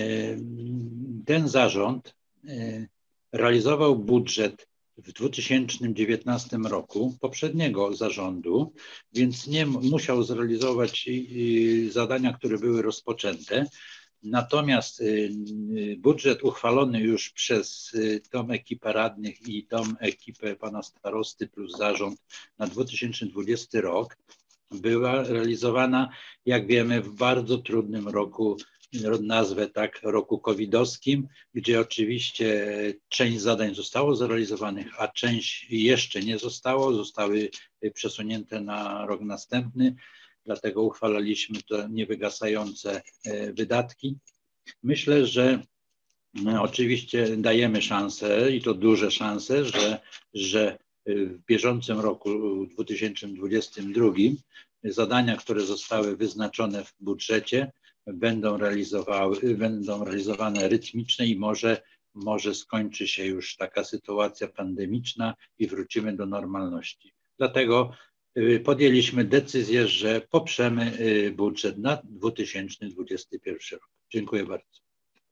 ten zarząd realizował budżet w dwa tysiące dziewiętnastym roku poprzedniego zarządu, więc nie musiał zrealizować zadania, które były rozpoczęte. Natomiast budżet uchwalony już przez tą ekipę radnych i tą ekipę pana starosty plus zarząd na dwa tysiące dwudziesty rok była realizowana, jak wiemy, w bardzo trudnym roku, nazwę tak, roku covidowskim, gdzie oczywiście część zadań zostało zrealizowanych, a część jeszcze nie zostało, zostały przesunięte na rok następny, dlatego uchwalaliśmy to niewygasające wydatki. Myślę, że no, oczywiście dajemy szansę i to duże szanse, że, że w bieżącym roku dwa tysiące dwudziestym drugim zadania, które zostały wyznaczone w budżecie, będą, realizowały, będą realizowane rytmicznie i może, może skończy się już taka sytuacja pandemiczna i wrócimy do normalności. Dlatego podjęliśmy decyzję, że poprzemy budżet na dwa tysiące dwudziesty pierwszy rok. Dziękuję bardzo.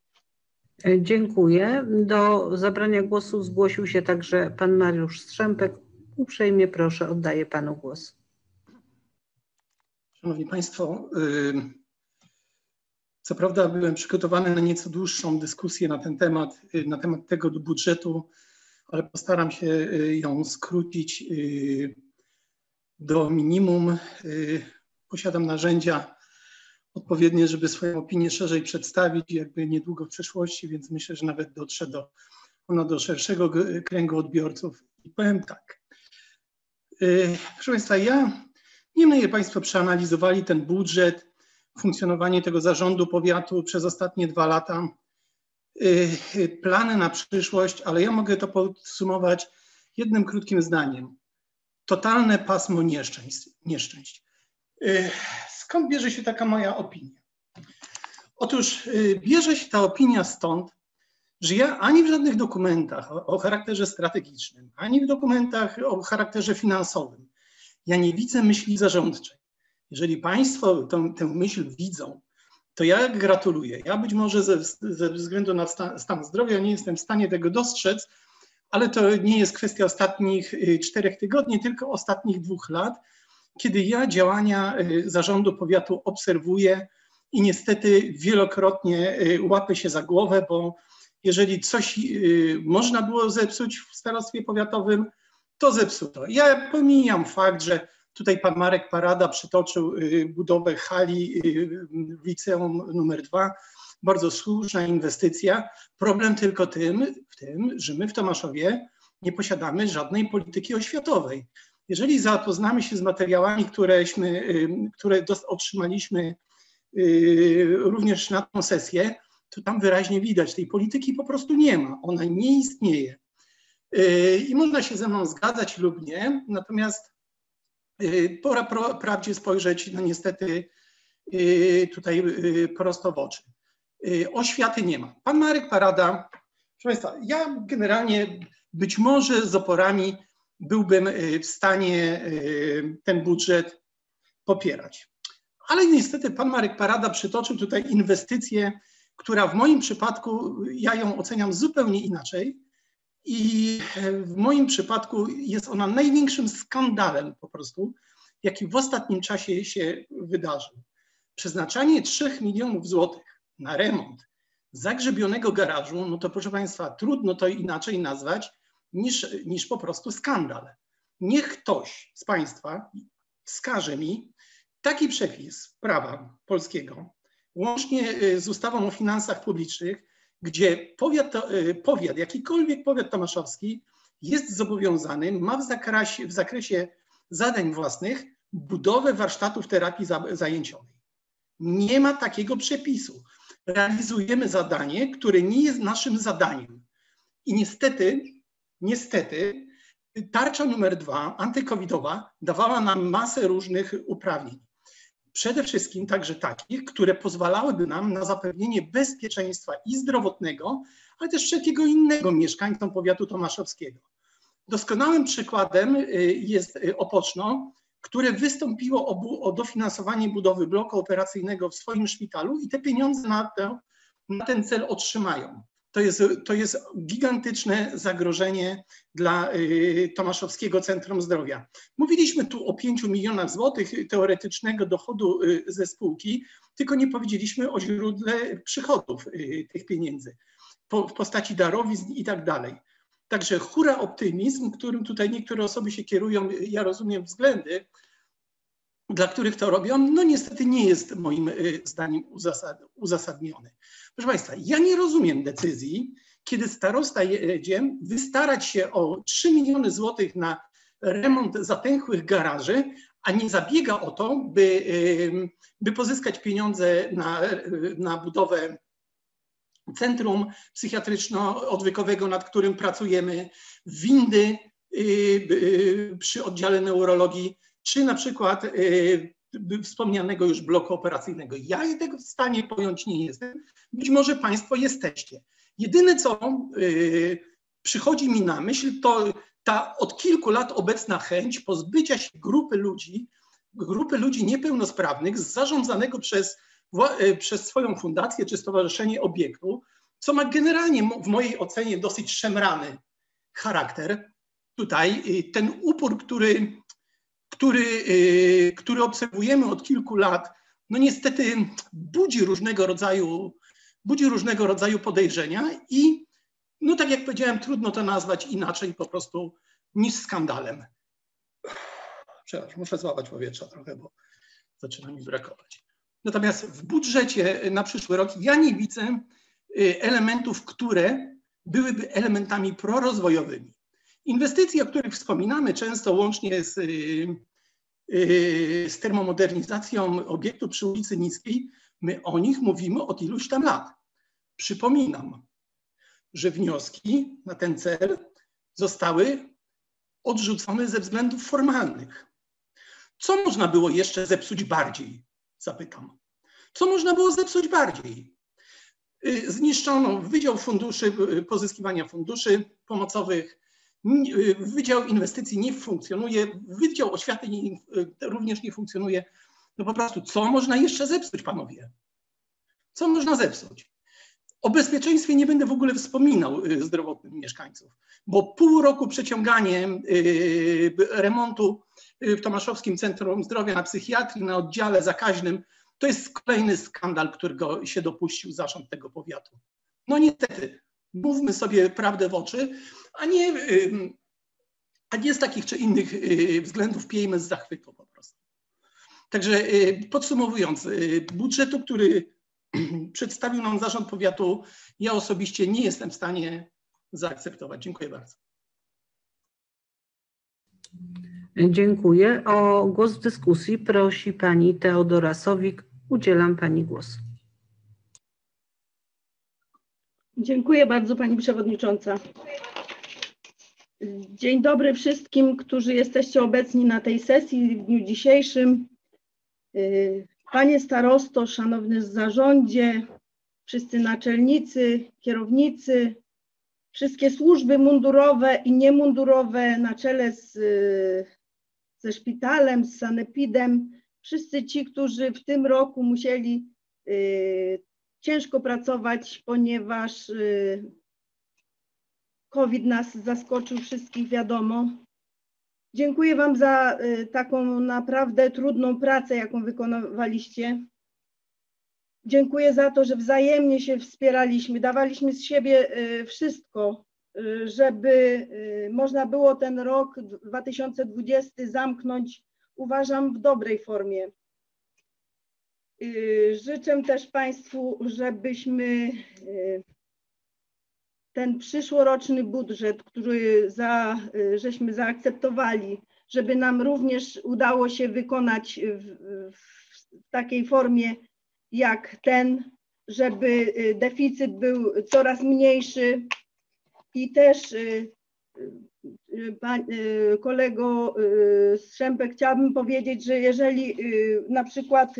Dziękuję. Do zabrania głosu zgłosił się także pan Mariusz Strzępek. Uprzejmie proszę, oddaję panu głos. Szanowni Państwo, co prawda byłem przygotowany na nieco dłuższą dyskusję na ten temat, na temat tego budżetu, ale postaram się ją skrócić do minimum. Posiadam narzędzia odpowiednie, żeby swoją opinię szerzej przedstawić, jakby niedługo w przyszłości, więc myślę, że nawet dotrze do, ona do szerszego kręgu odbiorców. I powiem tak. Proszę Państwa, ja nie wiem, jak Państwo przeanalizowali ten budżet, funkcjonowanie tego zarządu powiatu przez ostatnie dwa lata, plany na przyszłość, ale ja mogę to podsumować jednym krótkim zdaniem. Totalne pasmo nieszczęść. nieszczęść. Skąd bierze się taka moja opinia? Otóż bierze się ta opinia stąd, że ja ani w żadnych dokumentach o, o charakterze strategicznym, ani w dokumentach o charakterze finansowym, ja nie widzę myśli zarządczej. Jeżeli Państwo tę, tę myśl widzą, to ja gratuluję. Ja być może ze, ze względu na stan, stan zdrowia nie jestem w stanie tego dostrzec, ale to nie jest kwestia ostatnich czterech tygodni, tylko ostatnich dwóch lat, kiedy ja działania zarządu powiatu obserwuję i niestety wielokrotnie łapie się za głowę, bo jeżeli coś można było zepsuć w starostwie powiatowym, to zepsuto. Ja pomijam fakt, że tutaj pan Marek Parada przytoczył budowę hali w liceum numer dwa. Bardzo słuszna inwestycja. Problem tylko tym, w tym, że my w Tomaszowie nie posiadamy żadnej polityki oświatowej. Jeżeli zapoznamy się z materiałami, któreśmy, które otrzymaliśmy również na tę sesję, to tam wyraźnie widać, tej polityki po prostu nie ma. Ona nie istnieje. I można się ze mną zgadzać lub nie, natomiast pora prawdzie spojrzeć, no niestety tutaj prosto w oczy. Oświaty nie ma. Pan Marek Parada, proszę Państwa, ja generalnie być może z oporami byłbym w stanie ten budżet popierać. Ale niestety pan Marek Parada przytoczył tutaj inwestycję, która w moim przypadku, ja ją oceniam zupełnie inaczej i w moim przypadku jest ona największym skandalem po prostu, jaki w ostatnim czasie się wydarzył. Przeznaczanie trzech milionów złotych na remont zagrzebionego garażu, no to proszę Państwa, trudno to inaczej nazwać niż, niż po prostu skandal. Niech ktoś z Państwa wskaże mi taki przepis prawa polskiego, łącznie z ustawą o finansach publicznych, gdzie powiat, powiat jakikolwiek powiat tomaszowski jest zobowiązany, ma w zakresie, w zakresie zadań własnych budowę warsztatów terapii zajęciowej. Nie ma takiego przepisu. Realizujemy zadanie, które nie jest naszym zadaniem. I niestety, niestety tarcza numer dwa, antykowidowa, dawała nam masę różnych uprawnień. Przede wszystkim także takich, które pozwalałyby nam na zapewnienie bezpieczeństwa i zdrowotnego, ale też wszelkiego innego mieszkańcom powiatu tomaszowskiego. Doskonałym przykładem jest Opoczno, które wystąpiło o, o dofinansowanie budowy bloku operacyjnego w swoim szpitalu i te pieniądze na, te, na ten cel otrzymają. To jest, to jest gigantyczne zagrożenie dla y, Tomaszowskiego Centrum Zdrowia. Mówiliśmy tu o pięciu milionach złotych teoretycznego dochodu y, ze spółki, tylko nie powiedzieliśmy o źródle przychodów y, tych pieniędzy po, w postaci darowizn i tak dalej. Także hura optymizm, którym tutaj niektóre osoby się kierują, ja rozumiem względy, dla których to robią, no niestety nie jest moim zdaniem uzasad, uzasadniony. Proszę Państwa, ja nie rozumiem decyzji, kiedy starosta jedzie wystarać się o trzy miliony złotych na remont zatęchłych garaży, a nie zabiega o to, by, by pozyskać pieniądze na, na budowę centrum psychiatryczno-odwykowego, nad którym pracujemy, windy przy oddziale neurologii, czy na przykład wspomnianego już bloku operacyjnego. Ja tego w stanie pojąć nie jestem. Być może Państwo jesteście. Jedyne, co przychodzi mi na myśl, to ta od kilku lat obecna chęć pozbycia się grupy ludzi, grupy ludzi niepełnosprawnych zarządzanego przez przez swoją fundację czy stowarzyszenie obiektu, co ma generalnie w mojej ocenie dosyć szemrany charakter. Tutaj ten upór, który, który, który obserwujemy od kilku lat, no niestety budzi różnego rodzaju, budzi różnego rodzaju podejrzenia i no tak jak powiedziałem, trudno to nazwać inaczej po prostu niż skandalem. Przepraszam, muszę złapać powietrza trochę, bo zaczyna mi brakować. Natomiast w budżecie na przyszły rok ja nie widzę elementów, które byłyby elementami prorozwojowymi. Inwestycje, o których wspominamy często łącznie z, z termomodernizacją obiektu przy ulicy Niskiej, my o nich mówimy od iluś tam lat. Przypominam, że wnioski na ten cel zostały odrzucone ze względów formalnych. Co można było jeszcze zepsuć bardziej? Zapytam. Co można było zepsuć bardziej? Zniszczono Wydział Funduszy, Pozyskiwania Funduszy Pomocowych, Wydział Inwestycji nie funkcjonuje, Wydział Oświaty nie, również nie funkcjonuje. No po prostu, co można jeszcze zepsuć, panowie? Co można zepsuć? O bezpieczeństwie nie będę w ogóle wspominał zdrowotnym mieszkańców, bo pół roku przeciąganie remontu w Tomaszowskim Centrum Zdrowia na psychiatrii, na oddziale zakaźnym, To jest kolejny skandal, którego się dopuścił zarząd tego powiatu. No niestety, mówmy sobie prawdę w oczy, a nie, a nie z takich czy innych względów pijmy z zachwytu po prostu. Także podsumowując, budżetu, który przedstawił nam zarząd powiatu, ja osobiście nie jestem w stanie zaakceptować. Dziękuję bardzo. Dziękuję. O głos w dyskusji prosi pani Teodora Sowik. Udzielam pani głosu. Dziękuję bardzo pani przewodnicząca. Dzień dobry wszystkim, którzy jesteście obecni na tej sesji w dniu dzisiejszym. Panie starosto, szanowny zarządzie, wszyscy naczelnicy, kierownicy, wszystkie służby mundurowe i niemundurowe na czele z, ze szpitalem, z sanepidem, wszyscy ci, którzy w tym roku musieli y, ciężko pracować, ponieważ y, COVID nas zaskoczył wszystkich, wiadomo. Dziękuję wam za y, taką naprawdę trudną pracę, jaką wykonywaliście. Dziękuję za to, że wzajemnie się wspieraliśmy, dawaliśmy z siebie y, wszystko, y, żeby y, można było ten rok dwa tysiące dwudziesty zamknąć, uważam, w dobrej formie. Y, życzę też państwu, żebyśmy y, ten przyszłoroczny budżet, który za, y, żeśmy zaakceptowali, żeby nam również udało się wykonać w, w takiej formie jak ten, żeby deficyt był coraz mniejszy i też pan, kolego Strzępek, chciałabym powiedzieć, że jeżeli na przykład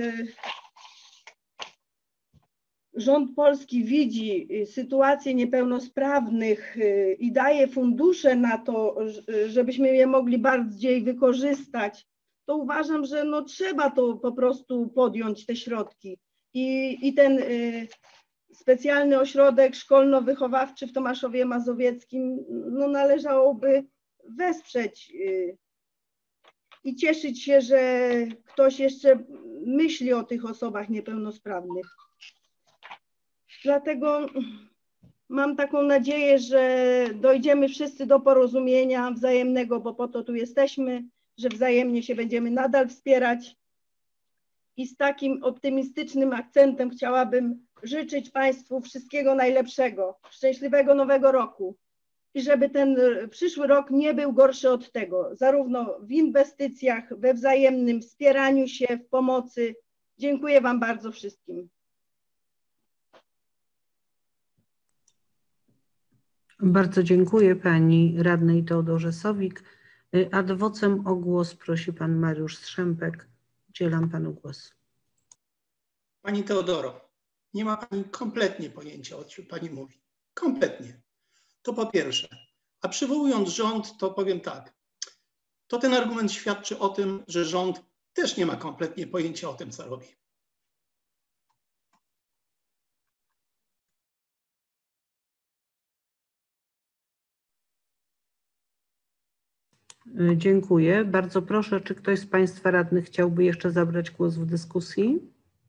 rząd polski widzi sytuację niepełnosprawnych i daje fundusze na to, żebyśmy je mogli bardziej wykorzystać, to uważam, że no trzeba to po prostu podjąć, te środki. I, i ten y, specjalny ośrodek szkolno-wychowawczy w Tomaszowie Mazowieckim no, należałoby wesprzeć y, i cieszyć się, że ktoś jeszcze myśli o tych osobach niepełnosprawnych. Dlatego mam taką nadzieję, że dojdziemy wszyscy do porozumienia wzajemnego, bo po to tu jesteśmy, że wzajemnie się będziemy nadal wspierać. I z takim optymistycznym akcentem chciałabym życzyć państwu wszystkiego najlepszego, szczęśliwego nowego roku i żeby ten przyszły rok nie był gorszy od tego, zarówno w inwestycjach, we wzajemnym wspieraniu się, w pomocy. Dziękuję wam bardzo wszystkim. Bardzo dziękuję pani radnej Teodorze Sowik. Ad vocem o głos prosi pan Mariusz Strzępek. Udzielam panu głosu. Pani Teodoro, nie ma pani kompletnie pojęcia, o czym pani mówi. Kompletnie. To po pierwsze. A przywołując rząd, to powiem tak. To ten argument świadczy o tym, że rząd też nie ma kompletnie pojęcia o tym, co robi. Dziękuję. Bardzo proszę, czy ktoś z państwa radnych chciałby jeszcze zabrać głos w dyskusji?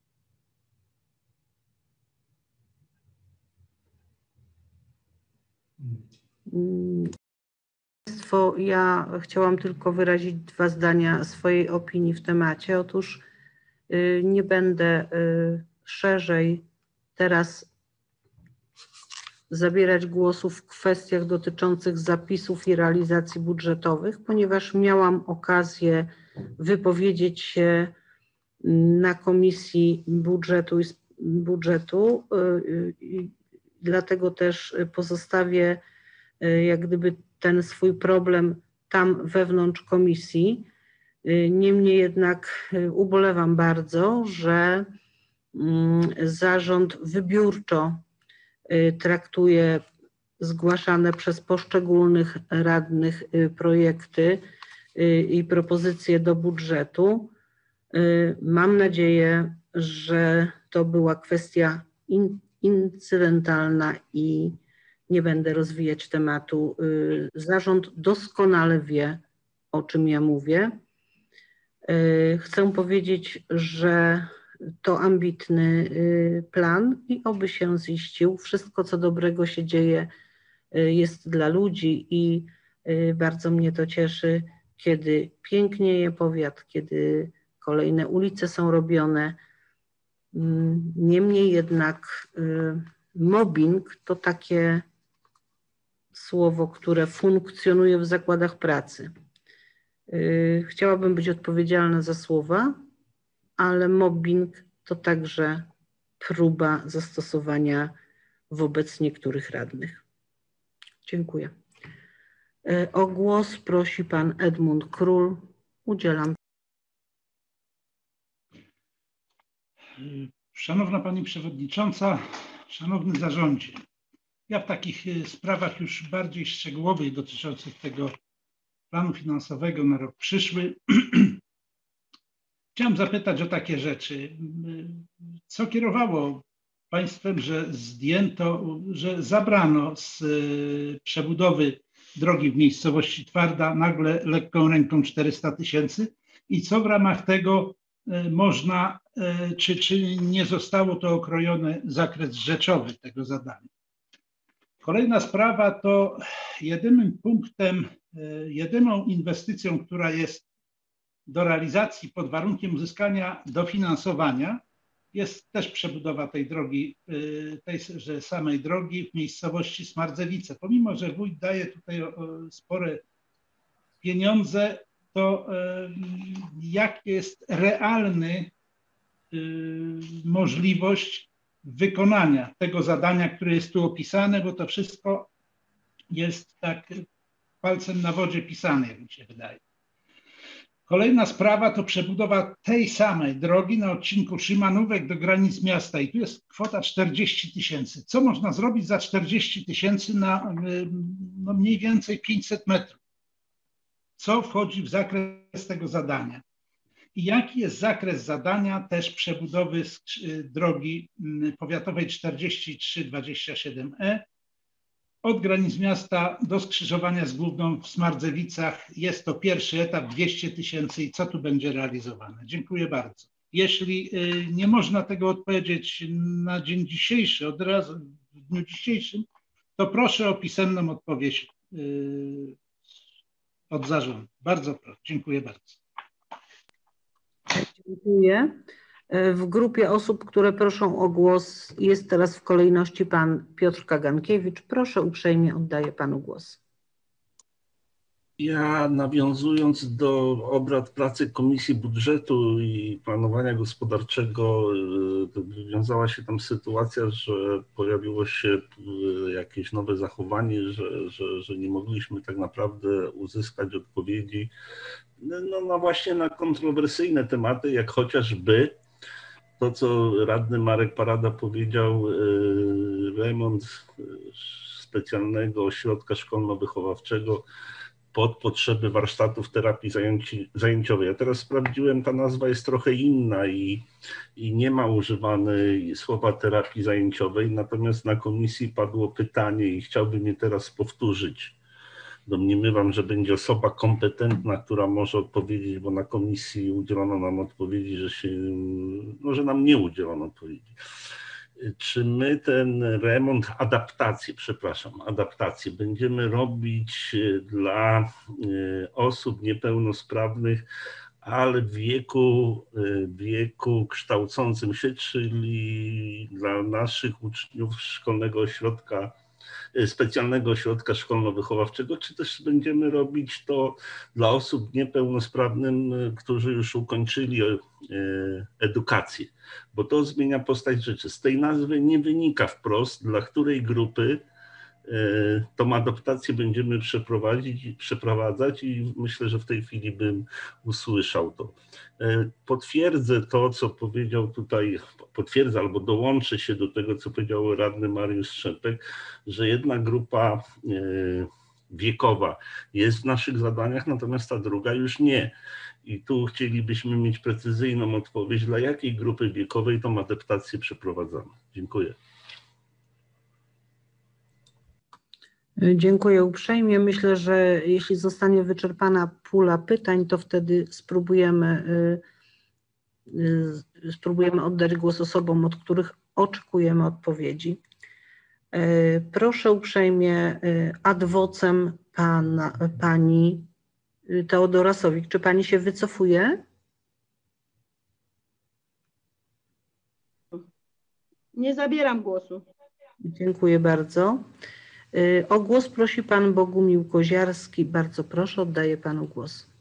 Państwo, ja chciałam tylko wyrazić dwa zdania swojej opinii w temacie. Otóż nie będę szerzej teraz zabierać głosu w kwestiach dotyczących zapisów i realizacji budżetowych, ponieważ miałam okazję wypowiedzieć się na Komisji Budżetu i Budżetu i dlatego też pozostawię jak gdyby ten swój problem tam wewnątrz komisji. Niemniej jednak ubolewam bardzo, że zarząd wybiórczo traktuje zgłaszane przez poszczególnych radnych projekty i propozycje do budżetu. Mam nadzieję, że to była kwestia incydentalna i nie będę rozwijać tematu. Zarząd doskonale wie, o czym ja mówię. Chcę powiedzieć, że to ambitny plan i oby się ziścił. Wszystko, co dobrego się dzieje, jest dla ludzi i bardzo mnie to cieszy, kiedy pięknieje powiat, kiedy kolejne ulice są robione. Niemniej jednak mobbing to takie słowo, które funkcjonuje w zakładach pracy. Chciałabym być odpowiedzialna za słowa, ale mobbing to także próba zastosowania wobec niektórych radnych. Dziękuję. O głos prosi pan Edmund Król. Udzielam. Szanowna Pani Przewodnicząca, Szanowny Zarządzie. Ja w takich sprawach już bardziej szczegółowych dotyczących tego planu finansowego na rok przyszły chciałem zapytać o takie rzeczy. Co kierowało Państwem, że zdjęto, że zabrano z przebudowy drogi w miejscowości Twarda nagle lekką ręką czterysta tysięcy i co w ramach tego można, czy, czy nie zostało to okrojone zakres rzeczowy tego zadania. Kolejna sprawa to jedynym punktem, jedyną inwestycją, która jest do realizacji pod warunkiem uzyskania dofinansowania, jest też przebudowa tej drogi, tej samej drogi w miejscowości Smardzewice. Pomimo że wójt daje tutaj spore pieniądze, to jak jest realny możliwość wykonania tego zadania, które jest tu opisane, bo to wszystko jest tak palcem na wodzie pisane, jak mi się wydaje. Kolejna sprawa to przebudowa tej samej drogi na odcinku Szymanówek do granic miasta i tu jest kwota czterdzieści tysięcy. Co można zrobić za czterdzieści tysięcy na no mniej więcej pięćset metrów? Co wchodzi w zakres tego zadania? I jaki jest zakres zadania też przebudowy drogi powiatowej czterdzieści trzy dwadzieścia siedem E od granic miasta do skrzyżowania z Główną w Smardzewicach? Jest to pierwszy etap, dwieście tysięcy i co tu będzie realizowane? Dziękuję bardzo. Jeśli nie można tego odpowiedzieć na dzień dzisiejszy, od razu w dniu dzisiejszym, to proszę o pisemną odpowiedź od zarządu. Bardzo proszę. Dziękuję bardzo. Dziękuję. W grupie osób, które proszą o głos, jest teraz w kolejności pan Piotr Kagankiewicz. Proszę, uprzejmie oddaję panu głos. Ja, nawiązując do obrad pracy Komisji Budżetu i Planowania Gospodarczego, wywiązała się tam sytuacja, że pojawiło się jakieś nowe zachowanie, że, że, że nie mogliśmy tak naprawdę uzyskać odpowiedzi no, no właśnie na kontrowersyjne tematy, jak chociażby to, co radny Marek Parada powiedział, remont specjalnego ośrodka szkolno-wychowawczego pod potrzeby warsztatów terapii zajęci, zajęciowej. Ja teraz sprawdziłem, ta nazwa jest trochę inna i, i nie ma używanej słowa terapii zajęciowej, natomiast na komisji padło pytanie i chciałbym je teraz powtórzyć. Domniemywam, że będzie osoba kompetentna, która może odpowiedzieć, bo na komisji udzielono nam odpowiedzi, że się, no, że nam nie udzielono odpowiedzi. Czy my ten remont, adaptację, przepraszam, adaptację będziemy robić dla osób niepełnosprawnych, ale w wieku, wieku kształcącym się, czyli dla naszych uczniów szkolnego ośrodka, specjalnego ośrodka szkolno-wychowawczego, czy też będziemy robić to dla osób niepełnosprawnych, którzy już ukończyli edukację, bo to zmienia postać rzeczy. Z tej nazwy nie wynika wprost, dla której grupy tą adaptację będziemy przeprowadzić, przeprowadzać i myślę, że w tej chwili bym usłyszał to. Potwierdzę to, co powiedział tutaj, potwierdzę albo dołączę się do tego, co powiedział radny Mariusz Strzepek, że jedna grupa wiekowa jest w naszych zadaniach, natomiast ta druga już nie. I tu chcielibyśmy mieć precyzyjną odpowiedź, dla jakiej grupy wiekowej tą adaptację przeprowadzamy. Dziękuję. Dziękuję uprzejmie. Myślę, że jeśli zostanie wyczerpana pula pytań, to wtedy spróbujemy spróbujemy oddać głos osobom, od których oczekujemy odpowiedzi. Proszę uprzejmie ad vocem pana, pani Teodora Sowik. Czy pani się wycofuje? Nie zabieram głosu. Dziękuję bardzo. O głos prosi pan Bogumił Koziarski. Bardzo proszę, oddaję panu głos.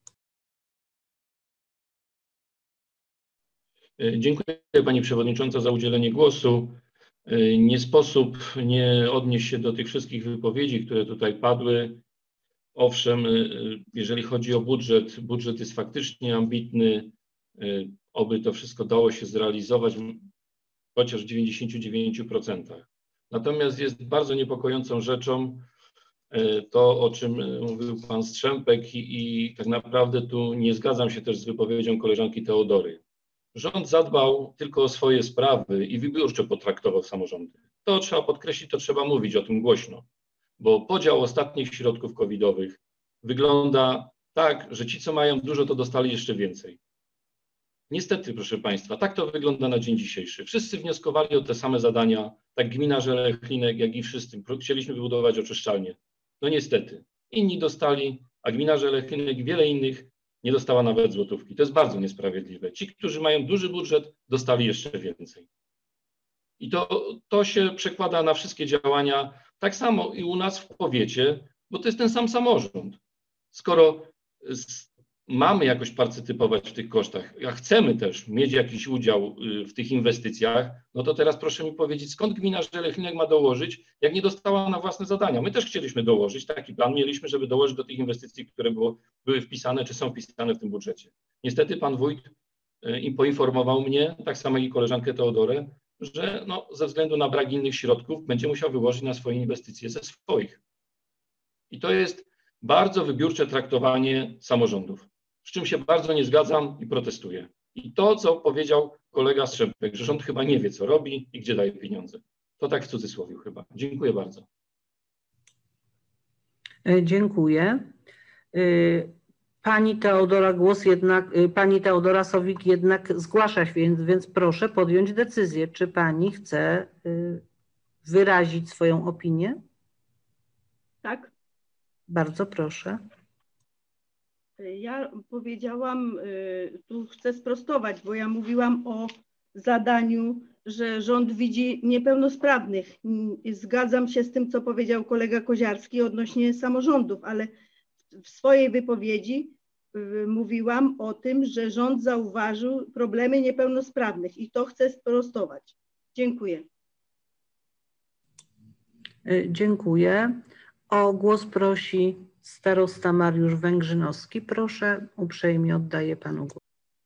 Dziękuję pani przewodnicząca za udzielenie głosu. Nie sposób nie odnieść się do tych wszystkich wypowiedzi, które tutaj padły. Owszem, jeżeli chodzi o budżet, budżet jest faktycznie ambitny. Oby to wszystko dało się zrealizować chociaż w dziewięćdziesięciu dziewięciu procentach. Natomiast jest bardzo niepokojącą rzeczą to, o czym mówił pan Strzępek i, i tak naprawdę tu nie zgadzam się też z wypowiedzią koleżanki Teodory. Rząd zadbał tylko o swoje sprawy i wybiórczo potraktował samorządy. To trzeba podkreślić, to trzeba mówić o tym głośno, bo podział ostatnich środków covidowych wygląda tak, że ci, co mają dużo, to dostali jeszcze więcej. Niestety, proszę państwa, tak to wygląda na dzień dzisiejszy. Wszyscy wnioskowali o te same zadania, tak gmina Żelechlinek, jak i wszyscy. Chcieliśmy wybudować oczyszczalnię. No niestety, inni dostali, a gmina Żelechlinek i wiele innych nie dostała nawet złotówki. To jest bardzo niesprawiedliwe. Ci, którzy mają duży budżet, dostali jeszcze więcej. I to, to się przekłada na wszystkie działania, tak samo i u nas w powiecie, bo to jest ten sam samorząd. Skoro z, mamy jakoś partycypować w tych kosztach, a chcemy też mieć jakiś udział w tych inwestycjach, no to teraz proszę mi powiedzieć, skąd gmina Żelechlinek ma dołożyć, jak nie dostała na własne zadania. My też chcieliśmy dołożyć, taki plan mieliśmy, żeby dołożyć do tych inwestycji, które było, były wpisane, czy są wpisane w tym budżecie. Niestety pan wójt im poinformował mnie, tak samo jak i koleżankę Teodorę, że no, ze względu na brak innych środków będzie musiał wyłożyć na swoje inwestycje ze swoich. I to jest bardzo wybiórcze traktowanie samorządów, z czym się bardzo nie zgadzam i protestuję. I to, co powiedział kolega Strzępek, że rząd chyba nie wie, co robi i gdzie daje pieniądze. To tak w cudzysłowie chyba. Dziękuję bardzo. Dziękuję. Pani Teodora głos jednak, pani Teodora Sowik jednak zgłasza się, więc, więc proszę podjąć decyzję, czy pani chce wyrazić swoją opinię? Tak. Bardzo proszę. Ja powiedziałam, tu chcę sprostować, bo ja mówiłam o zadaniu, że rząd widzi niepełnosprawnych. Zgadzam się z tym, co powiedział kolega Koziarski odnośnie samorządów, ale w swojej wypowiedzi mówiłam o tym, że rząd zauważył problemy niepełnosprawnych i to chcę sprostować. Dziękuję. Dziękuję. O głos prosi starosta Mariusz Węgrzynowski. Proszę, uprzejmie oddaję panu głos.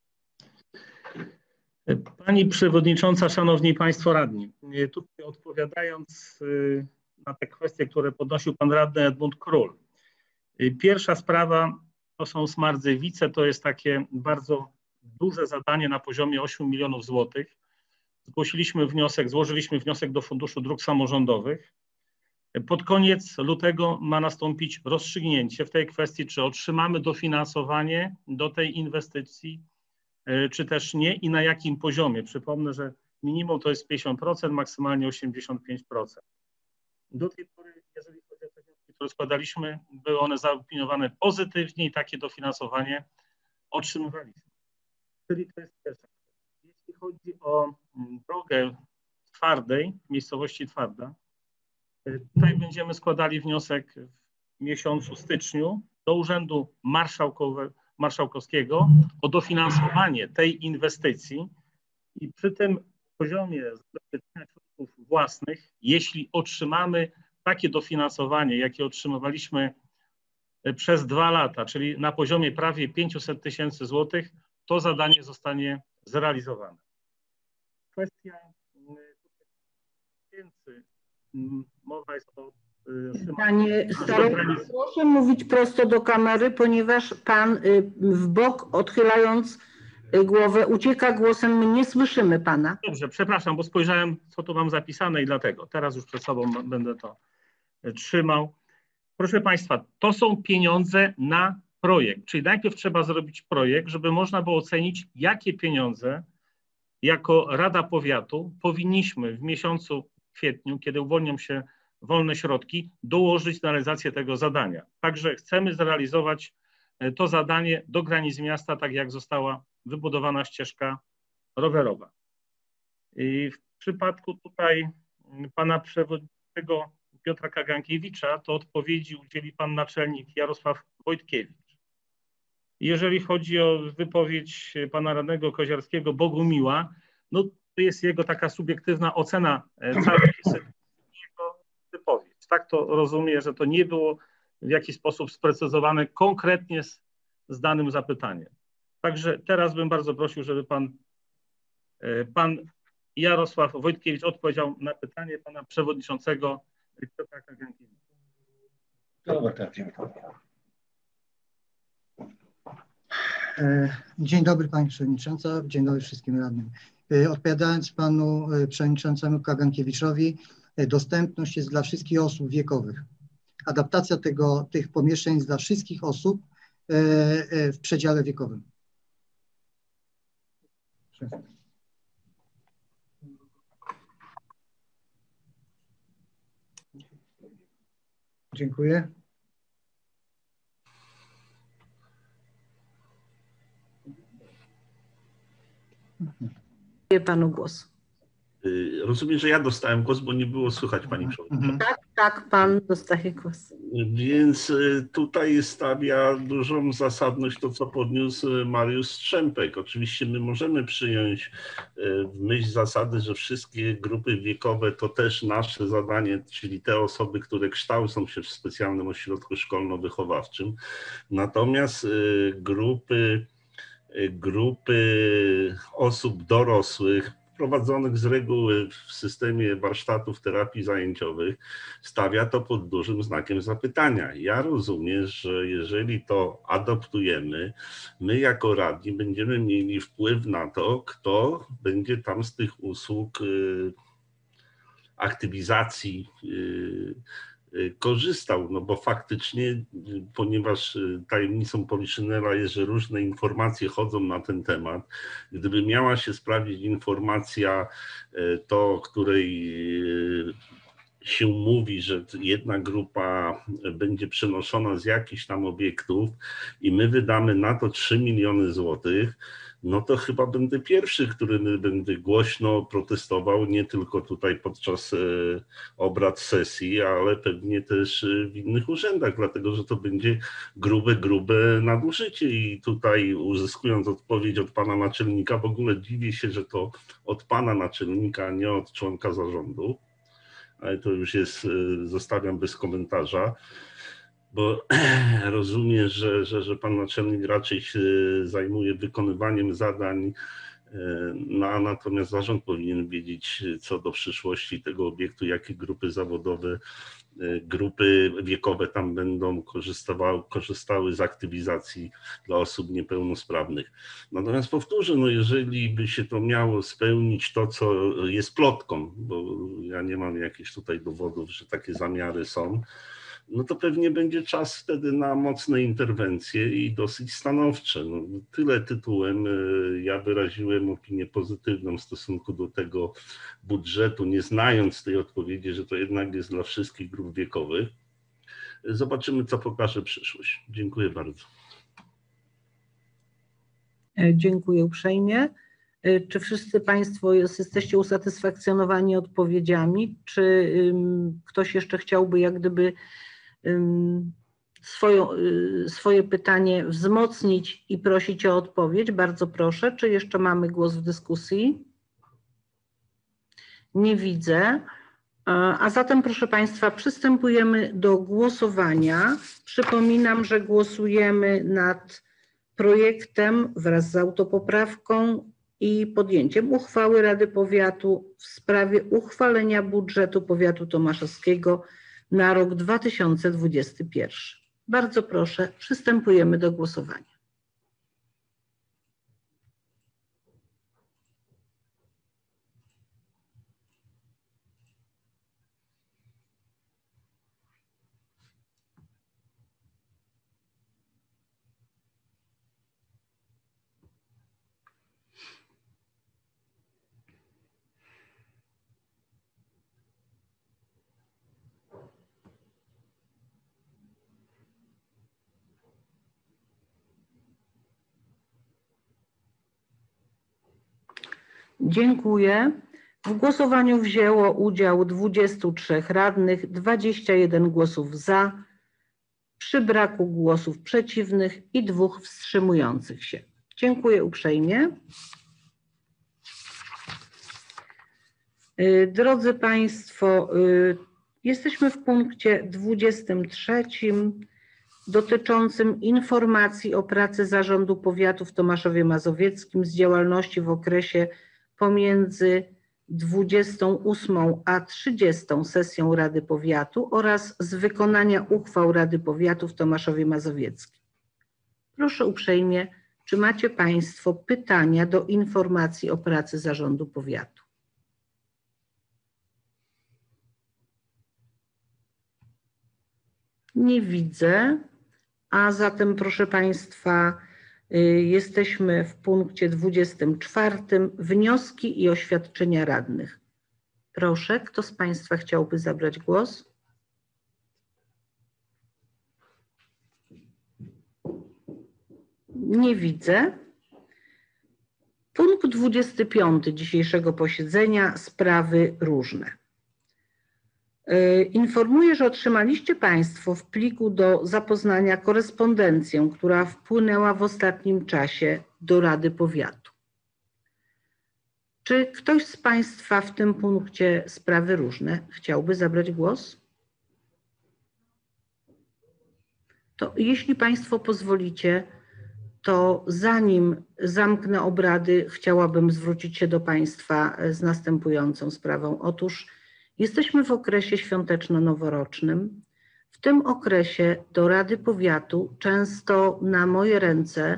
Pani Przewodnicząca, Szanowni Państwo Radni, tutaj odpowiadając na te kwestie, które podnosił Pan Radny Edmund Król. Pierwsza sprawa to są Smardzewice, to jest takie bardzo duże zadanie na poziomie ośmiu milionów złotych. Zgłosiliśmy wniosek, złożyliśmy wniosek do Funduszu Dróg Samorządowych. Pod koniec lutego ma nastąpić rozstrzygnięcie w tej kwestii, czy otrzymamy dofinansowanie do tej inwestycji, czy też nie i na jakim poziomie. Przypomnę, że minimum to jest pięćdziesiąt procent, maksymalnie osiemdziesiąt pięć procent. Do tej pory, jeżeli chodzi o te wnioski, które składaliśmy, były one zaopiniowane pozytywnie i takie dofinansowanie otrzymywaliśmy. Czyli to jest pierwsza. Jeśli chodzi o drogę Twardej, w miejscowości Twarda, tutaj będziemy składali wniosek w miesiącu styczniu do Urzędu Marszałkowe, Marszałkowskiego o dofinansowanie tej inwestycji i przy tym poziomie zabezpieczenia środków własnych, jeśli otrzymamy takie dofinansowanie, jakie otrzymywaliśmy przez dwa lata, czyli na poziomie prawie pięciuset tysięcy złotych, to zadanie zostanie zrealizowane. Kwestia tysięcy, mowa jest o... Panie starosto, proszę mówić prosto do kamery, ponieważ pan w bok odchylając głowę ucieka głosem, my nie słyszymy pana. Dobrze, przepraszam, bo spojrzałem, co tu mam zapisane i dlatego teraz już przed sobą będę to trzymał. Proszę Państwa, to są pieniądze na projekt, czyli najpierw trzeba zrobić projekt, żeby można było ocenić, jakie pieniądze jako Rada Powiatu powinniśmy w miesiącu kwietniu, kiedy uwolnią się wolne środki, dołożyć na realizację tego zadania. Także chcemy zrealizować to zadanie do granic miasta, tak jak została wybudowana ścieżka rowerowa. I w przypadku tutaj pana przewodniczącego Piotra Kagankiewicza, to odpowiedzi udzieli pan naczelnik Jarosław Wojtkiewicz. Jeżeli chodzi o wypowiedź pana radnego Koziarskiego Bogumiła, no to jest jego taka subiektywna ocena całej jego wypowiedź. Tak to rozumiem, że to nie było w jakiś sposób sprecyzowane konkretnie z, z danym zapytaniem. Także teraz bym bardzo prosił, żeby pan, pan Jarosław Wojtkiewicz odpowiedział na pytanie pana przewodniczącego Piotra Kagankiewicza. Dzień dobry Pani Przewodnicząca, dzień dobry wszystkim radnym. Odpowiadając Panu Przewodniczącemu Kagankiewiczowi, dostępność jest dla wszystkich osób wiekowych. Adaptacja tego, tych pomieszczeń jest dla wszystkich osób w przedziale wiekowym. Dziękuję. Dziękuję panu głos. Rozumiem, że ja dostałem głos, bo nie było słychać Pani Przewodnicząca. Tak, tak, pan dostaje głos. Więc tutaj stawia dużą zasadność to, co podniósł Mariusz Strzępek. Oczywiście my możemy przyjąć w myśl zasady, że wszystkie grupy wiekowe to też nasze zadanie, czyli te osoby, które kształcą się w specjalnym ośrodku szkolno-wychowawczym. Natomiast grupy, grupy osób dorosłych, prowadzonych z reguły w systemie warsztatów terapii zajęciowych, stawia to pod dużym znakiem zapytania. Ja rozumiem, że jeżeli to adoptujemy, my jako radni będziemy mieli wpływ na to, kto będzie tam z tych usług y, aktywizacji y, korzystał, no bo faktycznie, ponieważ tajemnicą Poliszynela jest, że różne informacje chodzą na ten temat, gdyby miała się sprawdzić informacja, to której się mówi, że jedna grupa będzie przenoszona z jakichś tam obiektów i my wydamy na to trzy miliony złotych, no to chyba będę pierwszy, który będę głośno protestował, nie tylko tutaj podczas obrad sesji, ale pewnie też w innych urzędach, dlatego że to będzie grube, grube nadużycie. I tutaj uzyskując odpowiedź od pana naczelnika, w ogóle dziwię się, że to od pana naczelnika, a nie od członka zarządu, ale to już jest, zostawiam bez komentarza. Bo rozumiem, że, że, że pan naczelnik raczej się zajmuje wykonywaniem zadań, no, a natomiast zarząd powinien wiedzieć co do przyszłości tego obiektu, jakie grupy zawodowe, grupy wiekowe tam będą korzystały, korzystały z aktywizacji dla osób niepełnosprawnych. Natomiast powtórzę, no jeżeli by się to miało spełnić to, co jest plotką, bo ja nie mam jakichś tutaj dowodów, że takie zamiary są, no to pewnie będzie czas wtedy na mocne interwencje i dosyć stanowcze. No, tyle tytułem. Ja wyraziłem opinię pozytywną w stosunku do tego budżetu, nie znając tej odpowiedzi, że to jednak jest dla wszystkich grup wiekowych. Zobaczymy, co pokaże przyszłość. Dziękuję bardzo. Dziękuję uprzejmie. Czy wszyscy Państwo jesteście usatysfakcjonowani odpowiedziami? Czy ktoś jeszcze chciałby jak gdyby swoją, swoje pytanie wzmocnić i prosić o odpowiedź? Bardzo proszę. Czy jeszcze mamy głos w dyskusji? Nie widzę. A zatem, proszę Państwa, przystępujemy do głosowania. Przypominam, że głosujemy nad projektem wraz z autopoprawką i podjęciem uchwały Rady Powiatu w sprawie uchwalenia budżetu powiatu tomaszowskiego na rok dwa tysiące dwudziesty pierwszy. Bardzo proszę, przystępujemy do głosowania. Dziękuję. W głosowaniu wzięło udział dwudziestu trzech radnych, dwadzieścia jeden głosów za, przy braku głosów przeciwnych i dwóch wstrzymujących się. Dziękuję uprzejmie. Drodzy Państwo, jesteśmy w punkcie dwudziestym trzecim dotyczącym informacji o pracy Zarządu Powiatu w Tomaszowie Mazowieckim z działalności w okresie pomiędzy dwudziestą ósmą a trzydziestą sesją Rady Powiatu oraz z wykonania uchwał Rady Powiatu w Tomaszowie Mazowieckim. Proszę uprzejmie, czy macie Państwo pytania do informacji o pracy Zarządu Powiatu? Nie widzę, a zatem proszę Państwa, jesteśmy w punkcie dwudziestym czwartym. Wnioski i oświadczenia radnych. Proszę, kto z Państwa chciałby zabrać głos? Nie widzę. Punkt dwudziesty piąty dzisiejszego posiedzenia. Sprawy różne. Informuję, że otrzymaliście Państwo w pliku do zapoznania korespondencję, która wpłynęła w ostatnim czasie do Rady Powiatu. Czy ktoś z Państwa w tym punkcie sprawy różne chciałby zabrać głos? To jeśli Państwo pozwolicie, to zanim zamknę obrady, chciałabym zwrócić się do Państwa z następującą sprawą. Otóż jesteśmy w okresie świąteczno-noworocznym. W tym okresie do Rady Powiatu często na moje ręce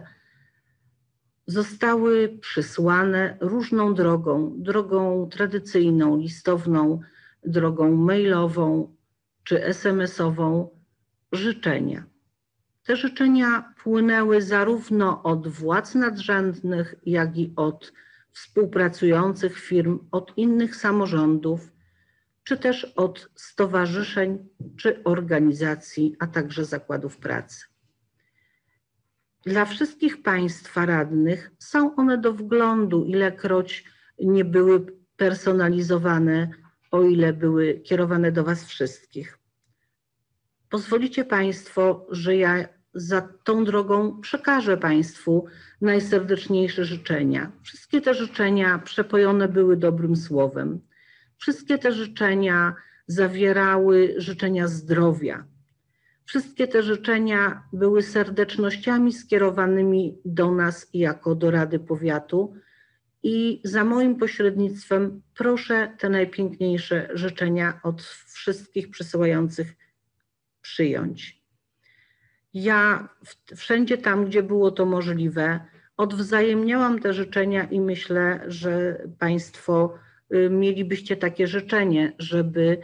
zostały przysłane różną drogą, drogą tradycyjną, listowną, drogą mailową czy es em esową życzenia. Te życzenia płynęły zarówno od władz nadrzędnych, jak i od współpracujących firm, od innych samorządów, czy też od stowarzyszeń, czy organizacji, a także zakładów pracy. Dla wszystkich Państwa radnych są one do wglądu, ilekroć nie były personalizowane, o ile były kierowane do Was wszystkich. Pozwolicie Państwo, że ja za tą drogą przekażę Państwu najserdeczniejsze życzenia. Wszystkie te życzenia przepojone były dobrym słowem. Wszystkie te życzenia zawierały życzenia zdrowia. Wszystkie te życzenia były serdecznościami skierowanymi do nas jako do Rady Powiatu i za moim pośrednictwem proszę te najpiękniejsze życzenia od wszystkich przysyłających przyjąć. Ja wszędzie tam, gdzie było to możliwe, odwzajemniałam te życzenia i myślę, że Państwo mielibyście takie życzenie, żeby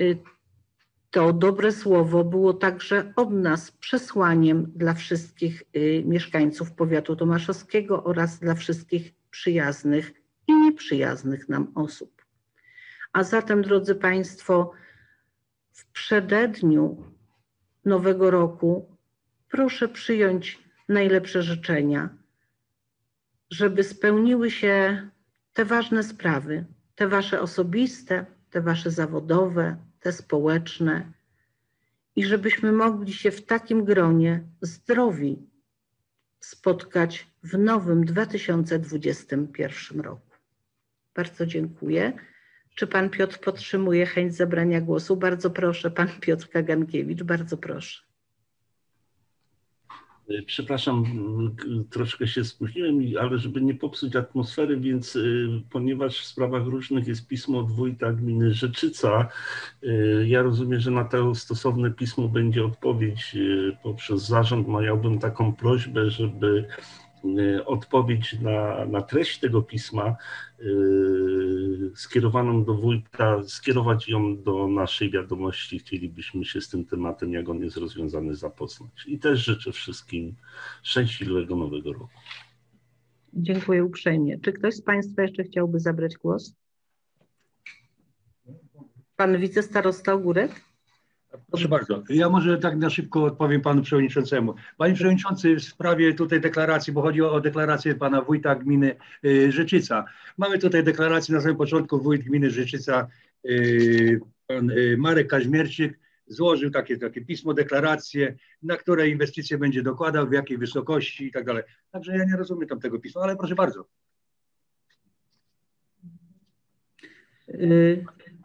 to dobre słowo było także od nas przesłaniem dla wszystkich mieszkańców powiatu tomaszowskiego oraz dla wszystkich przyjaznych i nieprzyjaznych nam osób. A zatem, drodzy Państwo, w przededniu Nowego Roku proszę przyjąć najlepsze życzenia, żeby spełniły się te ważne sprawy, te Wasze osobiste, te Wasze zawodowe, te społeczne i żebyśmy mogli się w takim gronie zdrowi spotkać w nowym dwa tysiące dwudziestym pierwszym roku. Bardzo dziękuję. Czy Pan Piotr podtrzymuje chęć zabrania głosu? Bardzo proszę, Pan Piotr Kagankiewicz, bardzo proszę. Przepraszam, troszkę się spóźniłem, ale żeby nie popsuć atmosfery, więc ponieważ w sprawach różnych jest pismo od wójta gminy Rzeczyca, ja rozumiem, że na to stosowne pismo będzie odpowiedź poprzez zarząd. Miałbym taką prośbę, żeby odpowiedź na, na treść tego pisma yy, skierowaną do wójta, skierować ją do naszej wiadomości. Chcielibyśmy się z tym tematem, jak on jest rozwiązany, zapoznać. I też życzę wszystkim szczęśliwego Nowego Roku. Dziękuję uprzejmie. Czy ktoś z Państwa jeszcze chciałby zabrać głos? Pan wicestarosta Ogórek? Proszę bardzo, ja może tak na szybko odpowiem panu przewodniczącemu. Panie przewodniczący, w sprawie tutaj deklaracji, bo chodzi o deklarację pana wójta gminy y, Rzeczyca. Mamy tutaj deklarację na samym początku, wójt gminy Rzeczyca, y, pan y, Marek Kaźmierczyk złożył takie, takie pismo, deklarację, na które inwestycje będzie dokładał, w jakiej wysokości i tak dalej. Także ja nie rozumiem tam tego pisma, ale proszę bardzo. Y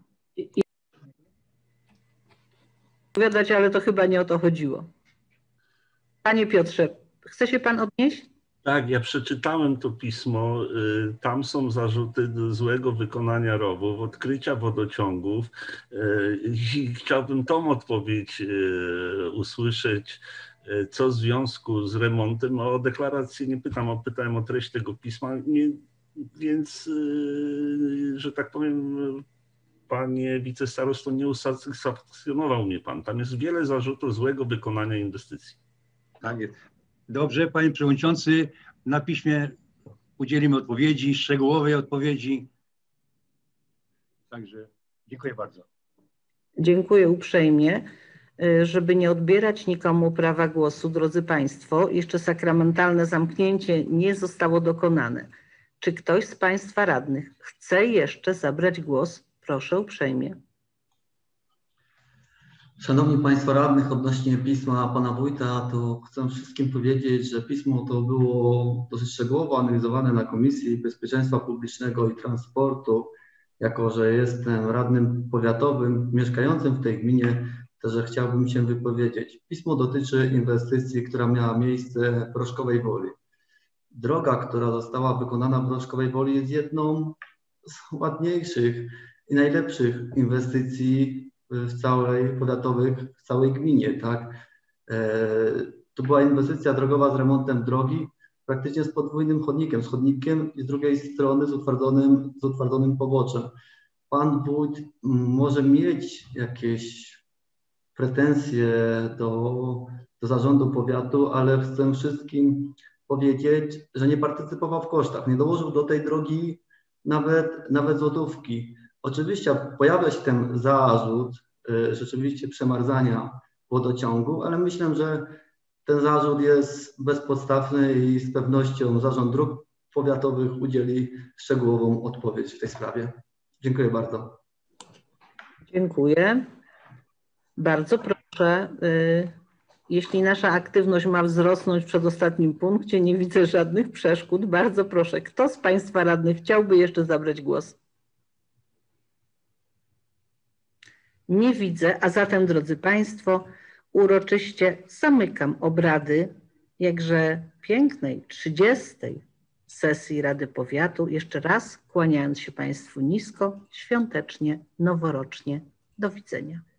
Odpowiadać, ale to chyba nie o to chodziło. Panie Piotrze, chce się pan odnieść? Tak, ja przeczytałem to pismo. Tam są zarzuty do złego wykonania rowów, odkrycia wodociągów i chciałbym tą odpowiedź usłyszeć, co w związku z remontem. O deklarację nie pytam, o pytałem o treść tego pisma, nie, więc, że tak powiem, panie wicestarosto, nie usatysfakcjonował mnie pan. Tam jest wiele zarzutów złego wykonania inwestycji. Tak jest. Dobrze, panie przewodniczący, na piśmie udzielimy odpowiedzi, szczegółowej odpowiedzi. Także dziękuję bardzo. Dziękuję uprzejmie. Żeby nie odbierać nikomu prawa głosu, drodzy państwo, jeszcze sakramentalne zamknięcie nie zostało dokonane. Czy ktoś z państwa radnych chce jeszcze zabrać głos? Proszę uprzejmie. Szanowni Państwo Radnych, odnośnie pisma Pana Wójta, to chcę wszystkim powiedzieć, że pismo to było dosyć szczegółowo analizowane na Komisji Bezpieczeństwa Publicznego i Transportu. Jako że jestem radnym powiatowym mieszkającym w tej gminie, też chciałbym się wypowiedzieć. Pismo dotyczy inwestycji, która miała miejsce w Proszkowej Woli. Droga, która została wykonana w Proszkowej Woli, jest jedną z ładniejszych i najlepszych inwestycji w całej powiatowych, w całej gminie, tak. E, to była inwestycja drogowa z remontem drogi, praktycznie z podwójnym chodnikiem, z chodnikiem i z drugiej strony z utwardzonym, z utwardzonym poboczem. Pan wójt może mieć jakieś pretensje do, do zarządu powiatu, ale chcę wszystkim powiedzieć, że nie partycypował w kosztach, nie dołożył do tej drogi nawet, nawet złotówki. Oczywiście pojawia się ten zarzut y, rzeczywiście przemarzania wodociągu, ale myślę, że ten zarzut jest bezpodstawny i z pewnością Zarząd Dróg Powiatowych udzieli szczegółową odpowiedź w tej sprawie. Dziękuję bardzo. Dziękuję. Bardzo proszę, y, jeśli nasza aktywność ma wzrosnąć w przedostatnim punkcie, nie widzę żadnych przeszkód. Bardzo proszę, kto z państwa radnych chciałby jeszcze zabrać głos? Nie widzę, a zatem, drodzy państwo, uroczyście zamykam obrady jakże pięknej trzydziestej sesji Rady Powiatu. Jeszcze raz kłaniając się państwu nisko, świątecznie, noworocznie. Do widzenia.